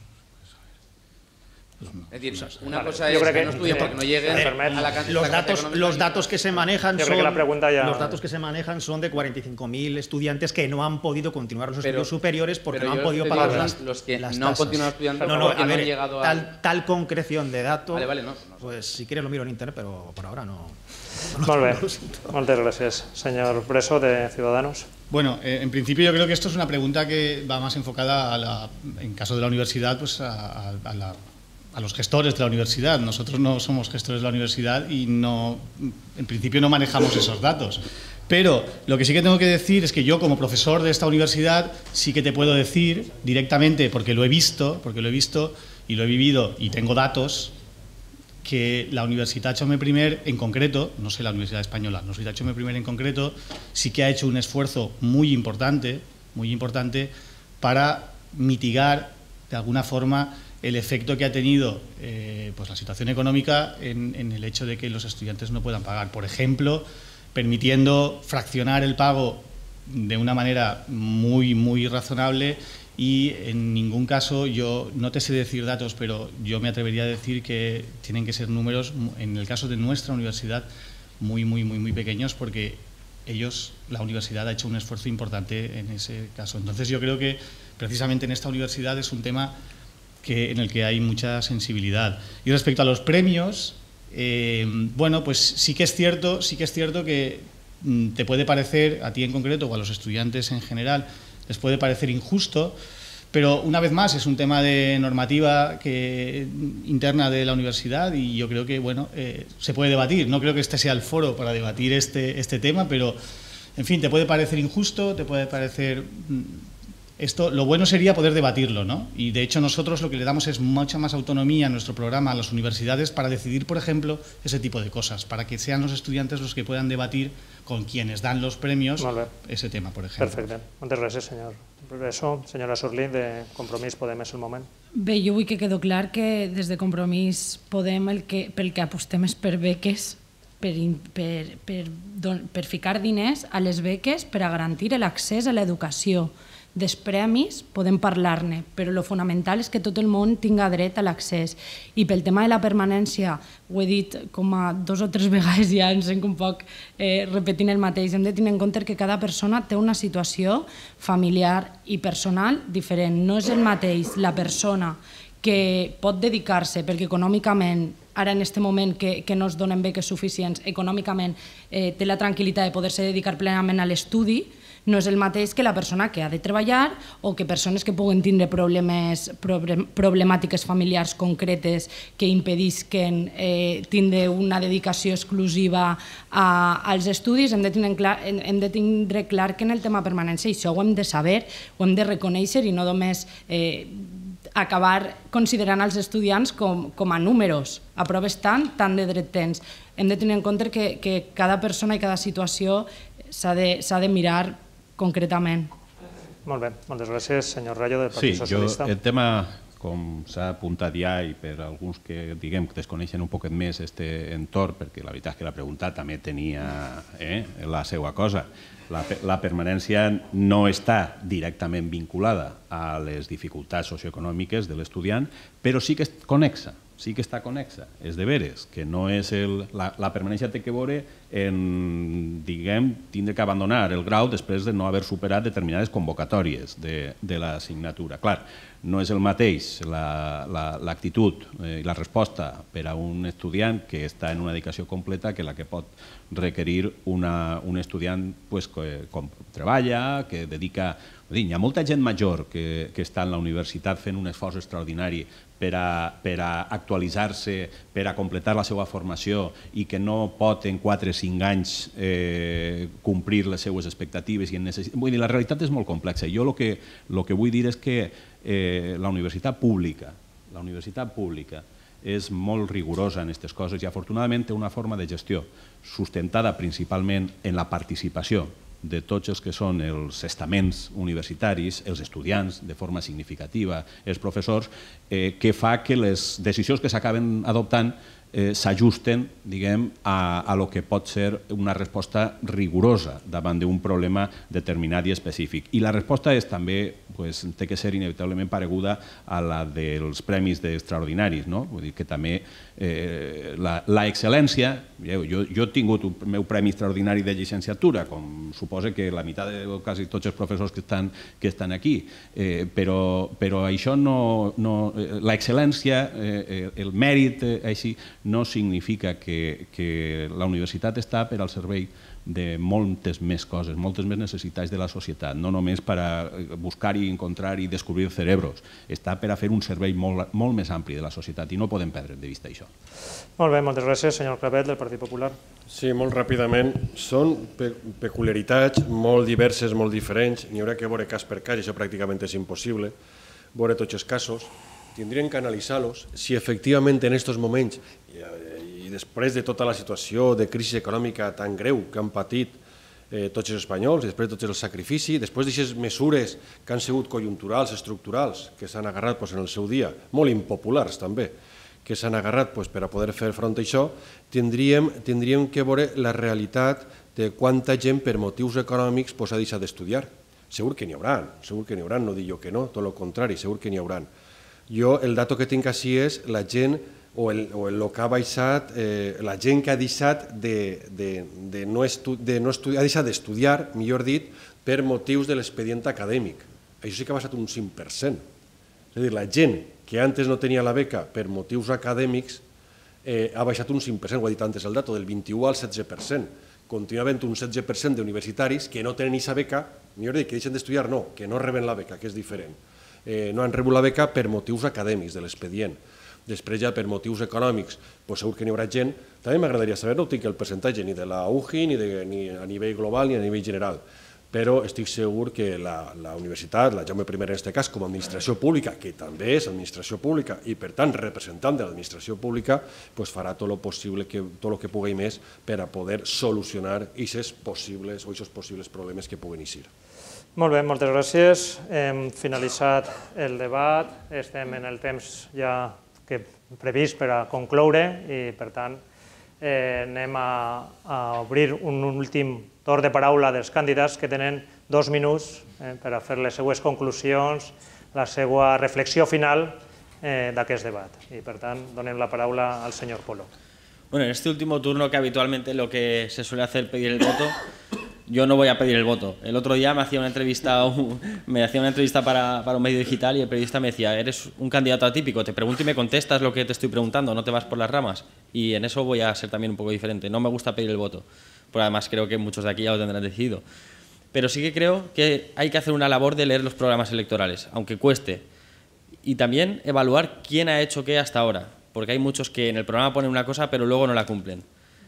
Es decir, una vale. cosa es que, que no estudien porque no lleguen a la cantidad. Los datos, los datos que se manejan son, la pregunta ya... los datos que se manejan son de cuarenta y cinco mil estudiantes que no han podido continuar los pero, estudios superiores porque no han podido digo, pagar los, las, los que las no tasas. han continuado estudiando no, no, porque a ver, no han llegado a... tal, tal concreción de datos, vale, vale, no, no. pues si quieres lo miro en internet, pero por ahora no. no Molt bé, moltes gràcies. Señor Breso, de Ciudadanos. Bueno, eh, en principio yo creo que esto es una pregunta que va más enfocada, a la, en caso de la universidad, pues a, a, a, la, a los gestores de la universidad. Nosotros no somos gestores de la universidad y no, en principio no manejamos esos datos. Pero lo que sí que tengo que decir es que yo, como profesor de esta universidad, sí que te puedo decir directamente, porque lo he visto, porque lo he visto y lo he vivido y tengo datos, que la Universitat Jaume primer en concreto, no sé la Universidad Española, la Universitat Jaume primer en concreto, sí que ha hecho un esfuerzo muy importante, muy importante para mitigar de alguna forma el efecto que ha tenido eh, pues la situación económica en, en el hecho de que los estudiantes no puedan pagar. Por ejemplo, permitiendo fraccionar el pago de una manera muy, muy razonable y en ningún caso, yo no te sé decir datos, pero yo me atrevería a decir que tienen que ser números, en el caso de nuestra universidad, muy, muy, muy, muy pequeños, porque ellos, la universidad ha hecho un esfuerzo importante en ese caso. Entonces yo creo que precisamente en esta universidad es un tema que, en el que hay mucha sensibilidad. Y respecto a los premios, eh, bueno, pues sí que es cierto, sí que es cierto que mm, te puede parecer, a ti en concreto o a los estudiantes en general, les puede parecer injusto, pero una vez más es un tema de normativa que, interna de la universidad y yo creo que bueno, eh, se puede debatir. No creo que este sea el foro para debatir este, este tema, pero en fin, te puede parecer injusto, te puede parecer... Esto, lo bueno sería poder debatirlo, ¿no? Y de hecho nosotros lo que le damos es mucha más autonomía a nuestro programa, a las universidades, para decidir, por ejemplo, ese tipo de cosas, para que sean los estudiantes los que puedan debatir con quienes dan los premios ese tema, por ejemplo. Perfecte. Moltes gràcies, senyor professor. Senyora Sorlín, de Compromís Podem és el moment. Bé, jo vull que quedi clar que des de Compromís Podem el que, pel que apostem és per beques, per, per, per, per ficar diners a les beques per a garantir l'accés a l'educació. Dels premis podem parlar-ne, però el fonamental és que tot el món tinga dret a l'accés. I pel tema de la permanència, ho he dit com a dos o tres vegades ja, em sent un poc eh, repetint el mateix, hem de tenir en compte que cada persona té una situació familiar i personal diferent. No és el mateix la persona que pot dedicar-se perquè econòmicament, ara en aquest moment que, que no es donen beques suficients, econòmicament eh, té la tranquil·litat de poder-se dedicar plenament a l'estudi, no és el mateix que la persona que ha de treballar o que persones que puguen tindre problemes, problemàtiques familiars concretes que impedisquen eh, tindre una dedicació exclusiva a, als estudis. Hem de, clar, hem de tindre clar que en el tema permanència això ho hem de saber, ho hem de reconèixer i no només eh, acabar considerant els estudiants com, com a números. Aproves tant, tant de dret tens. Hem de tenir en compte que, que cada persona i cada situació s'ha de, s'ha de mirar concretament. Molt bé, moltes gràcies, senyor Rayo, del Partit sí, Socialista. Jo, el tema, com s'ha apuntat ja i per alguns que diguem que desconeixen un poquet més aquest entorn, perquè la veritat és que la pregunta també tenia eh, la seva cosa. La, la permanència no està directament vinculada a les dificultats socioeconòmiques de l'estudiant, però sí que és connexa. sí que està connexa, és de veres, que no és el, la, la permanència té que veure en, diguem, tindre que abandonar el grau després de no haver superat determinades convocatòries de, de l'assignatura. Clar, no és el mateix l'actitud la, la, i la resposta per a un estudiant que està en una dedicació completa que la que pot requerir una, un estudiant pues, que com, treballa, que dedica... Hi ha molta gent major que, que està en la universitat fent un esforç extraordinari per a, per a actualitzar-se, per a completar la seva formació i que no pot en quatre o cinc anys eh, complir les seues expectatives. I en necess... vull dir, la realitat és molt complexa. Jo el que, lo que vull dir és que eh, la universitat pública, la universitat pública és molt rigorosa en aquestes coses i afortunadament té una forma de gestió sustentada principalment en la participació de tots els que són els estaments universitaris, els estudiants de forma significativa, els professors, eh, que fa que les decisions que s'acaben adoptant eh, s'ajusten, diguem, a, a lo que pot ser una resposta rigorosa davant d'un problema determinat i específic. I la resposta és també, pues, té que ser inevitablement pareguda a la dels premis d'extraordinaris, no? Vull dir que també eh, la, la excel·lència, jo, jo he tingut el meu premi extraordinari de llicenciatura, com suposa que la meitat de quasi tots els professors que estan, que estan aquí, eh, però, però això no... no la excel·lència, eh, el mèrit eh, així, no significa que, que la universitat està per al servei de moltes més coses, moltes més necessitats de la societat, no només per a buscar i encontrar i descobrir cerebros, està per a fer un servei molt, molt més ampli de la societat i no podem perdre de vista això. Molt bé, moltes gràcies, senyor Clavet, del Partit Popular. Sí, molt ràpidament. Són pe peculiaritats molt diverses, molt diferents, n'hi haurà que veure cas per cas, això pràcticament és impossible, veure tots els casos, tindrien que analitzar-los si efectivament en aquests moments i després de tota la situació de crisi econòmica tan greu que han patit eh, tots els espanyols, després de tots els sacrificis, després d'aquestes mesures que han sigut conjunturals, estructurals, que s'han agarrat pues, en el seu dia, molt impopulars també, que s'han agarrat pues, per a poder fer front a això, tindríem, tindríem que veure la realitat de quanta gent per motius econòmics pues, ha deixat d'estudiar. Segur que n'hi haurà, segur que n'hi haurà, no dic jo que no, tot el contrari, segur que n'hi haurà. Jo el dato que tinc així és la gent o el, o el que ha baixat, eh, la gent que ha deixat de, de, de no, estu, de no estudiar, ha deixat d'estudiar, millor dit, per motius de l'expedient acadèmic. Això sí que ha baixat un cinc per cent. És a dir, la gent que antes no tenia la beca per motius acadèmics eh, ha baixat un cinc per cent, ho ha dit antes el dato, del vint-i-u al setze per cent. Continua havent un setze per cent d'universitaris que no tenen aquesta beca, millor dit, que deixen d'estudiar, no, que no reben la beca, que és diferent. Eh, no han rebut la beca per motius acadèmics de l'expedient. Després ja per motius econòmics, doncs segur que n'hi haurà gent. També m'agradaria saber, no tinc el percentatge ni de la U G I, ni, de, ni a nivell global ni a nivell general, però estic segur que la, la universitat, la Jaume primer en aquest cas, com a administració pública, que també és administració pública i per tant representant de l'administració pública, doncs farà tot el possible, que, tot el que pugui més per a poder solucionar aquests possibles o aquests possibles problemes que puguin eixir. Molt bé, moltes gràcies. Hem finalitzat el debat, estem en el temps ja que previst per a concloure i, per tant, eh, anem a, a obrir un últim torn de paraula dels candidats que tenen dos minuts eh, per a fer les seues conclusions, la seva reflexió final eh, d'aquest debat. I, per tant, donem la paraula al senyor Polo. Bueno, en este último turno, que habitualmente lo que se suele hacer pedir el voto, yo no voy a pedir el voto. El otro día me hacía una entrevista, un, me hacía una entrevista para, para un medio digital y el periodista me decía, eres un candidato atípico, te pregunto y me contestas lo que te estoy preguntando, no te vas por las ramas. Y en eso voy a ser también un poco diferente. No me gusta pedir el voto, pero además creo que muchos de aquí ya lo tendrán decidido. Pero sí que creo que hay que hacer una labor de leer los programas electorales, aunque cueste. Y también evaluar quién ha hecho qué hasta ahora, porque hay muchos que en el programa ponen una cosa pero luego no la cumplen.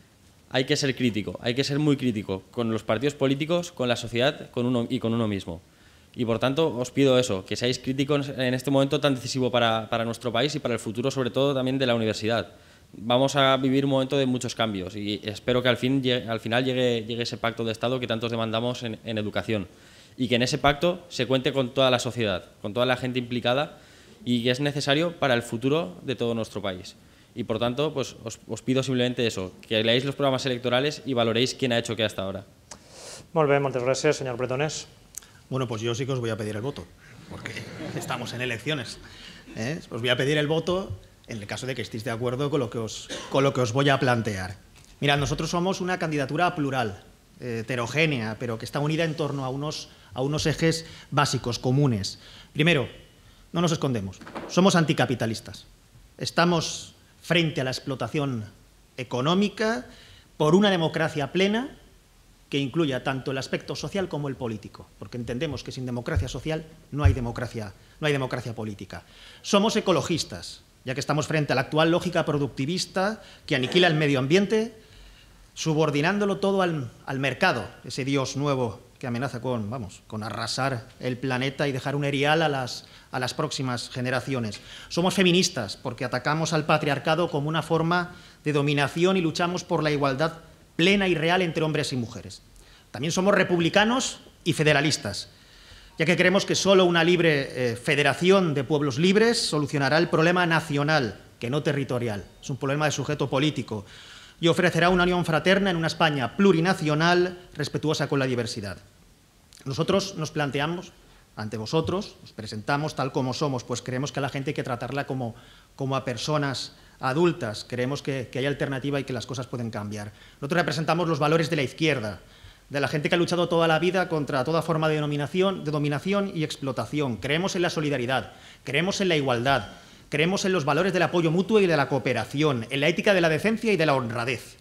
Hay que ser crítico, hay que ser muy crítico con los partidos políticos, con la sociedad con uno, y con uno mismo. Y por tanto os pido eso, que seáis críticos en este momento tan decisivo para, para nuestro país y para el futuro, sobre todo también de la universidad. Vamos a vivir un momento de muchos cambios y espero que al, fin, al final llegue, llegue ese pacto de Estado que tantos demandamos en, en educación y que en ese pacto se cuente con toda la sociedad, con toda la gente implicada y que es necesario para el futuro de todo nuestro país. Y por tanto, pues os, os pido simplemente eso, que leáis los programas electorales y valoréis quién ha hecho qué hasta ahora. Molt bé, moltes gràcies, senyor Bretones. Bueno, pues yo sí que os voy a pedir el voto, porque estamos en elecciones. ¿eh? Os voy a pedir el voto en el caso de que estéis de acuerdo con lo que os, con lo que os voy a plantear. Mirad, nosotros somos una candidatura plural, eh, heterogénea, pero que está unida en torno a unos, a unos ejes básicos, comunes. Primero, no nos escondemos, somos anticapitalistas. Estamos frente a la explotación económica por una democracia plena que incluya tanto el aspecto social como el político, porque entendemos que sin democracia social no hay democracia, no hay democracia política. Somos ecologistas, ya que estamos frente a la actual lógica productivista que aniquila el medio ambiente, subordinándolo todo al, al mercado, ese dios nuevo que amenaza con, vamos, con arrasar el planeta y dejar un erial a las, a las próximas generaciones. Somos feministas porque atacamos al patriarcado como una forma de dominación y luchamos por la igualdad plena y real entre hombres y mujeres. También somos republicanos y federalistas, ya que creemos que solo una libre eh, federación de pueblos libres solucionará el problema nacional, que no territorial. Es un problema de sujeto político y ofrecerá una unión fraterna en una España plurinacional respetuosa con la diversidad. Nosotros nos planteamos ante vosotros, nos presentamos tal como somos, pues creemos que a la gente hay que tratarla como, como a personas adultas, creemos que, que hay alternativa y que las cosas pueden cambiar. Nosotros representamos los valores de la izquierda, de la gente que ha luchado toda la vida contra toda forma de dominación, de dominación y explotación. Creemos en la solidaridad, creemos en la igualdad, creemos en los valores del apoyo mutuo y de la cooperación, en la ética de la decencia y de la honradez.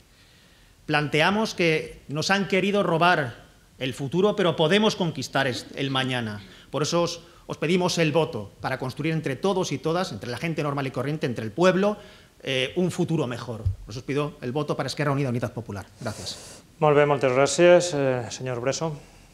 Planteamos que nos han querido robar el futuro, pero podemos conquistar el mañana. Por eso os, os pedimos el voto, para construir entre todos y todas, entre la gente normal y corriente, entre el pueblo, eh, un futuro mejor. Por eso os pido el voto para Esquerra Unida Unitat Popular. Gracias. Molt bé, moltes gràcies. Eh, señor Breso.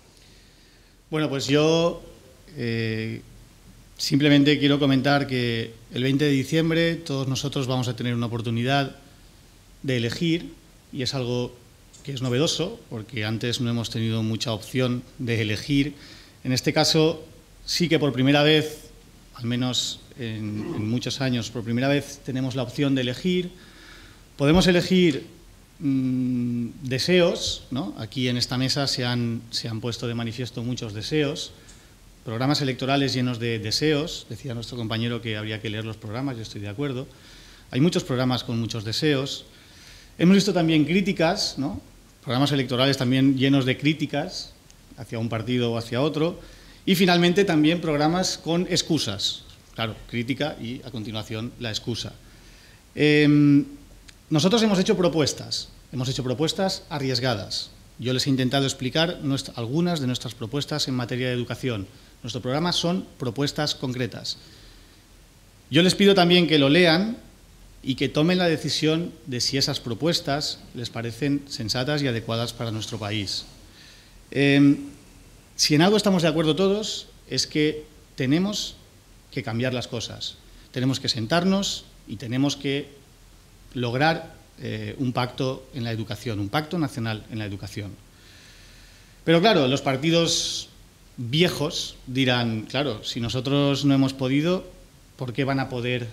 Bueno, pues yo eh, simplemente quiero comentar que el veinte de diciembre todos nosotros vamos a tener una oportunidad de elegir, y es algo que es novedoso, porque antes no hemos tenido mucha opción de elegir. En este caso, sí que por primera vez, al menos en, en muchos años, por primera vez tenemos la opción de elegir. Podemos elegir mmm, deseos, ¿no? Aquí en esta mesa se han, se han puesto de manifiesto muchos deseos, programas electorales llenos de deseos. Decía nuestro compañero que habría que leer los programas, yo estoy de acuerdo. Hay muchos programas con muchos deseos. Hemos visto también críticas, ¿no? Programas electorales también llenos de críticas hacia un partido o hacia otro. Y finalmente también programas con excusas. Claro, crítica y a continuación la excusa. Eh, nosotros hemos hecho propuestas, hemos hecho propuestas arriesgadas. Yo les he intentado explicar nuestra, algunas de nuestras propuestas en materia de educación. Nuestro programa son propuestas concretas. Yo les pido también que lo lean y que tomen la decisión de si esas propuestas les parecen sensatas y adecuadas para nuestro país. Eh, si en algo estamos de acuerdo todos, es que tenemos que cambiar las cosas. Tenemos que sentarnos y tenemos que lograr eh, un pacto en la educación, un pacto nacional en la educación. Pero claro, los partidos viejos dirán, claro, si nosotros no hemos podido, ¿por qué van a poder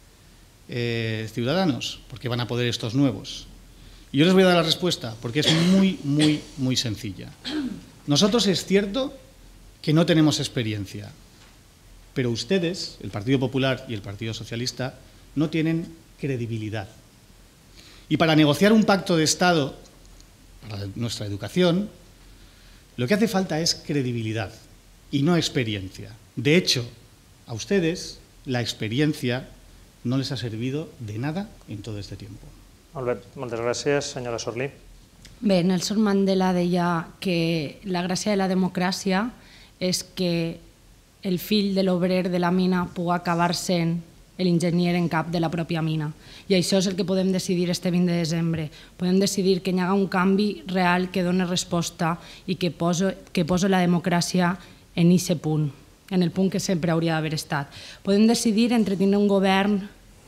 eh, Ciudadanos? ¿Por qué van a poder estos nuevos? Y yo les voy a dar la respuesta, porque es muy, muy, muy sencilla. Nosotros es cierto que no tenemos experiencia, pero ustedes, el Partido Popular y el Partido Socialista, no tienen credibilidad. Y para negociar un pacto de Estado para nuestra educación, lo que hace falta es credibilidad y no experiencia. De hecho, a ustedes la experiencia no les ha servido de nada en todo este tiempo. Molt bé, moltes gràcies, senyora Sorlí. Bé, Nelson Mandela deia que la gràcia de la democràcia és que el fill de l'obrer de la mina pugui acabar sent l'enginyer en cap de la pròpia mina. I això és el que podem decidir este vint de desembre. Podem decidir que hi haga un canvi real que doni resposta i que posa, que posa la democràcia en aquest punt, en el punt que sempre hauria d'haver estat. Podem decidir entre tenir un govern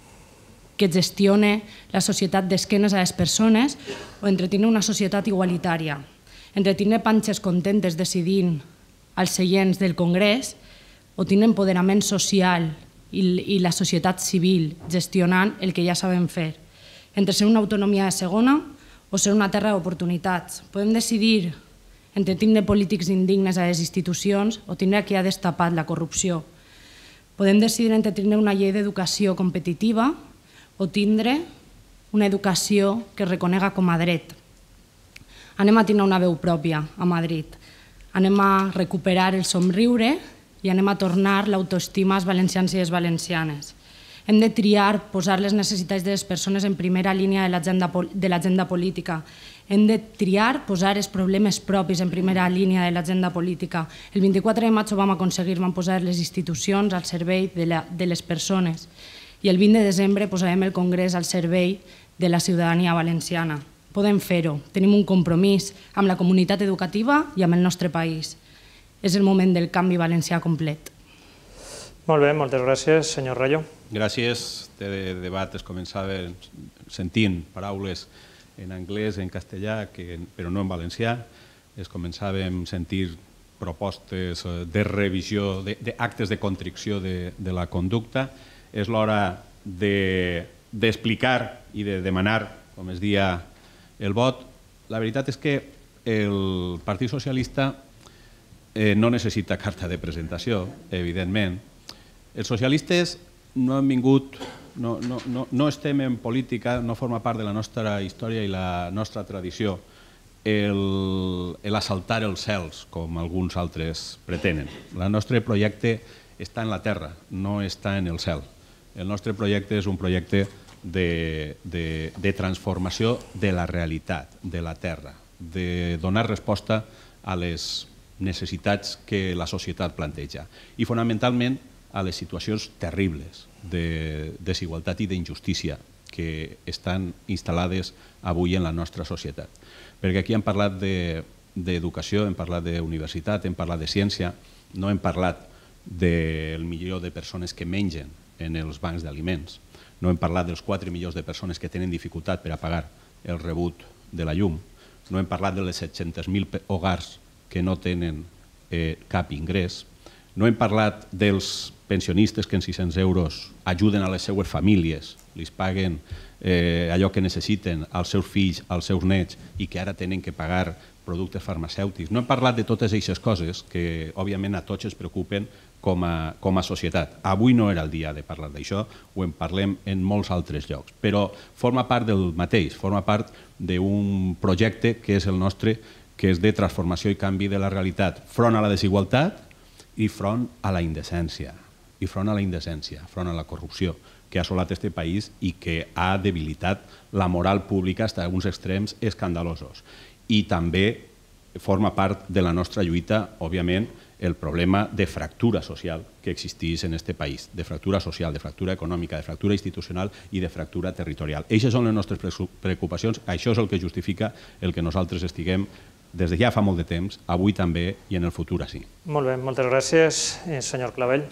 que gestione la societat d'esquenes a les persones o entre tenir una societat igualitària, entre tenir panxes contentes decidint als seients del Congrés o tenir empoderament social i la societat civil gestionant el que ja sabem fer, entre ser una autonomia de segona o ser una terra d'oportunitats. Podem decidir entre tindre polítics indignes a les institucions o tindre qui ha destapat la corrupció. Podem decidir entre tindre una llei d'educació competitiva o tindre una educació que es reconega com a dret. Anem a tindre una veu pròpia a Madrid. Anem a recuperar el somriure i anem a tornar l'autoestima als valencians i les valencianes. Hem de triar posar les necessitats de les persones en primera línia de l'agenda política. Hem de triar posar els problemes propis en primera línia de l'agenda política. El vint-i-quatre de maig ho vam aconseguir, vam posar les institucions al servei de les persones i el vint de desembre posarem el Congrés al servei de la ciutadania valenciana. Podem fer-ho, tenim un compromís amb la comunitat educativa i amb el nostre país. És el moment del canvi valencià complet. Molt bé, moltes gràcies. Senyor Rayo. Gràcies. Este debat es començava sentint paraules en anglès, en castellà, però no en valencià. Es començàvem sentir propostes de revisió, d'actes de contrició de la conducta. És l'hora d'explicar i de demanar, com es dia, el vot. La veritat és que el Partit Socialista no necessita carta de presentació, evidentment. Els socialistes no hem vingut, no estem en política, no forma part de la nostra història i la nostra tradició l'assaltar els cels, com alguns altres pretenen. El nostre projecte està en la terra, no està en el cel. El nostre projecte és un projecte de transformació de la realitat, de la terra, de donar resposta a les necessitats que la societat planteja i fonamentalment a les situacions terribles de desigualtat i d'injustícia que estan instal·lades avui en la nostra societat. Perquè aquí hem parlat d'educació, hem parlat d'universitat, hem parlat de ciència, no hem parlat del milió de persones que mengen en els bancs d'aliments, no hem parlat dels quatre milions de persones que tenen dificultat per a pagar el rebut de la llum, no hem parlat de les set-cents mil hogars que no tenen cap ingrés, no hem parlat dels pensionistes que en sis-cents euros ajuden a les seues famílies, li paguen allò que necessiten els seus fills, els seus nets, i que ara tenen que pagar productes farmacèutics. No hem parlat de totes aquestes coses que, òbviament, a tots ens preocupen com a, com a societat. Avui no era el dia de parlar d'això, ho en parlem en molts altres llocs, però forma part del mateix, forma part d'un projecte que és el nostre, que és de transformació i canvi de la realitat, front a la desigualtat i front a la indecència, i front a la indecència, front a la corrupció que ha assolat aquest país i que ha debilitat la moral pública fins a uns extrems escandalosos. I també forma part de la nostra lluita, òbviament, el problema de fractura social que existeix en aquest país, de fractura social, de fractura econòmica, de fractura institucional i de fractura territorial. Eixes són les nostres preocupacions, això és el que justifica el que nosaltres estiguem des de ja fa molt de temps, avui també i en el futur així. Molt bé, moltes gràcies. Senyor Clavell.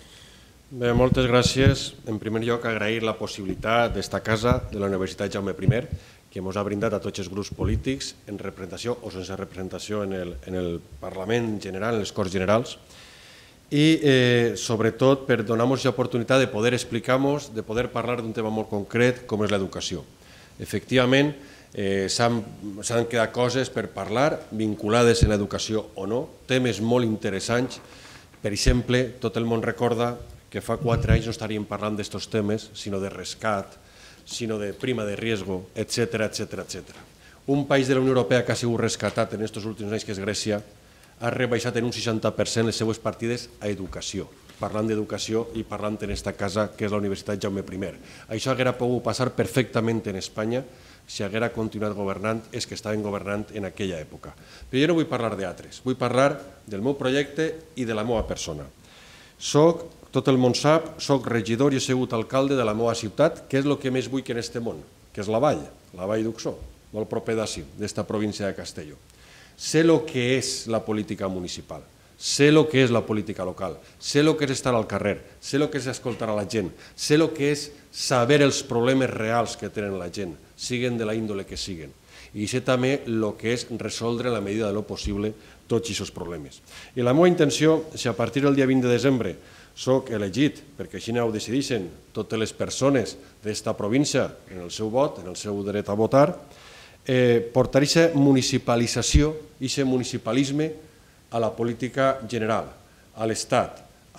Bé, moltes gràcies. En primer lloc, agrair la possibilitat d'esta casa de la Universitat Jaume primer, que ens ha brindat a tots els grups polítics en representació o sense representació en el, en el Parlament general, en les Corts Generals, i eh, sobretot per donar-nos l'oportunitat de poder explicar-nos, de poder parlar d'un tema molt concret com és l'educació. Efectivament, eh, s'han quedat coses per parlar vinculades a l'educació o no, temes molt interessants. Per exemple, tot el món recorda que fa quatre anys no estaríem parlant d'estos temes, sinó de rescat, sinó de prima de riesgo, etcètera, etcètera, etcètera. Un país de la Unió Europea que ha sigut rescatat en aquests últims anys, que és Grècia, ha rebaixat en un seixanta per cent les seues partides a educació, parlant d'educació i parlant en aquesta casa que és la Universitat Jaume primer. Això haguera pogut passar perfectament en Espanya si haguera continuat governant els que estaven governant en aquella època. Però jo no vull parlar d'altres, vull parlar del meu projecte i de la meva persona. Soc, tot el món sap, soc regidor i he sigut alcalde de la meva ciutat, que és el que més vull que en este món, que és la Vall, la Vall d'Uxó, molt proper d'ací, d'esta província de Castelló. Sé el que és la política municipal, sé el que és la política local, sé el que és estar al carrer, sé el que és escoltar a la gent, sé el que és saber els problemes reals que tenen la gent, siguen de la índole que siguen. I sé també el que és resoldre en la medida de lo possible tots aquests problemes. I la meva intenció, si a partir del dia vint de desembre soc elegit, perquè així ho decideixen totes les persones d'esta província en el seu vot, en el seu dret a votar, portar aquesta municipalització, aquest municipalisme a la política general, a l'Estat,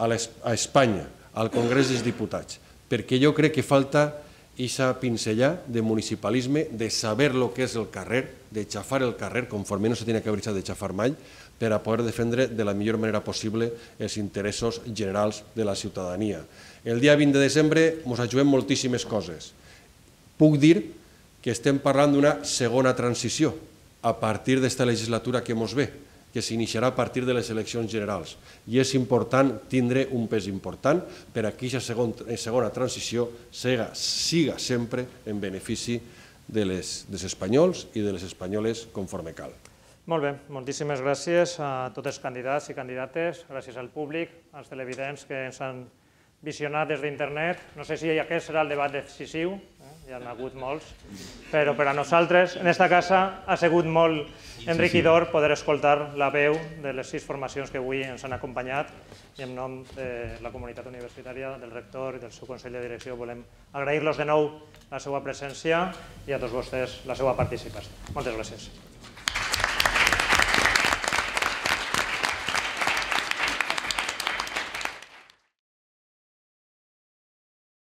a Espanya, al Congrés dels Diputats, perquè jo crec que falta aquesta pinzellà de municipalisme, de saber el que és el carrer, de xafar el carrer, conforme no se tenia que haver deixat de xafar mai, per a poder defendre de la millor manera possible els interessos generals de la ciutadania. El dia vint de desembre ens ajudem moltíssimes coses. Puc dir que estem parlant d'una segona transició a partir d'esta legislatura que ens ve, que s'iniciarà a partir de les eleccions generals. I és important tindre un pes important per a que aquesta segona transició siga sempre en benefici dels espanyols i de les espanyoles conforme cal. Molt bé, moltíssimes gràcies a tots els candidats i candidates, gràcies al públic, als televidents que ens han visionat des d'internet. No sé si aquest serà el debat decisiu, hi ha hagut molts, però per a nosaltres, en aquesta casa, ha sigut molt enriquidor poder escoltar la veu de les sis formacions que avui ens han acompanyat i en nom de la comunitat universitària, del rector i del seu Consell de Direcció volem agrair-los de nou la seva presència i a tots vostès la seva participació. Moltes gràcies.